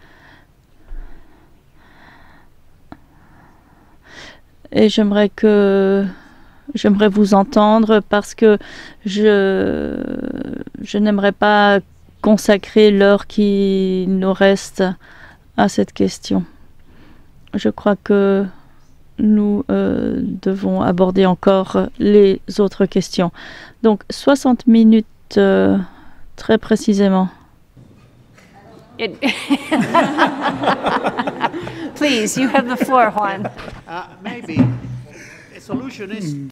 Et j'aimerais que j'aimerais vous entendre parce que je, je n'aimerais pas consacrer l'heure qui nous reste à cette question. Je crois que nous euh, devons aborder encore les autres questions. Donc, soixante minutes euh, très précisément. It Please, you have the floor, Juan. Uh, maybe a solution is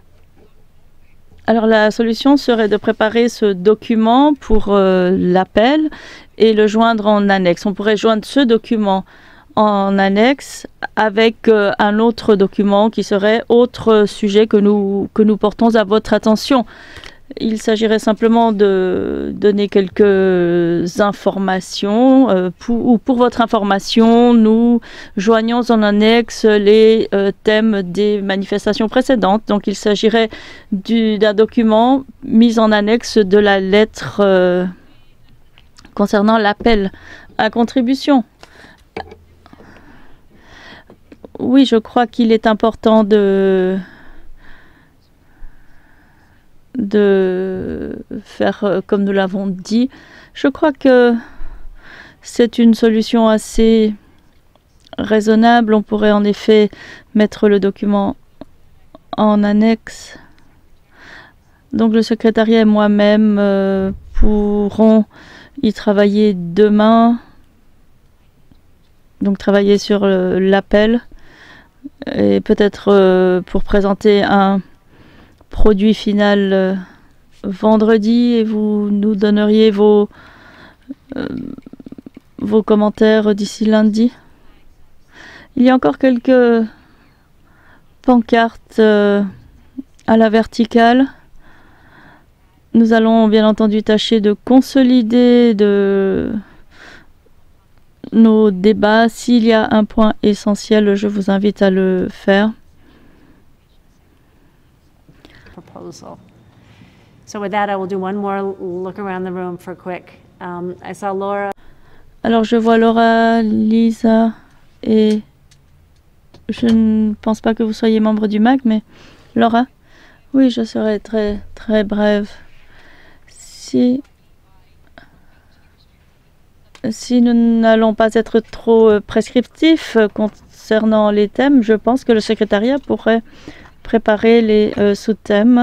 Alors la solution serait de préparer ce document pour euh, l'appel et le joindre en annexe. On pourrait joindre ce document en annexe avec euh, un autre document qui serait autre sujet que nous, que nous portons à votre attention. Il s'agirait simplement de donner quelques informations. Euh, pour, ou pour votre information, nous joignons en annexe les euh, thèmes des manifestations précédentes. Donc il s'agirait d'un document mis en annexe de la lettre euh, concernant l'appel à contribution. Oui, je crois qu'il est important de... de faire comme nous l'avons dit. Je crois que c'est une solution assez raisonnable. On pourrait en effet mettre le document en annexe. Donc le secrétariat et moi-même euh, pourrons y travailler demain. Donc travailler sur l'appel et peut-être euh, pour présenter un produit final euh, vendredi et vous nous donneriez vos, euh, vos commentaires d'ici lundi. Il y a encore quelques pancartes euh, à la verticale. Nous allons bien entendu tâcher de consolider de nos débats. S'il y a un point essentiel, je vous invite à le faire. Proposal. So with that, I will do one more look around the room for quick. Um, I saw Laura. Alors je vois Laura, Lisa et je ne pense pas que vous soyez membre du M A G, mais Laura, oui, je serai très très brève. Si si nous n'allons pas être trop prescriptifs concernant les thèmes, je pense que le secrétariat pourrait préparer les euh, sous-thèmes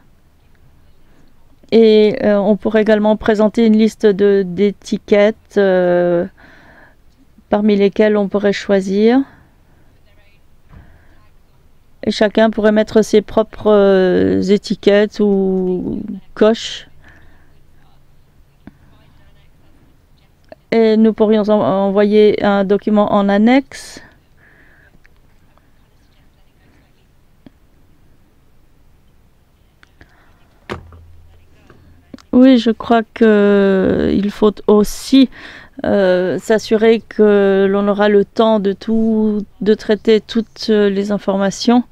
et euh, on pourrait également présenter une liste de d'étiquettes euh, parmi lesquelles on pourrait choisir et chacun pourrait mettre ses propres euh, étiquettes ou coches et nous pourrions en envoyer un document en annexe. Oui, je crois qu'il faut aussi euh, s'assurer que l'on aura le temps de tout, de traiter toutes les informations.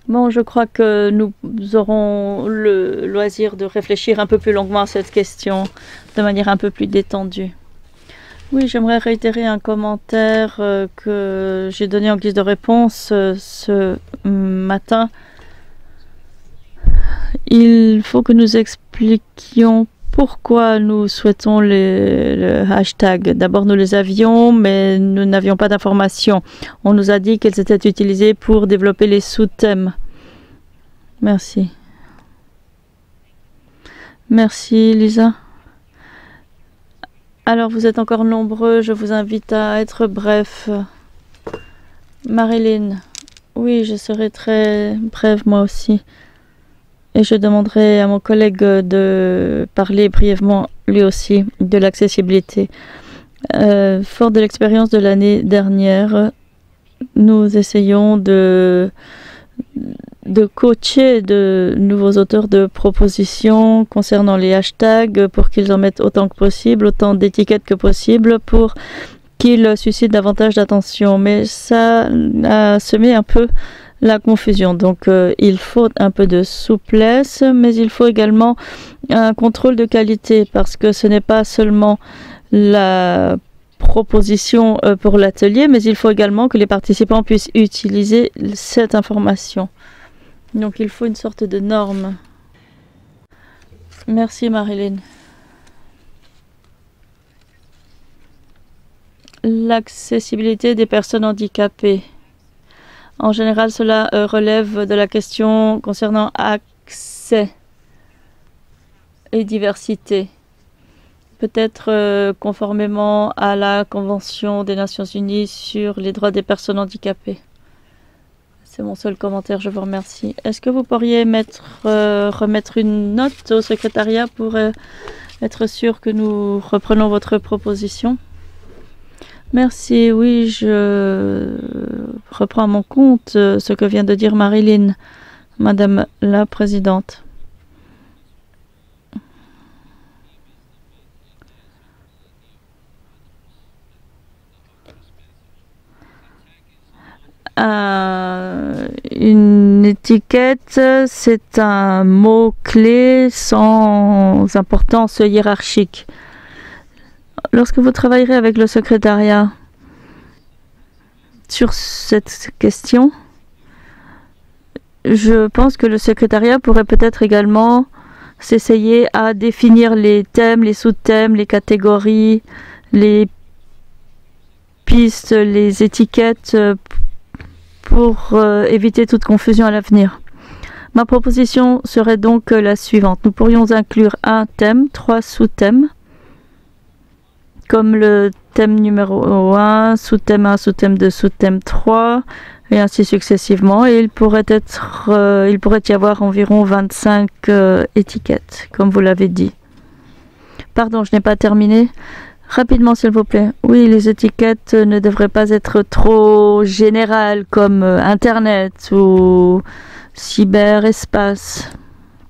Bon, je crois que nous aurons le loisir de réfléchir un peu plus longuement à cette question, de manière un peu plus détendue. Oui, j'aimerais réitérer un commentaire euh, que j'ai donné en guise de réponse euh, ce matin. Il faut que nous expliquions pourquoi nous souhaitons les, le hashtag. D'abord, nous les avions, mais nous n'avions pas d'informations. On nous a dit qu'elles étaient utilisées pour développer les sous-thèmes. Merci. Merci, Lisa. Alors, vous êtes encore nombreux. Je vous invite à être bref. Marilyn. Oui, je serai très brève, moi aussi. Et je demanderai à mon collègue de parler brièvement, lui aussi, de l'accessibilité. Euh, fort de l'expérience de l'année dernière, nous essayons de, de coacher de nouveaux auteurs de propositions concernant les hashtags pour qu'ils en mettent autant que possible, autant d'étiquettes que possible pour qu'ils suscitent davantage d'attention. Mais ça a semé un peu la confusion. Donc, euh, il faut un peu de souplesse, mais il faut également un contrôle de qualité parce que ce n'est pas seulement la proposition euh, pour l'atelier, mais il faut également que les participants puissent utiliser cette information. Donc, il faut une sorte de norme. Merci, Marilyn. L'accessibilité des personnes handicapées. En général, cela euh, relève de la question concernant accès et diversité. Peut-être euh, conformément à la Convention des Nations Unies sur les droits des personnes handicapées. C'est mon seul commentaire, je vous remercie. Est-ce que vous pourriez mettre, euh, remettre une note au secrétariat pour euh, être sûr que nous reprenons votre proposition ? Merci, oui, je reprends à mon compte ce que vient de dire Marilyn, Madame la Présidente. Euh, une étiquette, c'est un mot-clé sans importance hiérarchique. Lorsque vous travaillerez avec le secrétariat sur cette question, je pense que le secrétariat pourrait peut-être également s'essayer à définir les thèmes, les sous-thèmes, les catégories, les pistes, les étiquettes pour euh, éviter toute confusion à l'avenir. Ma proposition serait donc la suivante. Nous pourrions inclure un thème, trois sous-thèmes, comme le thème numéro un, sous-thème un, sous-thème deux, sous-thème trois, et ainsi successivement. Et il pourrait être, euh, il pourrait y avoir environ vingt-cinq euh, étiquettes, comme vous l'avez dit. Pardon, je n'ai pas terminé. Rapidement, s'il vous plaît. Oui, les étiquettes ne devraient pas être trop générales, comme euh, Internet ou cyberespace.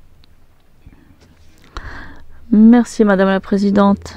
Merci, Madame la Présidente.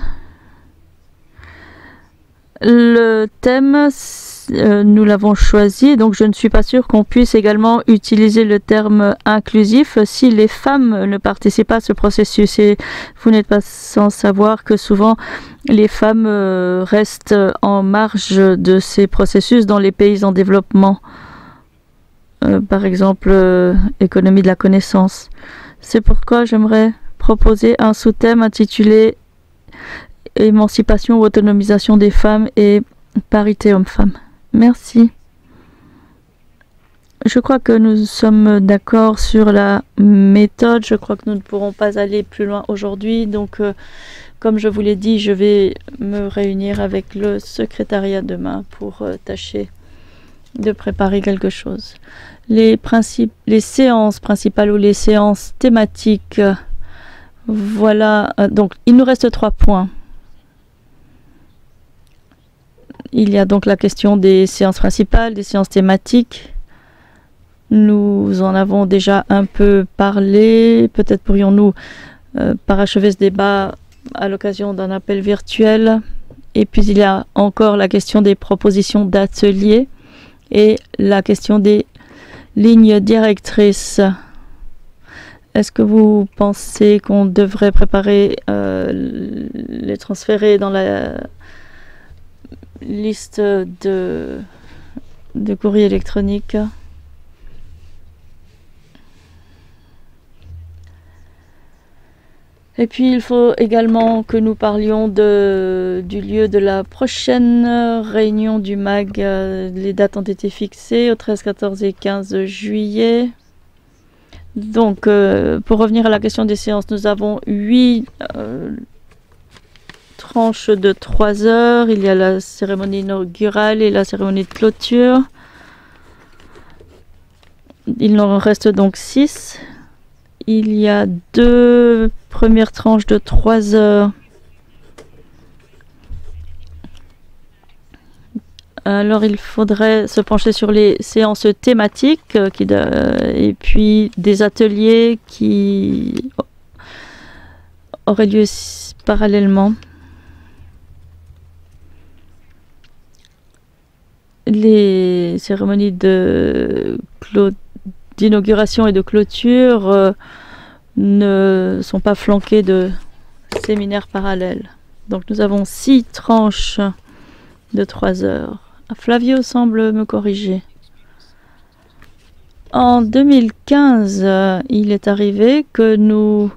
Le thème, euh, nous l'avons choisi, donc je ne suis pas sûre qu'on puisse également utiliser le terme inclusif si les femmes ne participent pas à ce processus. Et vous n'êtes pas sans savoir que souvent les femmes euh, restent en marge de ces processus dans les pays en développement. Euh, par exemple, euh, économie de la connaissance. C'est pourquoi j'aimerais proposer un sous-thème intitulé émancipation ou autonomisation des femmes et parité homme-femme. Merci. Je crois que nous sommes d'accord sur la méthode. Je crois que nous ne pourrons pas aller plus loin aujourd'hui. Donc, euh, comme je vous l'ai dit, je vais me réunir avec le secrétariat demain pour euh, tâcher de préparer quelque chose. Les principes, les séances principales ou les séances thématiques, euh, voilà. Euh, donc, il nous reste trois points. Il y a donc la question des séances principales, des séances thématiques. Nous en avons déjà un peu parlé. Peut-être pourrions-nous euh, parachever ce débat à l'occasion d'un appel virtuel. Et puis il y a encore la question des propositions d'ateliers et la question des ligne directrice. Est-ce que vous pensez qu'on devrait préparer euh, les transférer dans la liste de, de courrier électronique? Et puis, il faut également que nous parlions de, du lieu de la prochaine réunion du M A G. Les dates ont été fixées au treize, quatorze et quinze juillet. Donc, euh, pour revenir à la question des séances, nous avons huit euh, tranches de trois heures. Il y a la cérémonie inaugurale et la cérémonie de clôture. Il en reste donc six. Il y a deux premières tranches de trois heures. Alors, il faudrait se pencher sur les séances thématiques euh, qui, euh, et puis des ateliers qui auraient lieu parallèlement. Les cérémonies de clôture d'inauguration et de clôture euh, ne sont pas flanquées de séminaires parallèles. Donc nous avons six tranches de trois heures. Flavio semble me corriger. En deux mille quinze, euh, il est arrivé que nous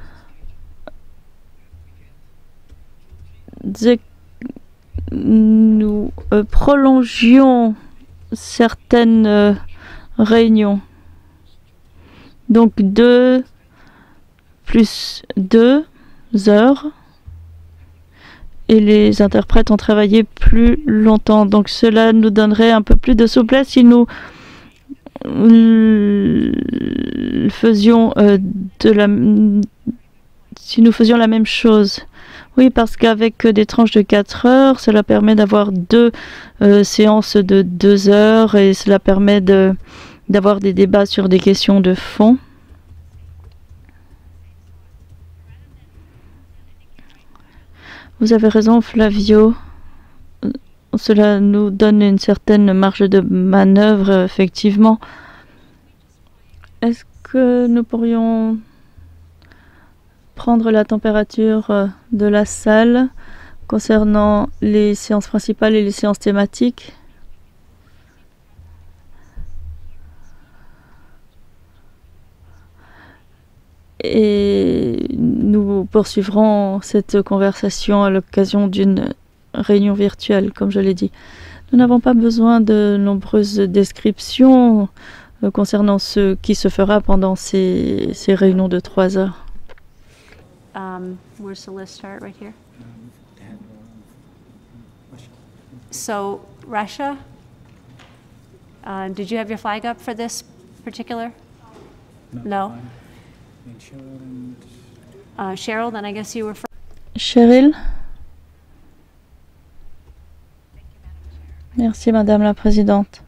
nous euh, prolongions certaines euh, réunions. Donc deux plus deux heures et les interprètes ont travaillé plus longtemps. Donc cela nous donnerait un peu plus de souplesse si nous faisions euh, de la si nous faisions la même chose. Oui, parce qu'avec des tranches de quatre heures, cela permet d'avoir deux euh, séances de deux heures et cela permet de d'avoir des débats sur des questions de fond. Vous avez raison, Flavio. Cela nous donne une certaine marge de manœuvre, effectivement. Est-ce que nous pourrions prendre la température de la salle concernant les séances principales et les séances thématiques? Et nous poursuivrons cette conversation à l'occasion d'une réunion virtuelle, comme je l'ai dit. Nous n'avons pas besoin de nombreuses descriptions euh, concernant ce qui se fera pendant ces, ces réunions de trois heures. Um, where's the list start? Right here? So, Russia, uh, did you have your flag up for this particular? No? Uh, Cheryl, then I guess you were first. Cheryl. Merci, Madame la Présidente.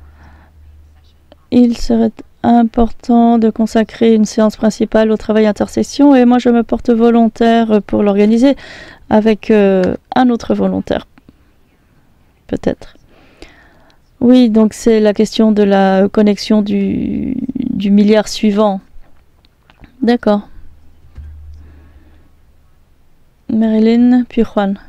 Il serait important de consacrer une séance principale au travail intersession et moi je me porte volontaire pour l'organiser avec euh, un autre volontaire, peut-être. Oui, donc c'est la question de la connexion du, du milliard suivant. D'accord. Marilyn, puis Juan.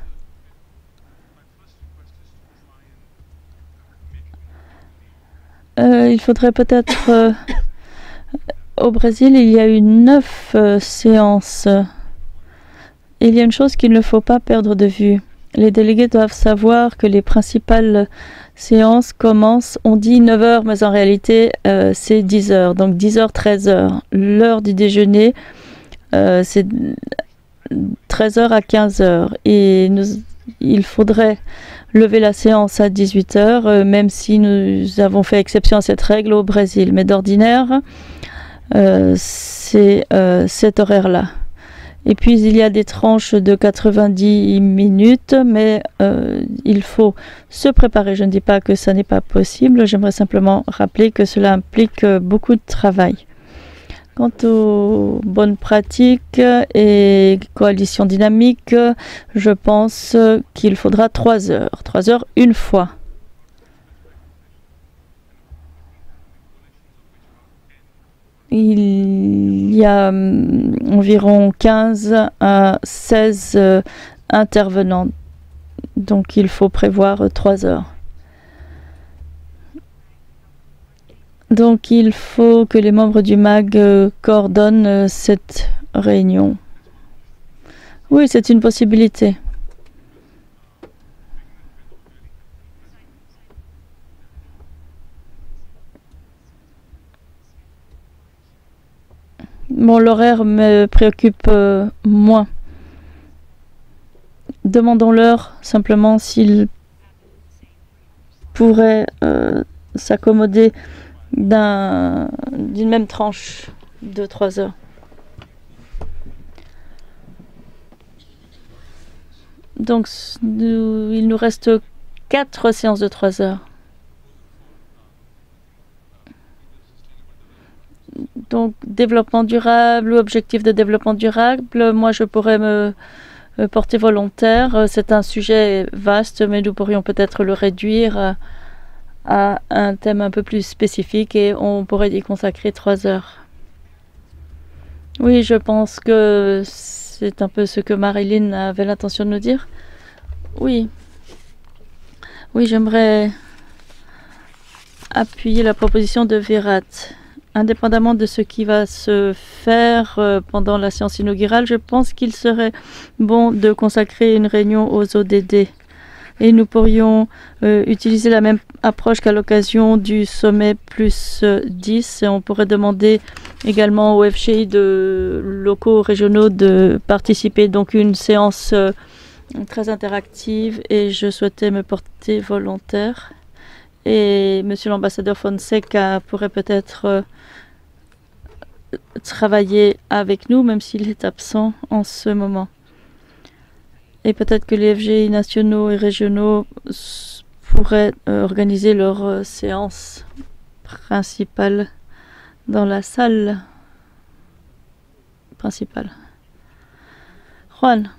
Euh, il faudrait peut-être... Euh, au Brésil, il y a eu neuf euh, séances. Il y a une chose qu'il ne faut pas perdre de vue. Les délégués doivent savoir que les principales séances commencent, on dit neuf heures, mais en réalité, euh, c'est dix heures. Donc dix heures, treize heures. L'heure du déjeuner, euh, c'est treize heures à quinze heures. Et nous, il faudrait lever la séance à dix-huit heures, euh, même si nous avons fait exception à cette règle au Brésil. Mais d'ordinaire, euh, c'est euh, cet horaire-là. Et puis, il y a des tranches de quatre-vingt-dix minutes, mais euh, il faut se préparer. Je ne dis pas que ça n'est pas possible. J'aimerais simplement rappeler que cela implique beaucoup de travail. Quant aux bonnes pratiques et coalitions dynamiques, je pense qu'il faudra trois heures. Trois heures une fois. il y a hum, environ quinze à seize euh, intervenants. Donc il faut prévoir euh, trois heures. Donc il faut que les membres du M A G euh, coordonnent euh, cette réunion. Oui, c'est une possibilité. Bon, l'horaire me préoccupe euh, moins. Demandons-leur simplement s'ils pourraient euh, s'accommoder d'un, d'une même tranche de trois heures. Donc, nous, il nous reste quatre séances de trois heures. Donc, développement durable ou objectif de développement durable, moi je pourrais me euh, porter volontaire. C'est un sujet vaste, mais nous pourrions peut-être le réduire à, à un thème un peu plus spécifique et on pourrait y consacrer trois heures. Oui, je pense que c'est un peu ce que Marilyn avait l'intention de nous dire. Oui. Oui, j'aimerais appuyer la proposition de Virat. Indépendamment de ce qui va se faire euh, pendant la séance inaugurale, je pense qu'il serait bon de consacrer une réunion aux O D D. Et nous pourrions euh, utiliser la même approche qu'à l'occasion du sommet plus euh, dix. Et on pourrait demander également aux F G I de locaux régionaux de participer. Donc une séance euh, très interactive et je souhaitais me porter volontaire. Et monsieur l'ambassadeur Fonseca pourrait peut-être euh, travailler avec nous, même s'il est absent en ce moment. Et peut-être que les F G I nationaux et régionaux pourraient euh, organiser leur euh, séance principale dans la salle principale. Juan.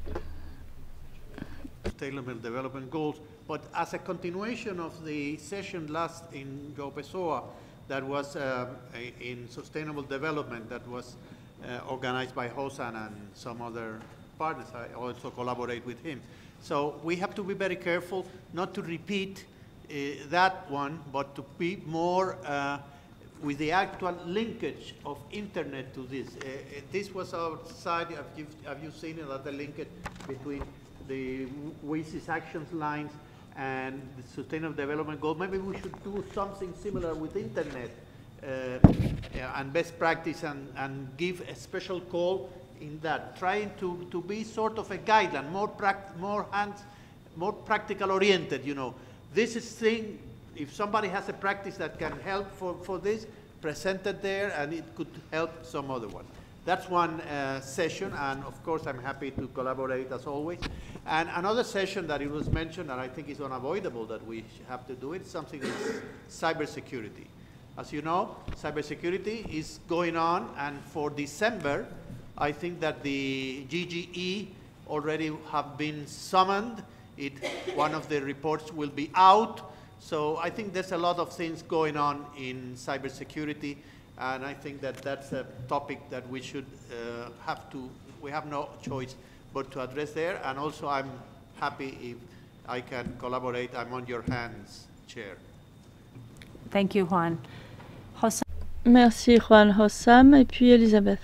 Sustainable Development Goals, but as a continuation of the session last in João Pessoa that was uh, in sustainable development that was uh, organized by Hosan and some other partners. I also collaborate with him. So we have to be very careful not to repeat uh, that one, but to be more uh, with the actual linkage of internet to this. Uh, this was outside, have you, have you seen it, the linkage between the W I S I's actions lines and the Sustainable Development Goal? Maybe we should do something similar with internet uh, and best practice and, and give a special call in that, trying to, to be sort of a guideline, more, pract more hands, more practical oriented, you know. This is thing, if somebody has a practice that can help for, for this, present it there and it could help some other one. That's one uh, session, and of course I'm happy to collaborate as always. And another session that it was mentioned, and I think is unavoidable that we have to do it, something is cybersecurity. As you know, cybersecurity is going on, and for December, I think that the G G E already have been summoned. It, one of the reports will be out. So I think there's a lot of things going on in cybersecurity. And I think that that's a topic that we should uh, have to, we have no choice but to address there. And also I'm happy if I can collaborate. I'm on your hands, Chair. Thank you, Juan. Hossam. Merci, Juan. Hossam, et puis Elisabeth.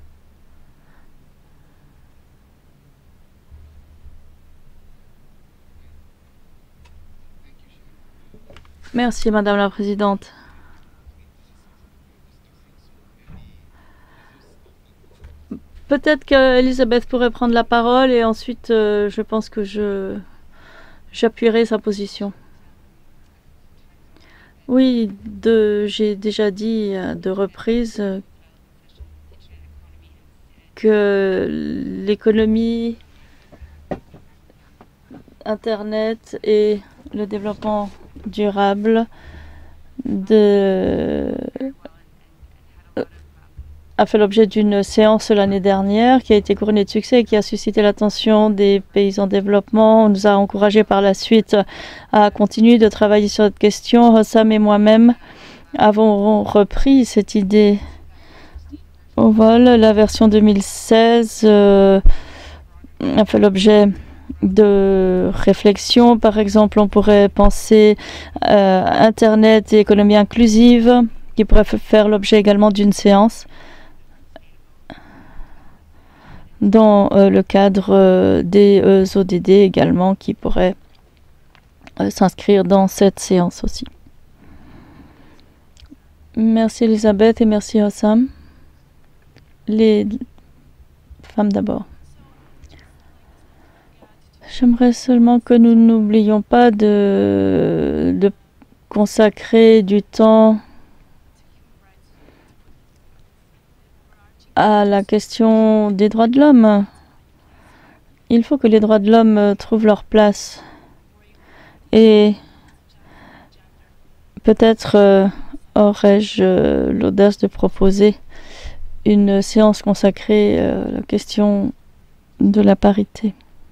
Merci, Madame la Présidente. Peut-être qu'Elisabeth pourrait prendre la parole et ensuite euh, je pense que je j'appuierai sa position. Oui, j'ai déjà dit à deux reprises que l'économie, Internet et le développement durable de a fait l'objet d'une séance l'année dernière qui a été couronnée de succès et qui a suscité l'attention des pays en développement. On nous a encouragés par la suite à continuer de travailler sur cette question. Hossam et moi-même avons repris cette idée au vol. La version deux mille seize euh, a fait l'objet de réflexions. Par exemple, on pourrait penser euh, Internet et économie inclusive, qui pourrait faire l'objet également d'une séance dans euh, le cadre euh, des euh, O D D également, qui pourrait euh, s'inscrire dans cette séance aussi. Merci Elisabeth et merci Hossam. Les femmes d'abord. J'aimerais seulement que nous n'oublions pas de, de consacrer du temps à la question des droits de l'homme. Il faut que les droits de l'homme trouvent leur place. Et peut-être euh, aurais-je euh, l'audace de proposer une séance consacrée euh, à la question de la parité.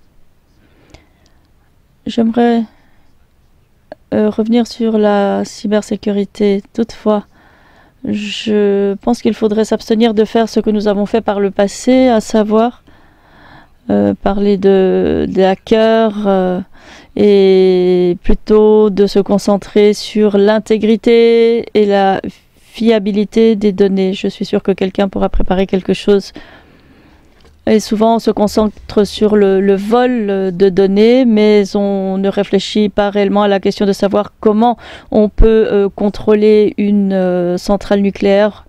J'aimerais euh, revenir sur la cybersécurité. Toutefois, je pense qu'il faudrait s'abstenir de faire ce que nous avons fait par le passé, à savoir euh, parler de, des hackers euh, et plutôt de se concentrer sur l'intégrité et la fiabilité des données. Je suis sûre que quelqu'un pourra préparer quelque chose. Et souvent, on se concentre sur le, le vol de données, mais on ne réfléchit pas réellement à la question de savoir comment on peut euh, contrôler une euh, centrale nucléaire.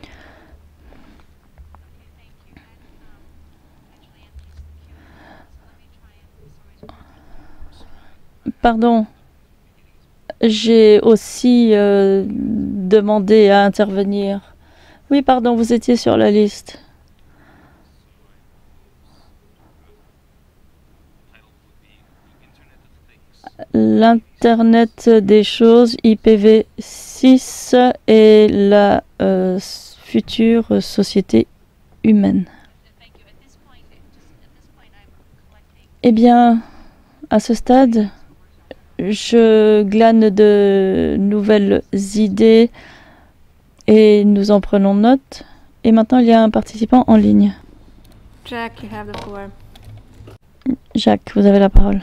Pardon. J'ai aussi euh, demandé à intervenir. Oui, pardon, vous étiez sur la liste. L'Internet des choses, I P v six et la euh, future société humaine. Eh bien, à ce stade, je glane de nouvelles idées et nous en prenons note. Et maintenant, il y a un participant en ligne. Jack, you have the floor. Jacques, vous avez la parole.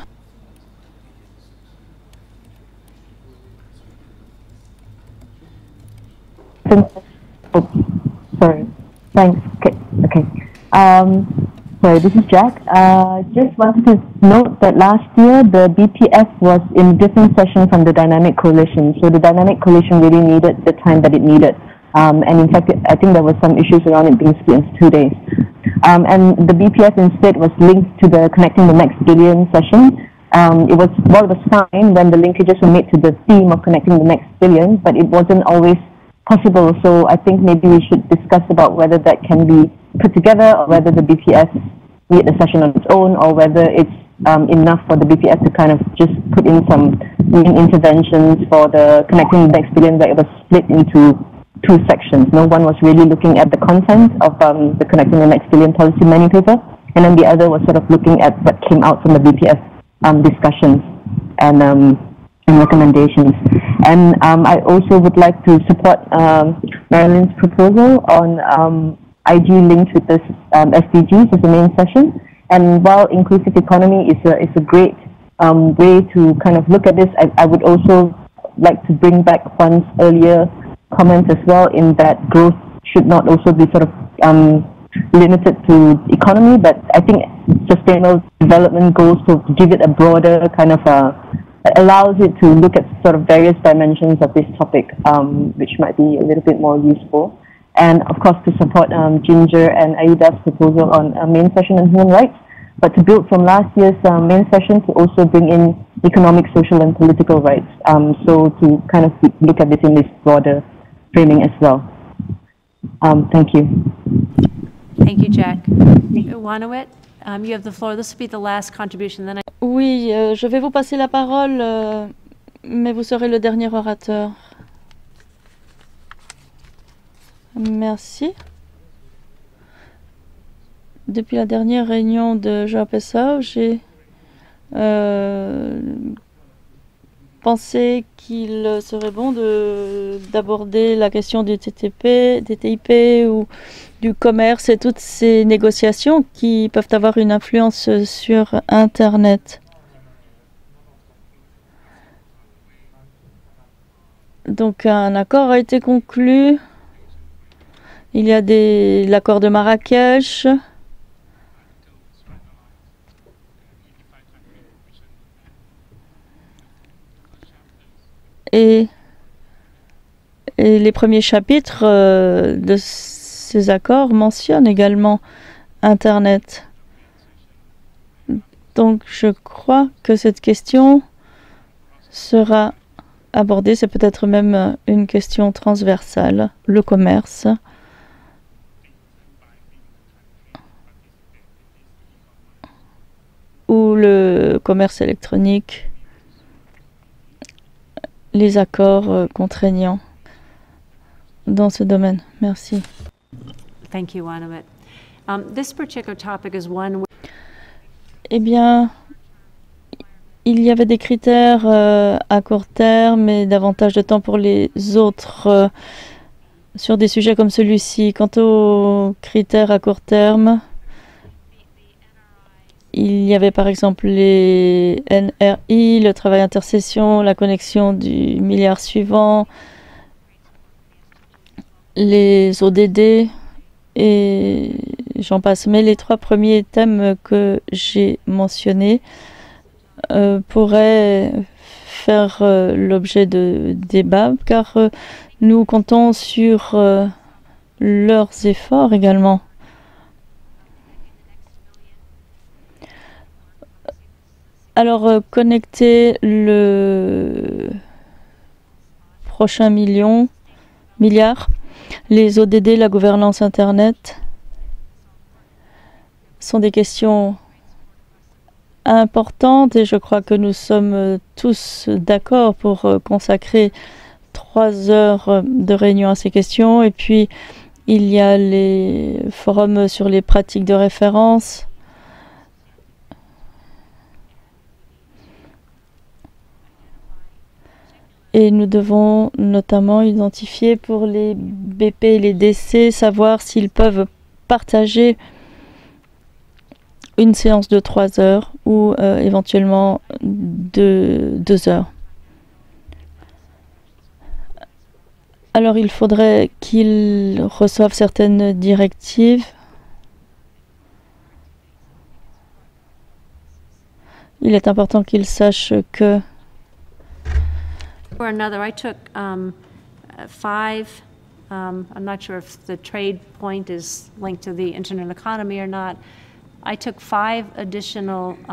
Oh, sorry. Thanks. Okay. Okay. Um, sorry, this is Jack. Uh, just wanted to note that last year the B P F was in different session from the Dynamic Coalition. So the Dynamic Coalition really needed the time that it needed. Um, and in fact, I think there were some issues around it being split into two days. Um, and the B P F instead was linked to the Connecting the Next Billion session. Um, it was, well, it was fine when the linkages were made to the theme of Connecting the Next Billion, but it wasn't always possible. So I think maybe we should discuss about whether that can be put together or whether the B P S need a session on its own, or whether it's um, enough for the B P S to kind of just put in some main interventions for the Connecting the Next Billion, where it was split into two sections. No one was really looking at the content of um, the Connecting the Next Billion policy menu paper, and then the other was sort of looking at what came out from the B P S um, discussions and um, and recommendations. And um, I also would like to support um, Marilyn's proposal on um, I G linked with this um, S D Gs as the main session. And while inclusive economy is a, is a great um, way to kind of look at this, I, I would also like to bring back one's earlier comments as well, in that growth should not also be sort of um, limited to economy, but I think sustainable development goals to give it a broader kind of a, allows it to look at sort of various dimensions of this topic, um, which might be a little bit more useful. And of course to support um, Ginger and Aida's proposal on a main session on human rights, but to build from last year's um, main session to also bring in economic, social and political rights. Um, so to kind of look at this in this broader framing as well. Um, thank you. Thank you, Jack. Wanawit, um, you have the floor. This will be the last contribution. Then I Oui, euh, je vais vous passer la parole, euh, mais vous serez le dernier orateur. Merci. Depuis la dernière réunion de Joao Pessoa, j'ai euh, pensez qu'il serait bon de d'aborder la question du T T P, des T I P ou du commerce et toutes ces négociations qui peuvent avoir une influence sur Internet? Donc un accord a été conclu. Il y a des l'accord de Marrakech. Et, et les premiers chapitres euh, de ces accords mentionnent également Internet. Donc je crois que cette question sera abordée, c'est peut-être même une question transversale, le commerce. Ou le commerce électronique. Les accords euh, contraignants dans ce domaine. Merci. Thank you, Anamit. Um, this particular topic is one. Eh bien, il y avait des critères euh, à court terme et davantage de temps pour les autres euh, sur des sujets comme celui-ci. Quant aux critères à court terme, il y avait par exemple les N R I, le travail intersession, la connexion du milliard suivant, les O D D et j'en passe. Mais les trois premiers thèmes que j'ai mentionnés euh, pourraient faire euh, l'objet de débats car euh, nous comptons sur euh, leurs efforts également. Alors, euh, connecter le prochain million, milliard, les O D D, la gouvernance Internet, sont des questions importantes et je crois que nous sommes tous d'accord pour euh, consacrer trois heures de réunion à ces questions. Et puis, il y a les forums sur les pratiques de référence. Et nous devons notamment identifier pour les B P et les D C, savoir s'ils peuvent partager une séance de trois heures ou euh, éventuellement de deux heures. Alors il faudrait qu'ils reçoivent certaines directives. Il est important qu'ils sachent que Or another, I took um, uh, five, um, I'm not sure if the trade point is linked to the internet economy or not. I took five additional. Um,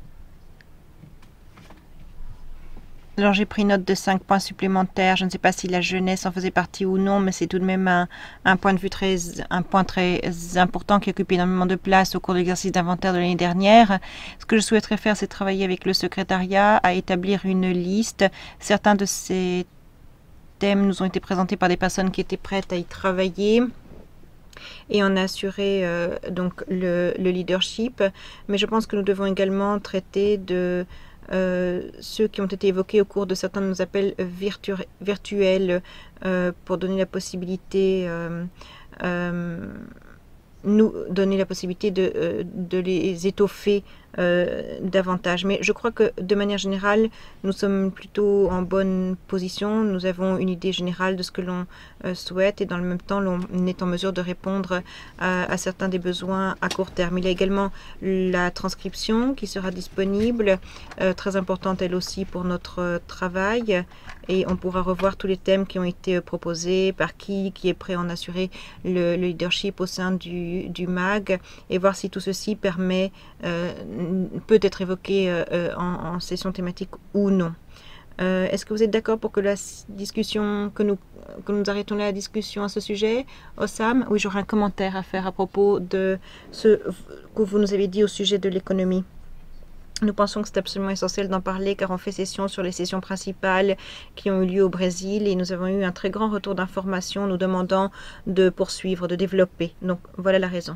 Alors j'ai pris note de cinq points supplémentaires. Je ne sais pas si la jeunesse en faisait partie ou non, mais c'est tout de même un, un point de vue très, un point très important qui occupe énormément de place au cours de l'exercice d'inventaire de l'année dernière. Ce que je souhaiterais faire, c'est travailler avec le secrétariat à établir une liste. Certains de ces thèmes nous ont été présentés par des personnes qui étaient prêtes à y travailler et en assurer euh, donc le, le leadership. Mais je pense que nous devons également traiter de Euh, ceux qui ont été évoqués au cours de certains de nos appels virtu virtuels euh, pour donner la possibilité euh, euh, nous donner la possibilité de, euh, de les étoffer euh, davantage. Mais je crois que de manière générale, nous sommes plutôt en bonne position. Nous avons une idée générale de ce que l'on euh, souhaite et dans le même temps, l'on est en mesure de répondre à, à certains des besoins à court terme. Il y a également la transcription qui sera disponible, euh, très importante elle aussi pour notre euh, travail. Et on pourra revoir tous les thèmes qui ont été euh, proposés, par qui, qui est prêt à en assurer le, le leadership au sein du, du M A G et voir si tout ceci permet euh, peut être évoqué euh, en, en session thématique ou non. Euh, Est-ce que vous êtes d'accord pour que la discussion, que nous, que nous arrêtons la discussion à ce sujet, Ossam? Oui, j'aurais un commentaire à faire à propos de ce que vous nous avez dit au sujet de l'économie. Nous pensons que c'est absolument essentiel d'en parler car on fait session sur les sessions principales qui ont eu lieu au Brésil et nous avons eu un très grand retour d'informations nous demandant de poursuivre, de développer. Donc voilà la raison.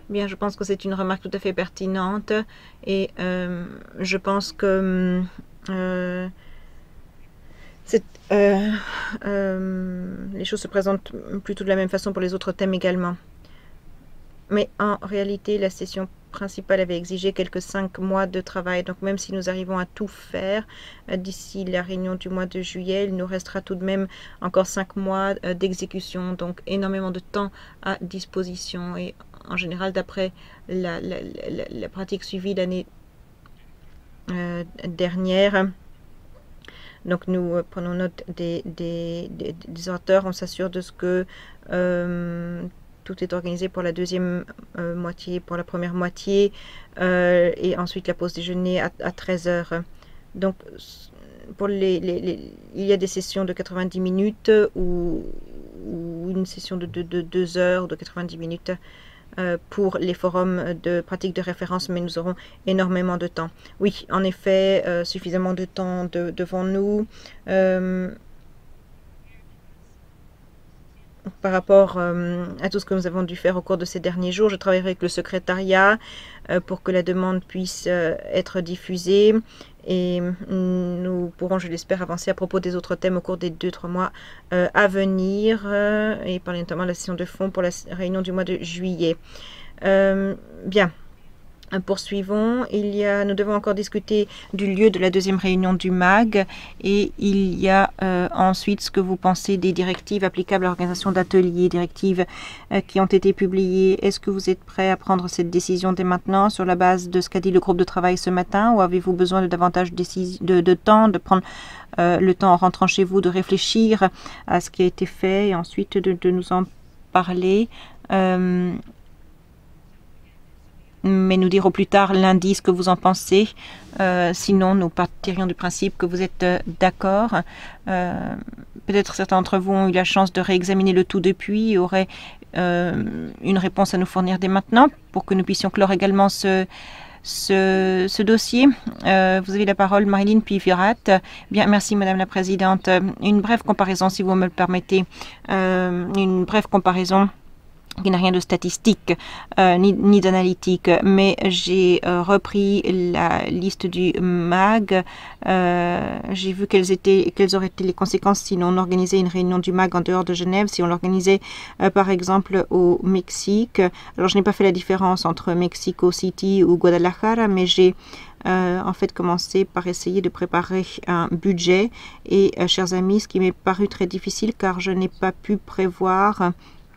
Bien, je pense que c'est une remarque tout à fait pertinente et euh, je pense que euh, c'est, euh, euh, les choses se présentent plutôt de la même façon pour les autres thèmes également. Mais en réalité, la session principale avait exigé quelques cinq mois de travail. Donc même si nous arrivons à tout faire euh, d'ici la réunion du mois de juillet, il nous restera tout de même encore cinq mois euh, d'exécution. Donc énormément de temps à disposition. Et en général, d'après la, la, la, la pratique suivie l'année euh, dernière, donc nous euh, prenons note des, des, des, des auteurs, on s'assure de ce que euh, tout est organisé pour la deuxième euh, moitié, pour la première moitié, euh, et ensuite la pause déjeuner à, à treize heures. Donc, pour les, les, les, il y a des sessions de quatre-vingt-dix minutes ou, ou une session de deux heures, de quatre-vingt-dix minutes euh, pour les forums de pratique de référence, mais nous aurons énormément de temps. Oui, en effet, euh, suffisamment de temps de, devant nous. Euh, Par rapport euh, à tout ce que nous avons dû faire au cours de ces derniers jours, je travaillerai avec le secrétariat euh, pour que la demande puisse euh, être diffusée et nous pourrons, je l'espère, avancer à propos des autres thèmes au cours des deux trois mois euh, à venir euh, et parler notamment de la session de fonds pour la réunion du mois de juillet. Euh, bien. Poursuivons. Il y a, nous devons encore discuter du lieu de la deuxième réunion du M A G et il y a euh, ensuite ce que vous pensez des directives applicables à l'organisation d'ateliers, directives euh, qui ont été publiées. Est-ce que vous êtes prêt à prendre cette décision dès maintenant sur la base de ce qu'a dit le groupe de travail ce matin ou avez-vous besoin de davantage de, de temps, de prendre euh, le temps en rentrant chez vous, de réfléchir à ce qui a été fait et ensuite de, de nous en parler euh, mais nous dirons plus tard lundi ce que vous en pensez. Euh, sinon, nous partirions du principe que vous êtes euh, d'accord. Euh, Peut-être certains d'entre vous ont eu la chance de réexaminer le tout depuis et auraient euh, une réponse à nous fournir dès maintenant pour que nous puissions clore également ce, ce, ce dossier. Euh, vous avez la parole, Marilyn, puis Virat. Bien, merci Madame la Présidente. Une brève comparaison, si vous me le permettez. Euh, une brève comparaison qui n'a rien de statistique euh, ni, ni d'analytique, mais j'ai euh, repris la liste du M A G. Euh, j'ai vu quelles étaient, quelles auraient été les conséquences si on organisait une réunion du M A G en dehors de Genève, si on l'organisait euh, par exemple au Mexique. Alors je n'ai pas fait la différence entre Mexico City ou Guadalajara, mais j'ai Euh, en fait commencer par essayer de préparer un budget et euh, chers amis, ce qui m'est paru très difficile car je n'ai pas pu prévoir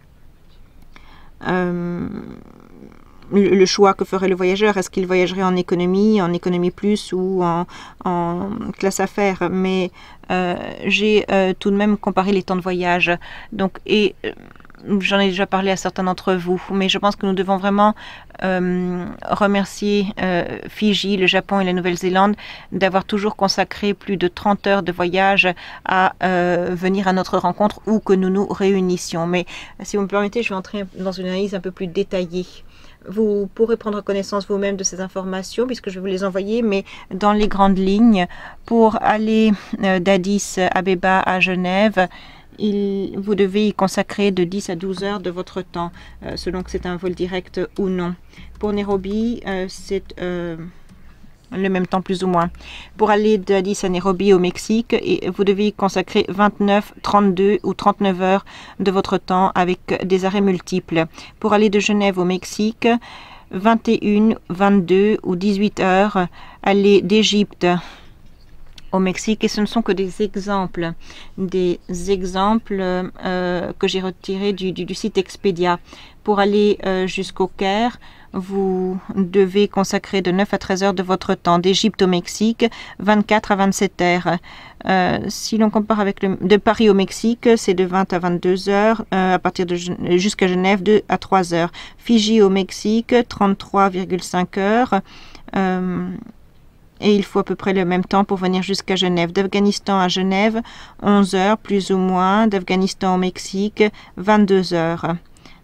Euh, le, le choix que ferait le voyageur. Est-ce qu'il voyagerait en économie, en économie plus ou en, en classe affaires? Mais euh, j'ai euh, tout de même comparé les temps de voyage. Donc, et euh, j'en ai déjà parlé à certains d'entre vous, mais je pense que nous devons vraiment euh, remercier euh, Fidji, le Japon et la Nouvelle-Zélande d'avoir toujours consacré plus de trente heures de voyage à euh, venir à notre rencontre ou que nous nous réunissions. Mais si vous me permettez, je vais entrer dans une analyse un peu plus détaillée. Vous pourrez prendre connaissance vous-même de ces informations puisque je vais vous les envoyer, mais dans les grandes lignes, pour aller euh, d'Addis Abeba à Genève, Il, vous devez y consacrer de dix à douze heures de votre temps, euh, selon que c'est un vol direct ou non. Pour Nairobi, euh, c'est euh, le même temps plus ou moins. Pour aller d'Addis à Nairobi au Mexique, et vous devez y consacrer vingt-neuf, trente-deux ou trente-neuf heures de votre temps avec des arrêts multiples. Pour aller de Genève au Mexique, vingt et une, vingt-deux ou dix-huit heures. Aller d'Égypte au Mexique, et ce ne sont que des exemples, des exemples euh, que j'ai retirés du, du, du site Expedia. Pour aller euh, jusqu'au Caire, vous devez consacrer de neuf à treize heures de votre temps. D'Égypte au Mexique, vingt-quatre à vingt-sept heures. Euh, si l'on compare avec le, de Paris au Mexique, c'est de vingt à vingt-deux heures, euh, à partir de jusqu'à Genève, deux à trois heures. Fidji au Mexique, trente-trois virgule cinq heures. Euh, Et il faut à peu près le même temps pour venir jusqu'à Genève. D'Afghanistan à Genève, onze heures plus ou moins. D'Afghanistan au Mexique, vingt-deux heures.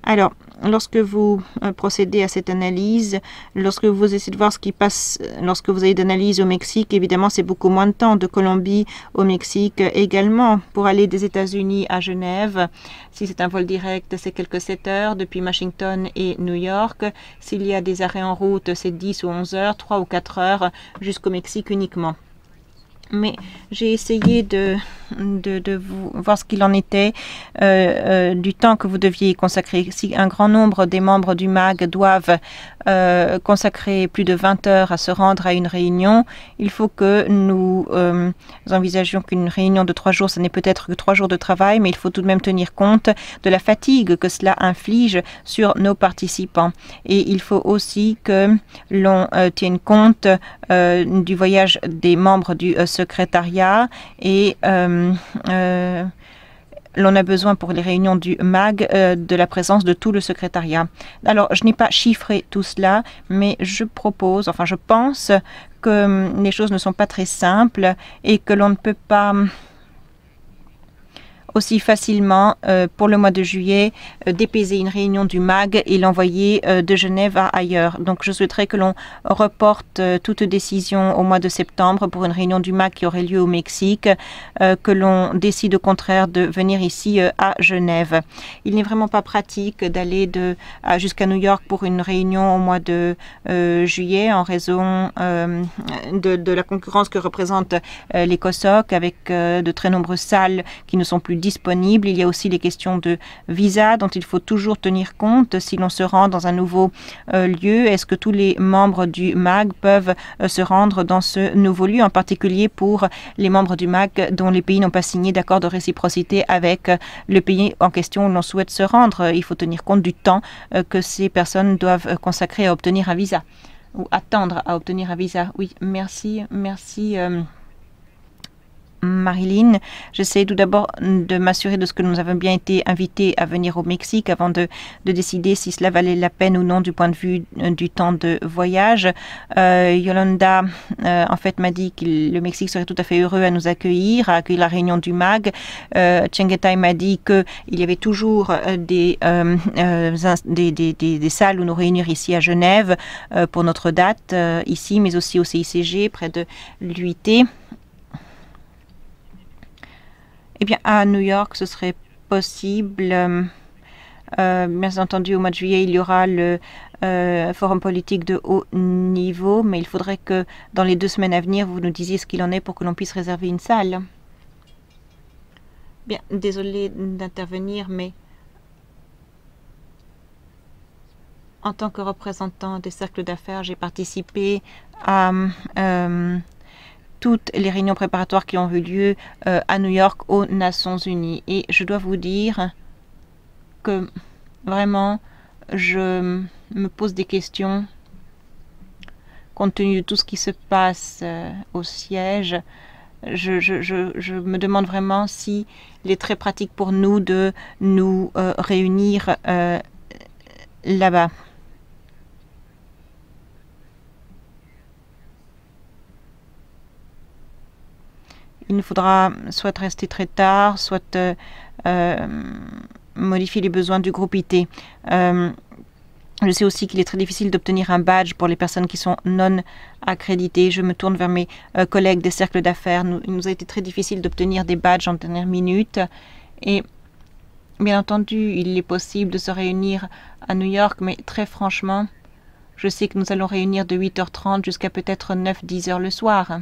Alors, lorsque vous euh, procédez à cette analyse, lorsque vous essayez de voir ce qui passe, lorsque vous avez d'analyse au Mexique, évidemment, c'est beaucoup moins de temps. De Colombie au Mexique euh, également. Pour aller des États-Unis à Genève, si c'est un vol direct, c'est quelques sept heures depuis Washington et New York. S'il y a des arrêts en route, c'est dix ou onze heures, trois ou quatre heures jusqu'au Mexique uniquement. Mais j'ai essayé de, de, de vous voir ce qu'il en était euh, euh, du temps que vous deviez consacrer. Si un grand nombre des membres du M A G doivent euh, consacrer plus de vingt heures à se rendre à une réunion, il faut que nous euh, envisagions qu'une réunion de trois jours, ce n'est peut-être que trois jours de travail, mais il faut tout de même tenir compte de la fatigue que cela inflige sur nos participants. Et il faut aussi que l'on euh, tienne compte euh, du voyage des membres du euh, secrétariat et euh, euh, l'on a besoin pour les réunions du M A G euh, de la présence de tout le secrétariat. Alors, je n'ai pas chiffré tout cela, mais je propose, enfin je pense que les choses ne sont pas très simples et que l'on ne peut pas aussi facilement euh, pour le mois de juillet euh, dépaiser une réunion du M A G et l'envoyer euh, de Genève à ailleurs. Donc je souhaiterais que l'on reporte euh, toute décision au mois de septembre pour une réunion du M A G qui aurait lieu au Mexique, euh, que l'on décide au contraire de venir ici euh, à Genève. Il n'est vraiment pas pratique d'aller de jusqu'à New York pour une réunion au mois de euh, juillet en raison euh, de, de la concurrence que représentent euh, les COSOC avec euh, de très nombreuses salles qui ne sont plus disponibles. Il y a aussi les questions de visa dont il faut toujours tenir compte si l'on se rend dans un nouveau euh, lieu. Est-ce que tous les membres du M A G peuvent euh, se rendre dans ce nouveau lieu, en particulier pour les membres du M A G dont les pays n'ont pas signé d'accord de réciprocité avec euh, le pays en question où l'on souhaite se rendre. Il faut tenir compte du temps euh, que ces personnes doivent euh, consacrer à obtenir un visa ou attendre à obtenir un visa. Oui, merci, merci. Euh Marilyn, j'essaie tout d'abord de m'assurer de ce que nous avons bien été invités à venir au Mexique avant de, de décider si cela valait la peine ou non du point de vue du temps de voyage. Euh, Yolanda, euh, en fait, m'a dit que le Mexique serait tout à fait heureux à nous accueillir, à accueillir la réunion du M A G. Euh, Chengetai m'a dit qu'il y avait toujours euh, des, euh, euh, des, des, des, des salles où nous réunir ici à Genève euh, pour notre date euh, ici, mais aussi au C I C G près de l'U I T. Eh bien, à New York, ce serait possible. Euh, bien entendu, au mois de juillet, il y aura le euh, forum politique de haut niveau, mais il faudrait que dans les deux semaines à venir, vous nous disiez ce qu'il en est pour que l'on puisse réserver une salle. Bien, désolé d'intervenir, mais en tant que représentant des cercles d'affaires, j'ai participé à euh, toutes les réunions préparatoires qui ont eu lieu euh, à New York aux Nations Unies. Et je dois vous dire que vraiment, je me pose des questions compte tenu de tout ce qui se passe euh, au siège. Je, je, je, je me demande vraiment s'il est très pratique pour nous de nous euh, réunir euh, là-bas. Il nous faudra soit rester très tard, soit euh, euh, modifier les besoins du groupe I T. Euh, je sais aussi qu'il est très difficile d'obtenir un badge pour les personnes qui sont non accréditées. Je me tourne vers mes euh, collègues des cercles d'affaires. Nous, il nous a été très difficile d'obtenir des badges en dernière minute. Et bien entendu, il est possible de se réunir à New York, mais très franchement, je sais que nous allons réunir de huit heures trente jusqu'à peut-être neuf à dix heures le soir.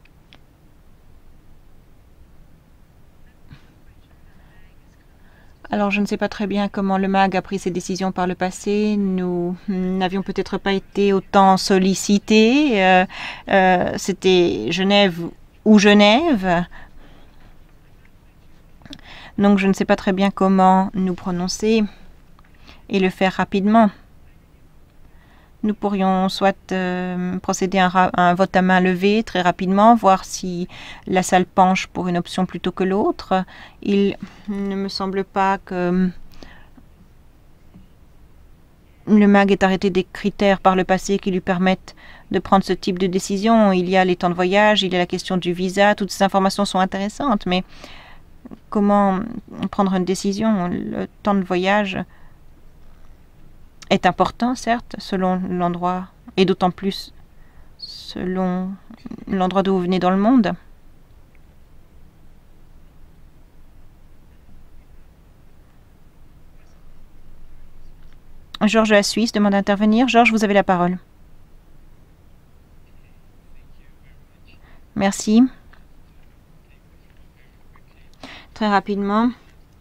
Alors, je ne sais pas très bien comment le M A G a pris ses décisions par le passé. Nous n'avions peut-être pas été autant sollicités. Euh, euh, C'était Genève ou Genève. Donc, je ne sais pas très bien comment nous prononcer et le faire rapidement. Nous pourrions soit euh, procéder à un, à un vote à main levée très rapidement, voir si la salle penche pour une option plutôt que l'autre. Il ne me semble pas que le M A G ait arrêté des critères par le passé qui lui permettent de prendre ce type de décision. Il y a les temps de voyage, il y a la question du visa, toutes ces informations sont intéressantes, mais comment prendre une décision? Le temps de voyage est important, certes, selon l'endroit, et d'autant plus selon l'endroit d'où vous venez dans le monde. Georges de la Suisse demande à intervenir. Georges, vous avez la parole. Merci. Très rapidement,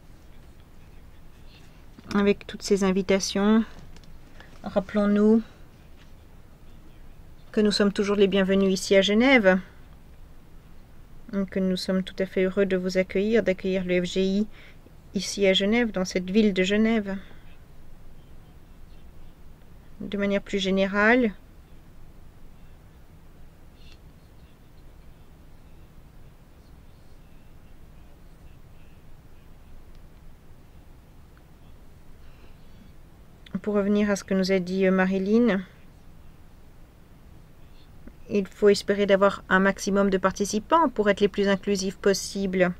avec toutes ces invitations, rappelons-nous que nous sommes toujours les bienvenus ici à Genève, que nous sommes tout à fait heureux de vous accueillir, d'accueillir le F G I ici à Genève, dans cette ville de Genève. De manière plus générale, pour revenir à ce que nous a dit Marilyn, il faut espérer d'avoir un maximum de participants pour être les plus inclusifs possibles.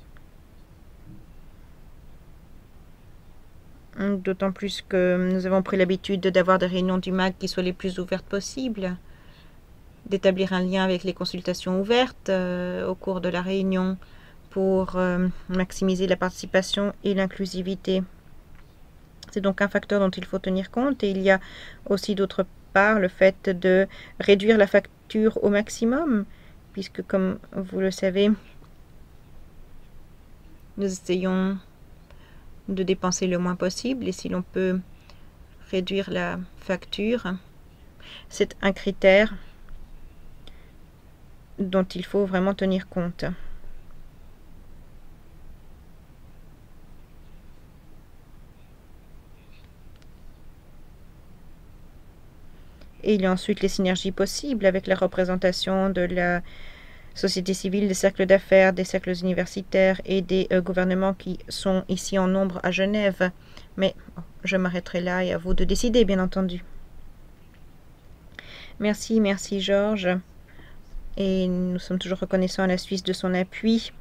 D'autant plus que nous avons pris l'habitude d'avoir des réunions du M A G qui soient les plus ouvertes possibles, d'établir un lien avec les consultations ouvertes euh, au cours de la réunion pour euh, maximiser la participation et l'inclusivité. C'est donc un facteur dont il faut tenir compte, et il y a aussi d'autre part le fait de réduire la facture au maximum, puisque comme vous le savez, nous essayons de dépenser le moins possible, et si l'on peut réduire la facture, c'est un critère dont il faut vraiment tenir compte. Et il y a ensuite les synergies possibles avec la représentation de la société civile, des cercles d'affaires, des cercles universitaires et des euh, gouvernements qui sont ici en nombre à Genève. Mais je m'arrêterai là et à vous de décider, bien entendu. Merci, merci Georges. Et nous sommes toujours reconnaissants à la Suisse de son appui.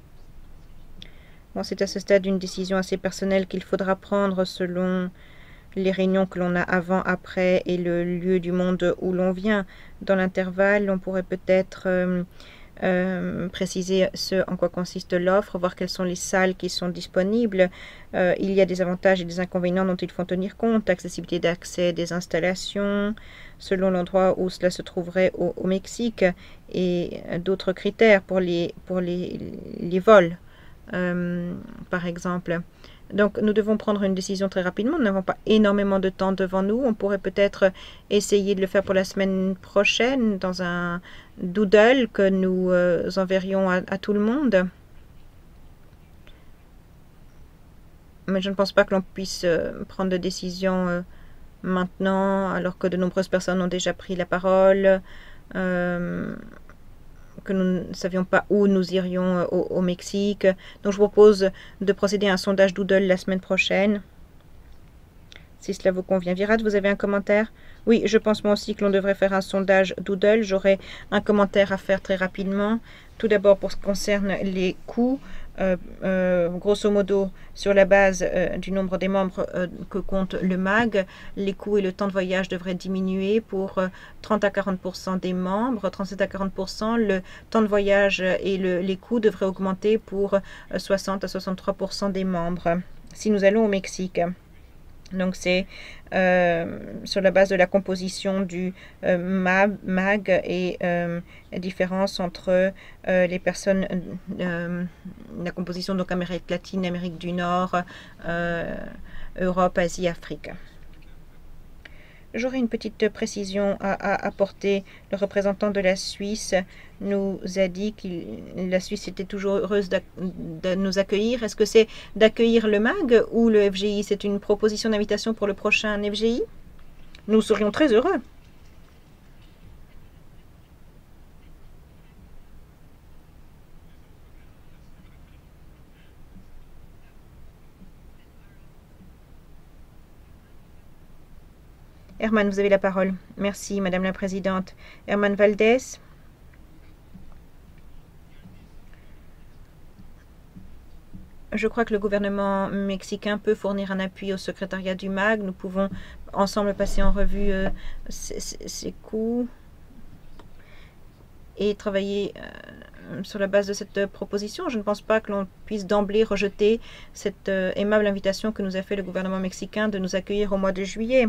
Bon, c'est à ce stade une décision assez personnelle qu'il faudra prendre selon les réunions que l'on a avant, après et le lieu du monde où l'on vient. Dans l'intervalle, on pourrait peut-être euh, euh, préciser ce en quoi consiste l'offre, voir quelles sont les salles qui sont disponibles. Euh, il y a des avantages et des inconvénients dont il faut tenir compte. Accessibilité d'accès des installations, selon l'endroit où cela se trouverait au, au Mexique, et d'autres critères pour les, pour les, les vols, euh, par exemple. Donc, nous devons prendre une décision très rapidement. Nous n'avons pas énormément de temps devant nous. On pourrait peut-être essayer de le faire pour la semaine prochaine dans un doodle que nous euh, enverrions à, à tout le monde. Mais je ne pense pas que l'on puisse euh, prendre de décision euh, maintenant, alors que de nombreuses personnes ont déjà pris la parole, euh, que nous ne savions pas où nous irions au, au Mexique. Donc je vous propose de procéder à un sondage Doodle la semaine prochaine, si cela vous convient. Virat, vous avez un commentaire? Oui, je pense moi aussi que l'on devrait faire un sondage Doodle. J'aurais un commentaire à faire très rapidement. Tout d'abord, pour ce qui concerne les coûts, euh, euh, grosso modo, sur la base euh, du nombre des membres euh, que compte le M A G, les coûts et le temps de voyage devraient diminuer pour euh, trente à quarante pour cent des membres, trente-sept à quarante pour cent. Le temps de voyage et le, les coûts devraient augmenter pour euh, soixante à soixante-trois pour cent des membres, si nous allons au Mexique. Donc c'est euh, sur la base de la composition du euh, M A G et euh, la différence entre euh, les personnes, euh, la composition donc Amérique latine, Amérique du Nord, euh, Europe, Asie, Afrique. J'aurais une petite précision à, à apporter. Le représentant de la Suisse nous a dit que la Suisse était toujours heureuse de nous accueillir. Est-ce que c'est d'accueillir le M A G ou le F G I? C'est une proposition d'invitation pour le prochain F G I? Nous serions très heureux. Herman, vous avez la parole. Merci, Madame la Présidente. Herman Valdez. Je crois que le gouvernement mexicain peut fournir un appui au secrétariat du M A G. Nous pouvons ensemble passer en revue euh, ces, ces coûts et travailler euh, sur la base de cette euh, proposition. Je ne pense pas que l'on puisse d'emblée rejeter cette euh, aimable invitation que nous a fait le gouvernement mexicain de nous accueillir au mois de juillet.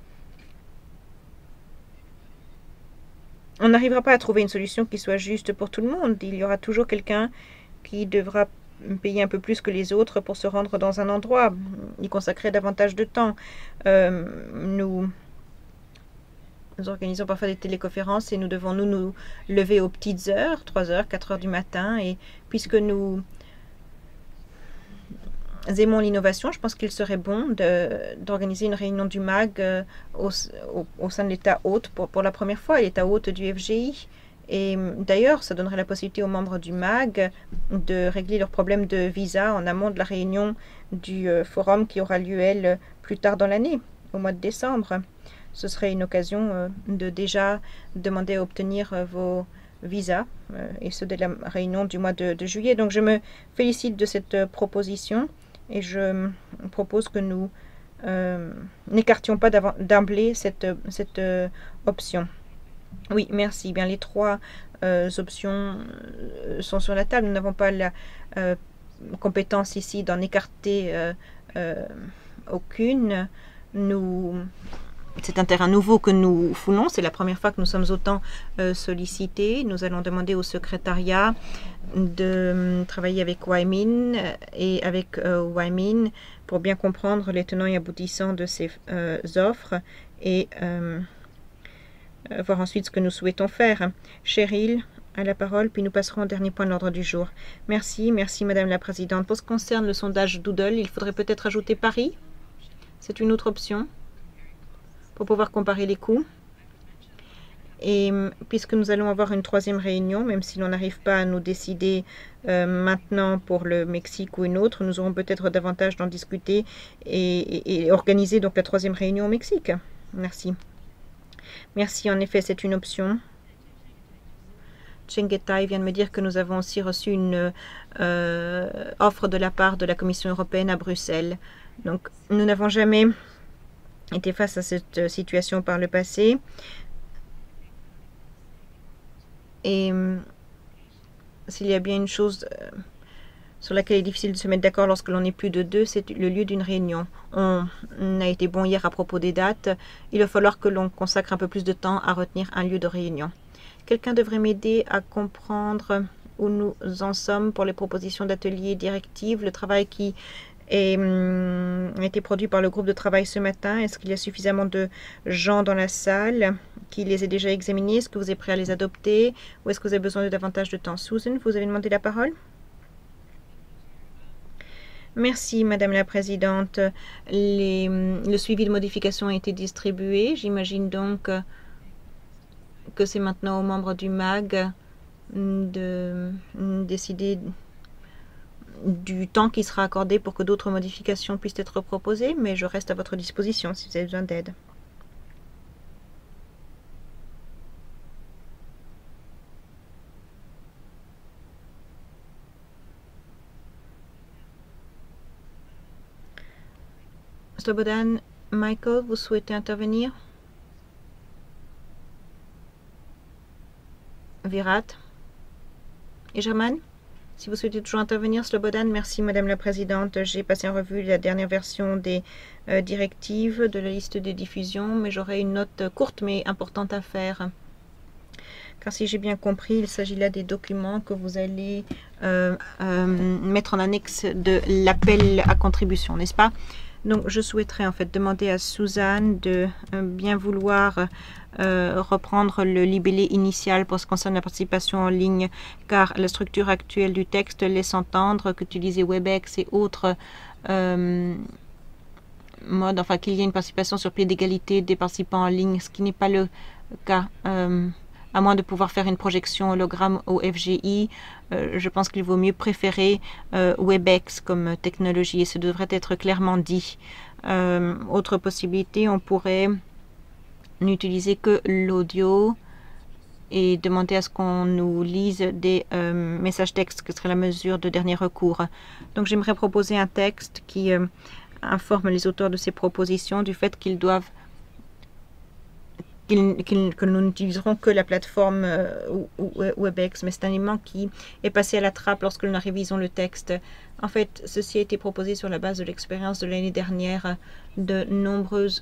On n'arrivera pas à trouver une solution qui soit juste pour tout le monde. Il y aura toujours quelqu'un qui devra payer un peu plus que les autres pour se rendre dans un endroit, y consacrer davantage de temps. Euh, nous, nous organisons parfois des téléconférences et nous devons nous, nous lever aux petites heures, trois heures, quatre heures du matin. Et puisque nous aimons l'innovation, je pense qu'il serait bon d'organiser une réunion du M A G euh, au, au, au sein de l'État hôte pour, pour la première fois, l'État hôte du F G I. Et d'ailleurs, ça donnerait la possibilité aux membres du M A G de régler leurs problèmes de visa en amont de la réunion du euh, forum qui aura lieu, elle, plus tard dans l'année, au mois de décembre. Ce serait une occasion euh, de déjà demander à obtenir euh, vos visas, euh, et ceux de la réunion du mois de, de juillet. Donc je me félicite de cette euh, proposition et je propose que nous euh, n'écartions pas d'emblée cette, cette euh, option. Oui, merci. Bien, les trois euh, options euh, sont sur la table. Nous n'avons pas la euh, compétence ici d'en écarter euh, euh, aucune. Nous, c'est un terrain nouveau que nous foulons. C'est la première fois que nous sommes autant euh, sollicités. Nous allons demander au secrétariat de travailler avec Y M I N et avec euh, Y M I N pour bien comprendre les tenants et aboutissants de ces euh, offres et euh, voir ensuite ce que nous souhaitons faire. Cheryl a la parole, puis nous passerons au dernier point de l'ordre du jour. Merci, merci Madame la Présidente. Pour ce qui concerne le sondage Doodle, il faudrait peut-être ajouter Paris. C'est une autre option pour pouvoir comparer les coûts. Et puisque nous allons avoir une troisième réunion, même si l'on n'arrive pas à nous décider euh, maintenant pour le Mexique ou une autre, nous aurons peut-être davantage d'en discuter et, et, et organiser donc la troisième réunion au Mexique. Merci. Merci, en effet, c'est une option. Chengetai vient de me dire que nous avons aussi reçu une euh, offre de la part de la Commission européenne à Bruxelles. Donc, nous n'avons jamais été face à cette situation par le passé. Et euh, s'il y a bien une chose euh, sur laquelle il est difficile de se mettre d'accord lorsque l'on est plus de deux, c'est le lieu d'une réunion. On, on a été bon hier à propos des dates. Il va falloir que l'on consacre un peu plus de temps à retenir un lieu de réunion. Quelqu'un devrait m'aider à comprendre où nous en sommes pour les propositions d'ateliers directives, le travail qui est, hum, a été produit par le groupe de travail ce matin. Est-ce qu'il y a suffisamment de gens dans la salle qui les aient déjà examinés? Est-ce que vous êtes prêt à les adopter ou est-ce que vous avez besoin de davantage de temps? Susan, vous avez demandé la parole? Merci, Madame la Présidente. Les, le suivi de modification a été distribué. J'imagine donc que c'est maintenant aux membres du M A G de décider du temps qui sera accordé pour que d'autres modifications puissent être proposées, mais je reste à votre disposition si vous avez besoin d'aide. Slobodan, Michael, vous souhaitez intervenir? Virat et German, si vous souhaitez toujours intervenir. Slobodan, merci Madame la Présidente. J'ai passé en revue la dernière version des euh, directives de la liste de diffusion, mais j'aurai une note courte mais importante à faire. Car si j'ai bien compris, il s'agit là des documents que vous allez euh, euh, mettre en annexe de l'appel à contribution, n'est-ce pas? Donc, je souhaiterais en fait demander à Suzanne de euh, bien vouloir euh, reprendre le libellé initial pour ce qui concerne la participation en ligne, car la structure actuelle du texte laisse entendre qu'utiliser WebEx et autres euh, modes, enfin qu'il y ait une participation sur pied d'égalité des participants en ligne, ce qui n'est pas le cas. Euh, à moins de pouvoir faire une projection hologramme au F G I, euh, je pense qu'il vaut mieux préférer euh, WebEx comme technologie et ce devrait être clairement dit. Euh, autre possibilité, on pourrait n'utiliser que l'audio et demander à ce qu'on nous lise des euh, messages textes, que serait la mesure de dernier recours. Donc j'aimerais proposer un texte qui euh, informe les auteurs de ces propositions du fait qu'ils doivent qu'il, qu'il, que nous n'utiliserons que la plateforme euh, WebEx, mais c'est un élément qui est passé à la trappe lorsque nous révisons le texte. En fait, ceci a été proposé sur la base de l'expérience de l'année dernière. De nombreuses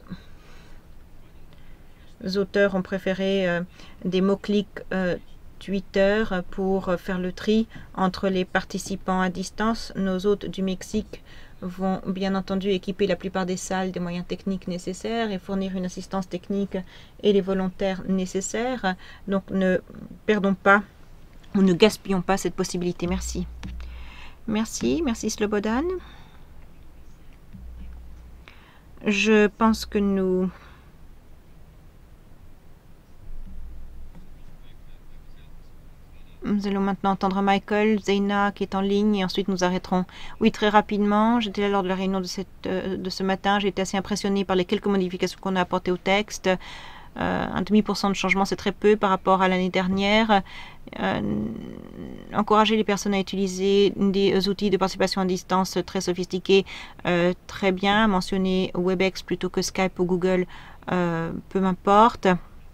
auteurs ont préféré euh, des mots-clics euh, Twitter pour faire le tri entre les participants à distance. Nos hôtes du Mexique vont bien entendu équiper la plupart des salles des moyens techniques nécessaires et fournir une assistance technique et les volontaires nécessaires. Donc ne perdons pas ou ne gaspillons pas cette possibilité. Merci. Merci, merci Slobodan. Je pense que nous... Nous allons maintenant entendre Michael, Zeina qui est en ligne et ensuite nous arrêterons. Oui, très rapidement, j'étais là lors de la réunion de, cette, euh, de ce matin. J'ai été assez impressionnée par les quelques modifications qu'on a apportées au texte. Euh, un demi pour cent de changement, c'est très peu par rapport à l'année dernière. Euh, encourager les personnes à utiliser des outils de participation à distance très sophistiqués, euh, très bien. Mentionner WebEx plutôt que Skype ou Google, euh, peu m'importe.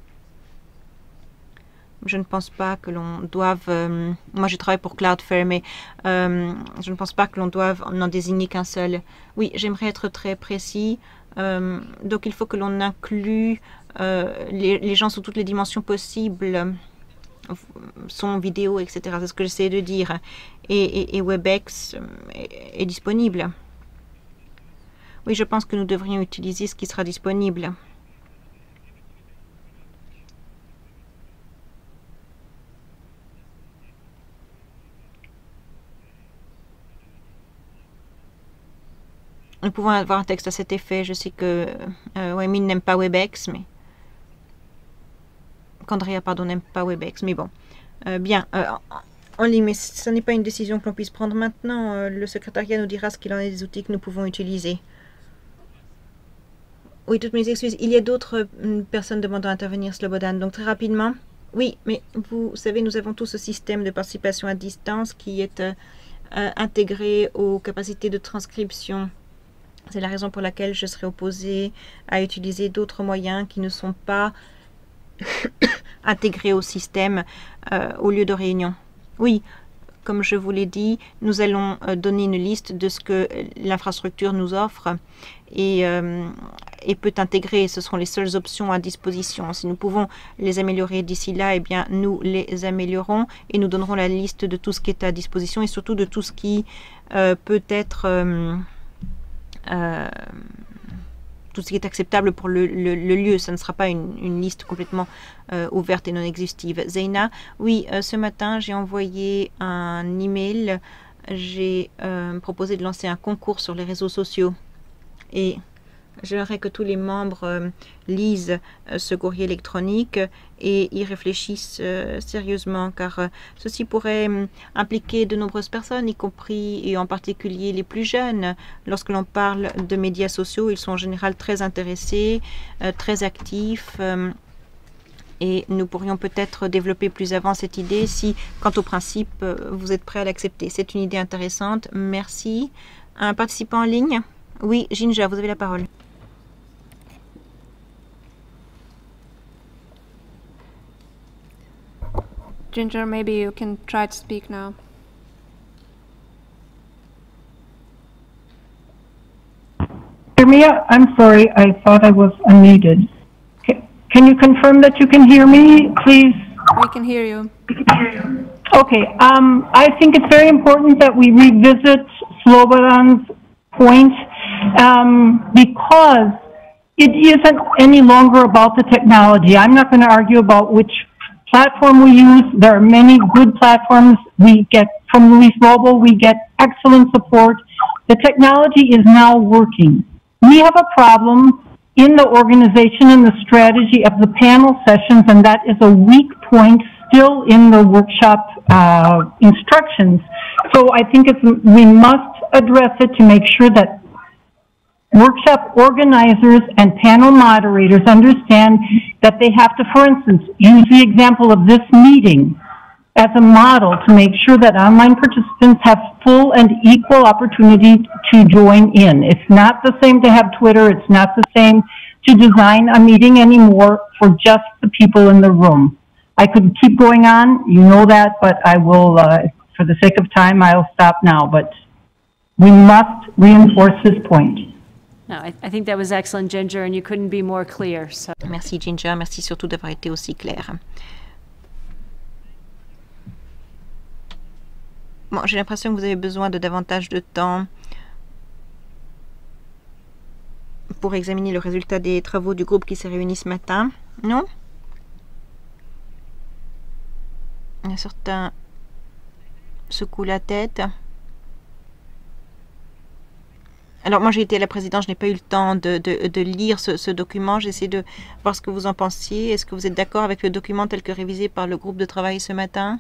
Je ne pense pas que l'on doive... Euh, moi, je travaille pour Cloudflare, mais euh, je ne pense pas que l'on doive n'en désigner qu'un seul. Oui, j'aimerais être très précis. Euh, donc, il faut que l'on inclue euh, les, les gens sous toutes les dimensions possibles, son vidéo, et cetera. C'est ce que j'essaie de dire. Et, et, et WebEx est, est disponible. Oui, je pense que nous devrions utiliser ce qui sera disponible. Nous pouvons avoir un texte à cet effet. Je sais que euh, Waymin n'aime pas WebEx, mais... qu'Andrea, pardon, n'aime pas WebEx, mais bon. Euh, bien, euh, en ligne, mais ce n'est pas une décision que l'on puisse prendre maintenant. Euh, le secrétariat nous dira ce qu'il en est des outils que nous pouvons utiliser. Oui, toutes mes excuses. Il y a d'autres euh, personnes demandant à intervenir, Slobodan. Donc, très rapidement. Oui, mais vous savez, nous avons tous ce système de participation à distance qui est euh, euh, intégré aux capacités de transcription. C'est la raison pour laquelle je serais opposée à utiliser d'autres moyens qui ne sont pas intégrés au système euh, au lieu de réunion. Oui, comme je vous l'ai dit, nous allons euh, donner une liste de ce que l'infrastructure nous offre et, euh, et peut intégrer. Ce seront les seules options à disposition. Si nous pouvons les améliorer d'ici là, eh bien, nous les améliorons et nous donnerons la liste de tout ce qui est à disposition et surtout de tout ce qui euh, peut être... Euh, Euh, tout ce qui est acceptable pour le, le, le lieu. Ça ne sera pas une, une liste complètement euh, ouverte et non exhaustive. Zeina, oui, euh, ce matin, j'ai envoyé un email. J'ai euh, proposé de lancer un concours sur les réseaux sociaux. Et j'aimerais que tous les membres euh, lisent euh, ce courrier électronique et y réfléchissent euh, sérieusement, car euh, ceci pourrait euh, impliquer de nombreuses personnes, y compris et en particulier les plus jeunes. Lorsque l'on parle de médias sociaux, ils sont en général très intéressés, euh, très actifs. Euh, et nous pourrions peut-être développer plus avant cette idée si, quant au principe, euh, vous êtes prêt à l'accepter. C'est une idée intéressante. Merci. Un participant en ligne? Oui, Ginja, vous avez la parole. Ginger, maybe you can try to speak now. Hear me? I'm sorry, I thought I was unmuted. Can you confirm that you can hear me, please? We can hear you. Okay, um, I think it's very important that we revisit Slobodan's point um, because it isn't any longer about the technology. I'm not going to argue about which platform we use. There are many good platforms. We get from Luis Mobile, we get excellent support. The technology is now working. We have a problem in the organization and the strategy of the panel sessions, and that is a weak point still in the workshop uh, instructions. So I think it's, we must address it to make sure that workshop organizers and panel moderators understand that they have to, for instance, use the example of this meeting as a model to make sure that online participants have full and equal opportunity to join in. It's not the same to have Twitter. It's not the same to design a meeting anymore for just the people in the room. I could keep going on, you know that, but I will, uh, for the sake of time, I'll stop now. But we must reinforce this point. No, I, I think that was excellent, Ginger, and you couldn't be more clear. So. Merci, Ginger. Merci surtout d'avoir été aussi claire. Bon, j'ai l'impression que vous avez besoin de davantage de temps pour examiner le résultat des travaux du groupe qui s'est réuni ce matin, non? Certains secouent la tête. Alors moi j'ai été à la présidence, je n'ai pas eu le temps de, de, de lire ce, ce document. J'essaie de voir ce que vous en pensiez. Est-ce que vous êtes d'accord avec le document tel que révisé par le groupe de travail ce matin?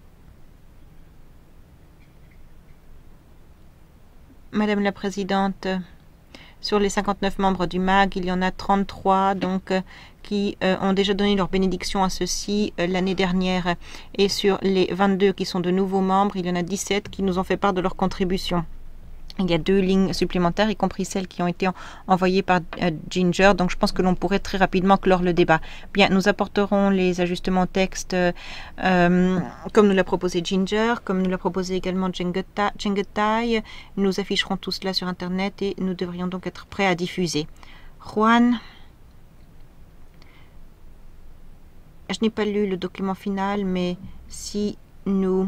Madame la Présidente, sur les cinquante-neuf membres du M A G, il y en a trente-trois donc, euh, qui euh, ont déjà donné leur bénédiction à ceux-ci euh, l'année dernière. Et sur les vingt-deux qui sont de nouveaux membres, il y en a dix-sept qui nous ont fait part de leur contribution. Il y a deux lignes supplémentaires, y compris celles qui ont été en, envoyées par euh, Ginger. Donc, je pense que l'on pourrait très rapidement clore le débat. Bien, nous apporterons les ajustements texte euh, euh, comme nous l'a proposé Ginger, comme nous l'a proposé également Chengetai. Nous afficherons tout cela sur Internet et nous devrions donc être prêts à diffuser. Juan, je n'ai pas lu le document final, mais si nous...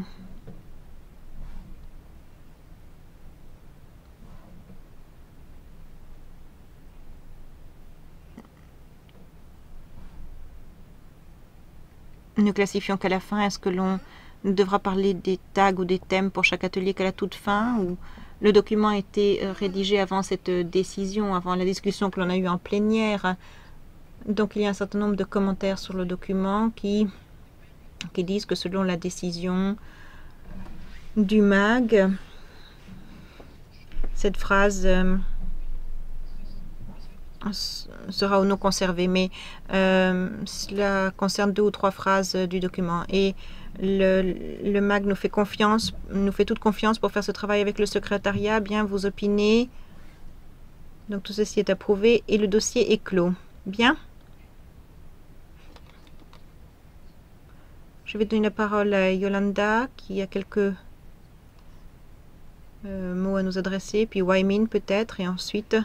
Nous classifions qu'à la fin, est-ce que l'on devra parler des tags ou des thèmes pour chaque atelier qu'à la toute fin, ou le document a été rédigé avant cette décision, avant la discussion que l'on a eue en plénière. Donc il y a un certain nombre de commentaires sur le document qui, qui disent que selon la décision du M A G, cette phrase euh, sera ou non conservé, mais euh, cela concerne deux ou trois phrases du document. Et le, le M A G nous fait confiance, nous fait toute confiance pour faire ce travail avec le secrétariat. Bien, vous opinez. Donc tout ceci est approuvé et le dossier est clos. Bien. Je vais donner la parole à Yolanda qui a quelques euh, mots à nous adresser, puis Waimin peut-être, et ensuite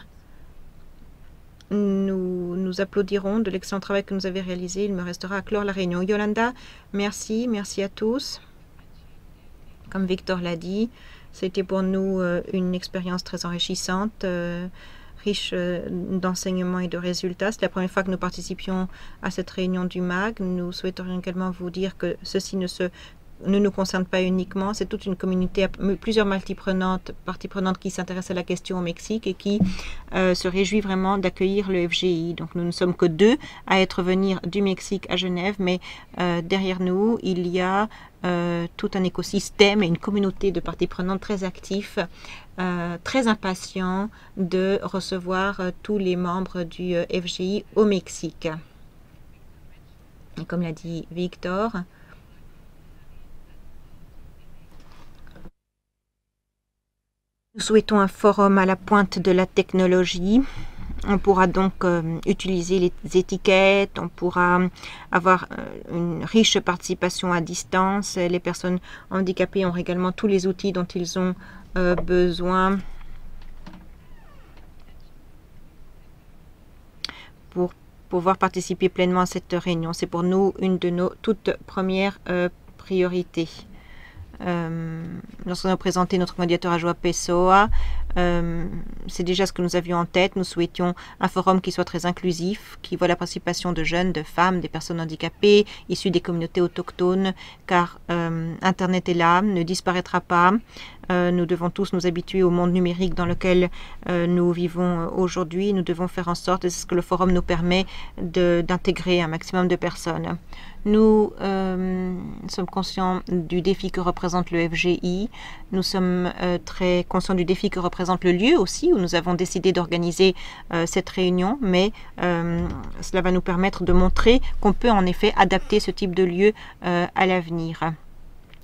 Nous, nous applaudirons de l'excellent travail que nous avez réalisé. Il me restera à clore la réunion. Yolanda, merci, merci à tous. Comme Victor l'a dit, c'était pour nous euh, une expérience très enrichissante, euh, riche euh, d'enseignements et de résultats. C'est la première fois que nous participions à cette réunion du M A G. Nous souhaiterions également vous dire que ceci ne se ne nous concerne pas uniquement, c'est toute une communauté, plusieurs parties prenantes, parties prenantes qui s'intéressent à la question au Mexique et qui euh, se réjouit vraiment d'accueillir le F G I. Donc nous ne sommes que deux à être venus du Mexique à Genève, mais euh, derrière nous, il y a euh, tout un écosystème et une communauté de parties prenantes très actifs, euh, très impatients de recevoir euh, tous les membres du euh, F G I au Mexique. Et comme l'a dit Victor, nous souhaitons un forum à la pointe de la technologie. On pourra donc euh, utiliser les étiquettes, on pourra avoir euh, une riche participation à distance. Les personnes handicapées ont également tous les outils dont ils ont euh, besoin pour pouvoir participer pleinement à cette réunion. C'est pour nous une de nos toutes premières euh, priorités. Euh, lorsqu'on a présenté notre candidature à Joao Pessoa, euh, c'est déjà ce que nous avions en tête. Nous souhaitions un forum qui soit très inclusif, qui voit la participation de jeunes, de femmes, des personnes handicapées, issues des communautés autochtones, car euh, Internet est là, ne disparaîtra pas. Euh, nous devons tous nous habituer au monde numérique dans lequel euh, nous vivons aujourd'hui. Nous devons faire en sorte, et c'est ce que le forum nous permet, d'intégrer un maximum de personnes. Nous euh, sommes conscients du défi que représente le F G I. Nous sommes euh, très conscients du défi que représente le lieu aussi, où nous avons décidé d'organiser euh, cette réunion, mais euh, cela va nous permettre de montrer qu'on peut en effet adapter ce type de lieu euh, à l'avenir.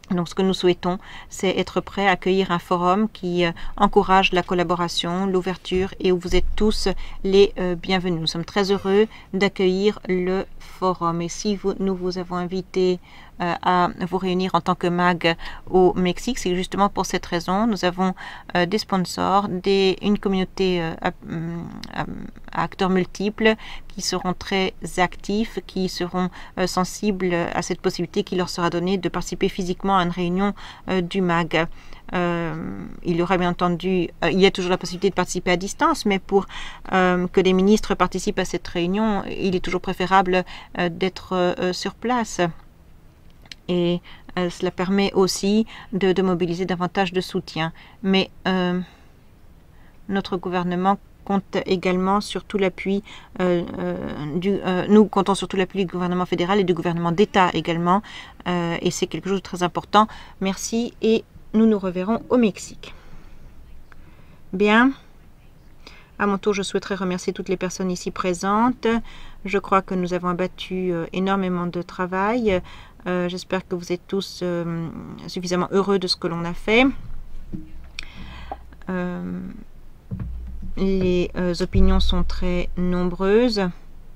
Donc, ce que nous souhaitons, c'est être prêt à accueillir un forum qui euh, encourage la collaboration, l'ouverture et où vous êtes tous les euh, bienvenus. Nous sommes très heureux d'accueillir le forum. Et si vous, nous vous avons invité euh, à vous réunir en tant que M A G au Mexique, c'est justement pour cette raison. Nous avons euh, des sponsors, des, une communauté euh, à, à, à acteurs multiples qui seront très actifs, qui seront euh, sensibles à cette possibilité qui leur sera donnée de participer physiquement à une réunion euh, du M A G. Euh, il y aura bien entendu, euh, il y a toujours la possibilité de participer à distance, mais pour euh, que les ministres participent à cette réunion, il est toujours préférable euh, d'être euh, sur place. Et euh, cela permet aussi de, de mobiliser davantage de soutien. Mais euh, notre gouvernement compte également sur tout l'appui euh, euh, du, euh, nous comptons sur tout l'appui du gouvernement fédéral et du gouvernement d'État également, euh, et c'est quelque chose de très important. Merci et nous nous reverrons au Mexique. Bien. À mon tour, je souhaiterais remercier toutes les personnes ici présentes. Je crois que nous avons abattu euh, énormément de travail. Euh, J'espère que vous êtes tous euh, suffisamment heureux de ce que l'on a fait. Euh, les euh, opinions sont très nombreuses.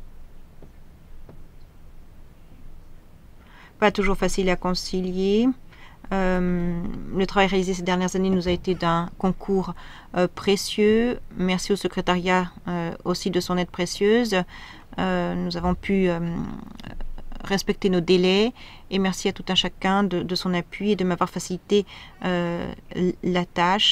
Pas toujours facile à concilier. Euh, le travail réalisé ces dernières années nous a été d'un concours euh, précieux. Merci au secrétariat euh, aussi de son aide précieuse. Euh, nous avons pu euh, respecter nos délais et merci à tout un chacun de, de son appui et de m'avoir facilité euh, la tâche.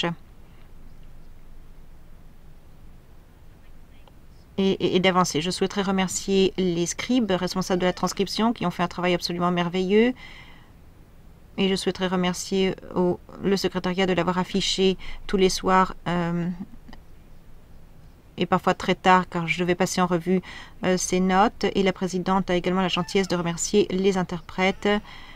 Et, et, et d'avancer. Je souhaiterais remercier les scribes responsables de la transcription qui ont fait un travail absolument merveilleux. Et je souhaiterais remercier au, le secrétariat de l'avoir affiché tous les soirs euh, et parfois très tard car je devais passer en revue euh, ces notes. Et la présidente a également la gentillesse de remercier les interprètes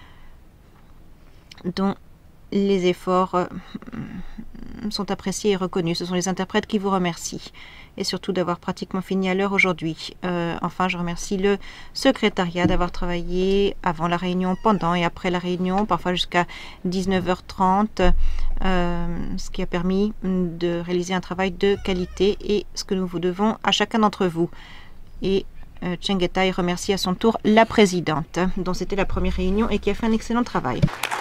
dont les efforts euh, sont appréciés et reconnus. Ce sont les interprètes qui vous remercient. Et surtout d'avoir pratiquement fini à l'heure aujourd'hui. Euh, enfin, je remercie le secrétariat d'avoir travaillé avant la réunion, pendant et après la réunion, parfois jusqu'à dix-neuf heures trente, euh, ce qui a permis de réaliser un travail de qualité et ce que nous vous devons à chacun d'entre vous. Et euh, Chengetai remercie à son tour la présidente, dont c'était la première réunion et qui a fait un excellent travail.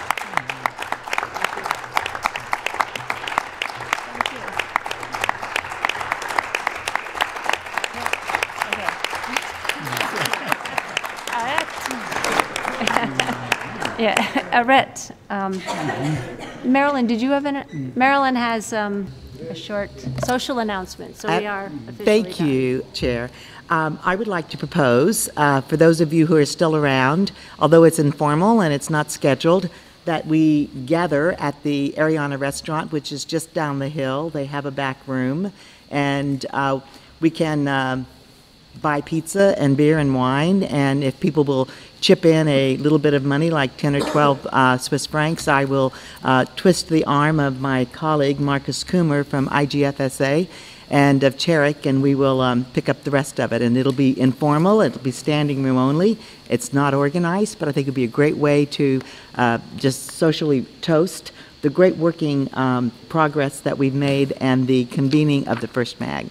Yeah, Arette, um, Marilyn, did you have an, Marilyn has um, a short social announcement, so we are officially Thank done. you, Chair. Um, I would like to propose, uh, for those of you who are still around, although it's informal and it's not scheduled, that we gather at the Ariana restaurant, which is just down the hill. They have a back room, and uh, we can um, buy pizza and beer and wine, and if people will chip in a little bit of money, like ten or twelve uh, Swiss francs, I will uh, twist the arm of my colleague, Marcus Coomer from I G F S A, and of Cherik, and we will um, pick up the rest of it. And it'll be informal, it'll be standing room only. It's not organized, but I think it'd be a great way to uh, just socially toast the great working um, progress that we've made and the convening of the first MAG.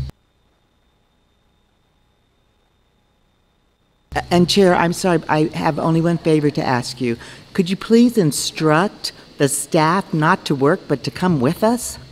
And Chair, I'm sorry, I have only one favor to ask you. Could you please instruct the staff not to work, but to come with us?